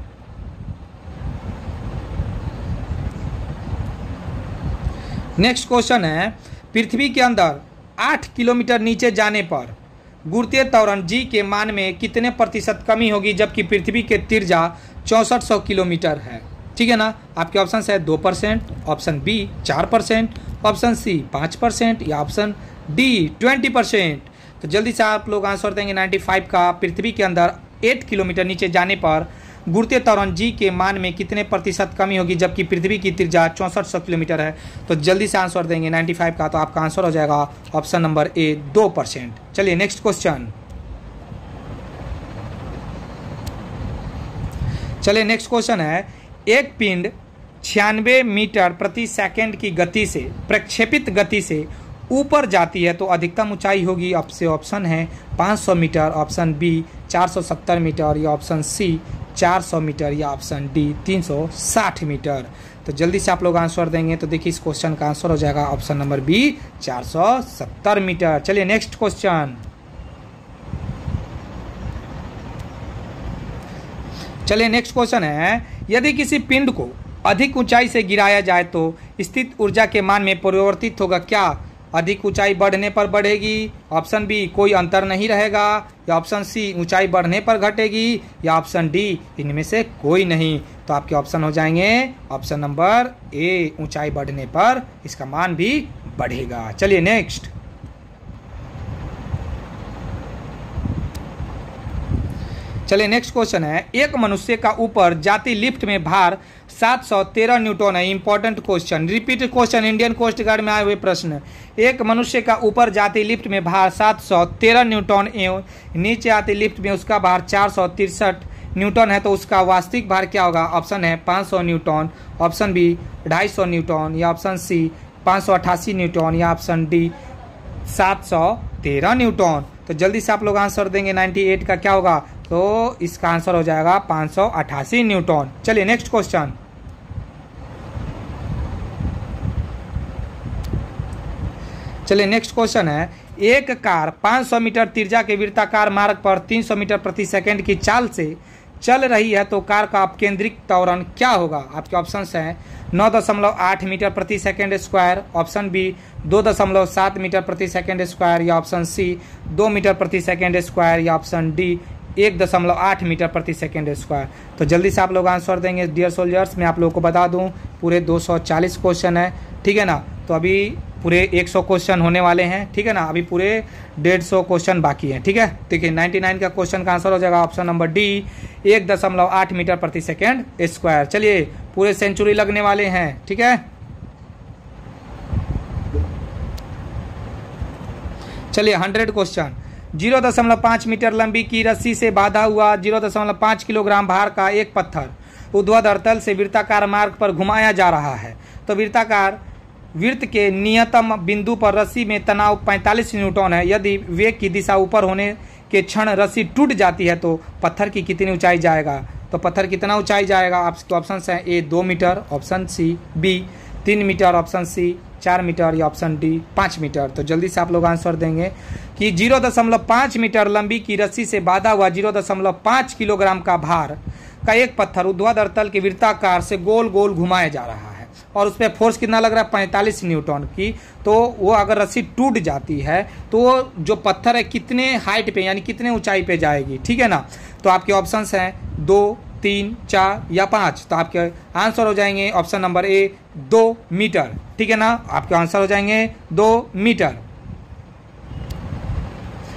नेक्स्ट क्वेश्चन है, पृथ्वी के अंदर आठ किलोमीटर नीचे जाने पर गुरुत्वीय त्वरण जी के मान में कितने प्रतिशत कमी होगी, जबकि पृथ्वी के त्रिज्या चौंसठ सौ किलोमीटर है। ठीक है ना। आपके ऑप्शन है दो परसेंट, ऑप्शन बी चार परसेंट, ऑप्शन सी पाँच परसेंट, या ऑप्शन डी ट्वेंटी परसेंट। तो जल्दी से आप लोग आंसर देंगे पचानवे का। पृथ्वी के अंदर आठ किलोमीटर नीचे जाने पर गुरुत्वीय त्वरण जी के मान में कितने प्रतिशत कमी होगी, जबकि पृथ्वी की त्रिज्या चौंसठ सौ किलोमीटर है। तो जल्दी से आंसर देंगे पचानवे का, तो आपका आंसर हो जाएगा ऑप्शन नंबर ए दो परसेंट। चलिए नेक्स्ट क्वेश्चन, चलिए नेक्स्ट क्वेश्चन है, एक पिंड छियानवे मीटर प्रति सेकंड की गति से प्रक्षेपित गति से ऊपर जाती है तो अधिकतम ऊंचाई होगी। आपसे ऑप्शन है पाँच सौ मीटर, ऑप्शन बी चार सौ सत्तर मीटर, या ऑप्शन सी चार सौ मीटर, या ऑप्शन डी तीन सौ साठ मीटर। तो जल्दी से आप लोग आंसर देंगे। तो देखिए इस क्वेश्चन का आंसर हो जाएगा ऑप्शन नंबर बी चार सौ सत्तर मीटर। चलिए नेक्स्ट क्वेश्चन, चलिए नेक्स्ट क्वेश्चन है, यदि किसी पिंड को अधिक ऊंचाई से गिराया जाए तो स्थित ऊर्जा के मान में परिवर्तित होगा क्या? अधिक ऊंचाई बढ़ने पर बढ़ेगी, ऑप्शन बी कोई अंतर नहीं रहेगा, या ऑप्शन सी ऊंचाई बढ़ने पर घटेगी, या ऑप्शन डी इनमें से कोई नहीं। तो आपके ऑप्शन हो जाएंगे ऑप्शन नंबर ए ऊंचाई बढ़ने पर इसका मान भी बढ़ेगा। चलिए नेक्स्ट, चलिए नेक्स्ट क्वेश्चन है, एक मनुष्य का ऊपर जाती लिफ्ट में भार सात सौ तेरह न्यूटन है। Important question, repeat question, Indian coast guard में आए हुए प्रश्न। एक मनुष्य का ऊपर जाती लिफ्ट में भार सात सौ तेरह न्यूटन एवं नीचे आती लिफ्ट में उसका भार चार सौ तिरसठ न्यूटन है, तो उसका वास्तविक भार क्या होगा? ऑप्शन है पाँच सौ न्यूटन, ऑप्शन बी ढाई सौ न्यूटन, या ऑप्शन सी पाँच सौ अट्ठासी न्यूटन, या ऑप्शन डी सात सौ तेरह न्यूटन। तो जल्दी से आप लोग आंसर देंगे अट्ठानवे का क्या होगा? तो इसका आंसर हो जाएगा पाँच सौ अट्ठासी न्यूटन। चलिए नेक्स्ट क्वेश्चन, चलिए नेक्स्ट क्वेश्चन है, एक कार पाँच सौ मीटर त्रिज्या के वृत्ताकार मार्ग पर तीन सौ मीटर प्रति सेकंड की चाल से चल रही है तो कार का अपकेंद्रित त्वरण क्या होगा? आपके ऑप्शंस हैं नौ दशमलव आठ मीटर प्रति सेकंड स्क्वायर, ऑप्शन बी दो दशमलव सात मीटर प्रति सेकंड स्क्वायर, या ऑप्शन सी दो मीटर प्रति सेकंड स्क्वायर, या ऑप्शन डी एक दशमलव आठ मीटर प्रति सेकंड स्क्वायर। तो जल्दी से आप लोग आंसर देंगे। डियर सोल्जर्स, मैं आप लोगों को बता दूं पूरे दो सौ चालीस क्वेश्चन है, ठीक है ना। तो अभी पूरे सौ क्वेश्चन होने वाले हैं, ठीक है ना। अभी पूरे डेढ़ सौ क्वेश्चन बाकी हैं, ठीक है। देखिए निन्यानवे का क्वेश्चन का आंसर हो जाएगा ऑप्शन नंबर डी एक दशमलव आठ मीटर प्रति सेकेंड स्क्वायर। चलिए पूरे सेंचुरी लगने वाले हैं, ठीक है। चलिए हंड्रेड क्वेश्चन, जीरो दशमलव पाँच मीटर लंबी की रस्सी से बांधा हुआ जीरो दशमलव पाँच किलोग्राम भार का एक पत्थर ऊर्ध्वाधर तल से वृत्ताकार मार्ग पर घुमाया जा रहा है, तो वृत्ताकार वृत्त के नियतम बिंदु पर रस्सी में तनाव पैंतालीस न्यूटन है। यदि वेग की दिशा ऊपर होने के क्षण रस्सी टूट जाती है तो पत्थर की कितनी ऊंचाई जाएगा? तो पत्थर कितना ऊंचाई जाएगा? आपके ऑप्शन हैं ए दो मीटर, ऑप्शन सी बी तीन मीटर, ऑप्शन सी चार मीटर, या ऑप्शन डी पाँच मीटर। तो जल्दी से आप लोग आंसर देंगे कि जीरो दशमलव पाँच मीटर लंबी की रस्सी से बांधा हुआ जीरो दशमलव पाँच किलोग्राम का भार का एक पत्थर ऊर्ध्वाधर तल के वृत्ताकार से गोल गोल घुमाया जा रहा है और उस पर फोर्स कितना लग रहा है? पैंतालीस न्यूटन की। तो वो अगर रस्सी टूट जाती है तो जो पत्थर है कितने हाइट पे यानी कितने ऊंचाई पे जाएगी, ठीक है ना। तो आपके ऑप्शंस हैं दो, तीन, चार या पाँच। तो आपके आंसर हो जाएंगे ऑप्शन नंबर ए दो मीटर, ठीक है ना। आपके आंसर हो जाएंगे दो मीटर।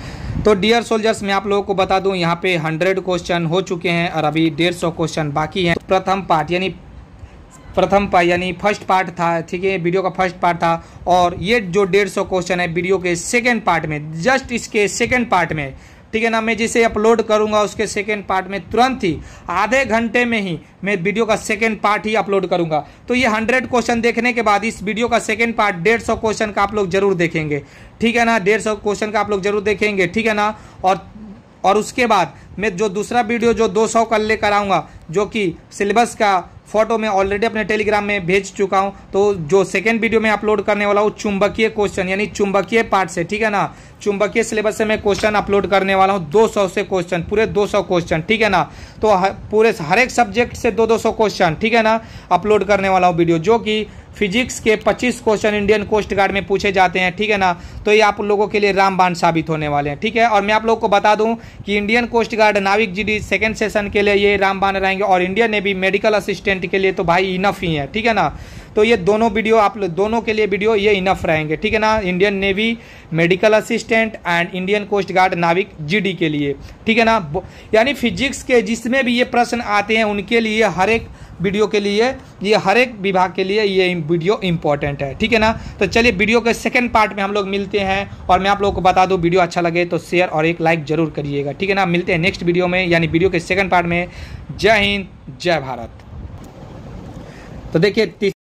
तो डियर सोल्जर्स मैं आप लोगों को बता दूं यहाँ पे हंड्रेड क्वेश्चन हो चुके हैं और अभी डेढ़ सौ क्वेश्चन बाकी हैं। प्रथम पार्ट यानी प्रथम पार्ट यानी फर्स्ट पार्ट था, ठीक है, वीडियो का फर्स्ट पार्ट था, और ये जो डेढ़ सौ क्वेश्चन है वीडियो के सेकेंड पार्ट में, जस्ट इसके सेकेंड पार्ट में, ठीक है ना, मैं जिसे अपलोड करूंगा उसके सेकेंड पार्ट में तुरंत ही आधे घंटे में ही मैं वीडियो का सेकेंड पार्ट ही अपलोड करूंगा। तो ये हंड्रेड क्वेश्चन देखने के बाद इस वीडियो का सेकेंड पार्ट डेढ़ सौ क्वेश्चन का आप लोग जरूर देखेंगे, ठीक है ना, डेढ़ सौ क्वेश्चन का आप लोग जरूर देखेंगे, ठीक है ना। और और उसके बाद मैं जो दूसरा वीडियो जो दो सौ का लेकर आऊँगा, जो कि सिलेबस का फोटो मैं ऑलरेडी अपने टेलीग्राम में भेज चुका हूं। तो जो सेकंड वीडियो में अपलोड करने वाला हूं चुंबकीय क्वेश्चन यानी चुंबकीय पार्ट से, ठीक है ना, चुंबकीय सिलेबस से मैं क्वेश्चन अपलोड करने वाला हूं दो सौ से क्वेश्चन, पूरे दो सौ क्वेश्चन, ठीक है ना। तो पूरे हर एक सब्जेक्ट से दो दो सौ क्वेश्चन, ठीक है ना, अपलोड करने वाला हूं वीडियो, जो कि फिजिक्स के पच्चीस क्वेश्चन इंडियन कोस्ट गार्ड में पूछे जाते हैं, ठीक है ना। तो ये आप लोगों के लिए रामबाण साबित होने वाले हैं, ठीक है। और मैं आप लोगों को बता दूं कि इंडियन कोस्ट गार्ड नाविक जीडी सेकंड सेशन के लिए ये रामबाण रहेंगे, और इंडियन नेवी मेडिकल असिस्टेंट के लिए तो भाई इनफ ही है, ठीक है ना। तो ये दोनों वीडियो आप दोनों के लिए वीडियो ये इनफ रहेंगे, ठीक है ना, Indian navy medical assistant and Indian coast guard नाविक जीडी के लिए, ठीक है ना। यानी फिजिक्स के जिसमें भी ये प्रश्न आते हैं उनके लिए हर एक वीडियो के लिए, ये हर एक विभाग के लिए ये वीडियो इंपॉर्टेंट है, ठीक है ना। तो चलिए वीडियो के सेकंड पार्ट में हम लोग मिलते हैं, और मैं आप लोगों को बता दूं वीडियो अच्छा लगे तो शेयर और एक लाइक जरूर करिएगा, ठीक है ना। मिलते हैं नेक्स्ट वीडियो में यानी वीडियो के सेकंड पार्ट में। जय हिंद, जय भारत। तो देखिए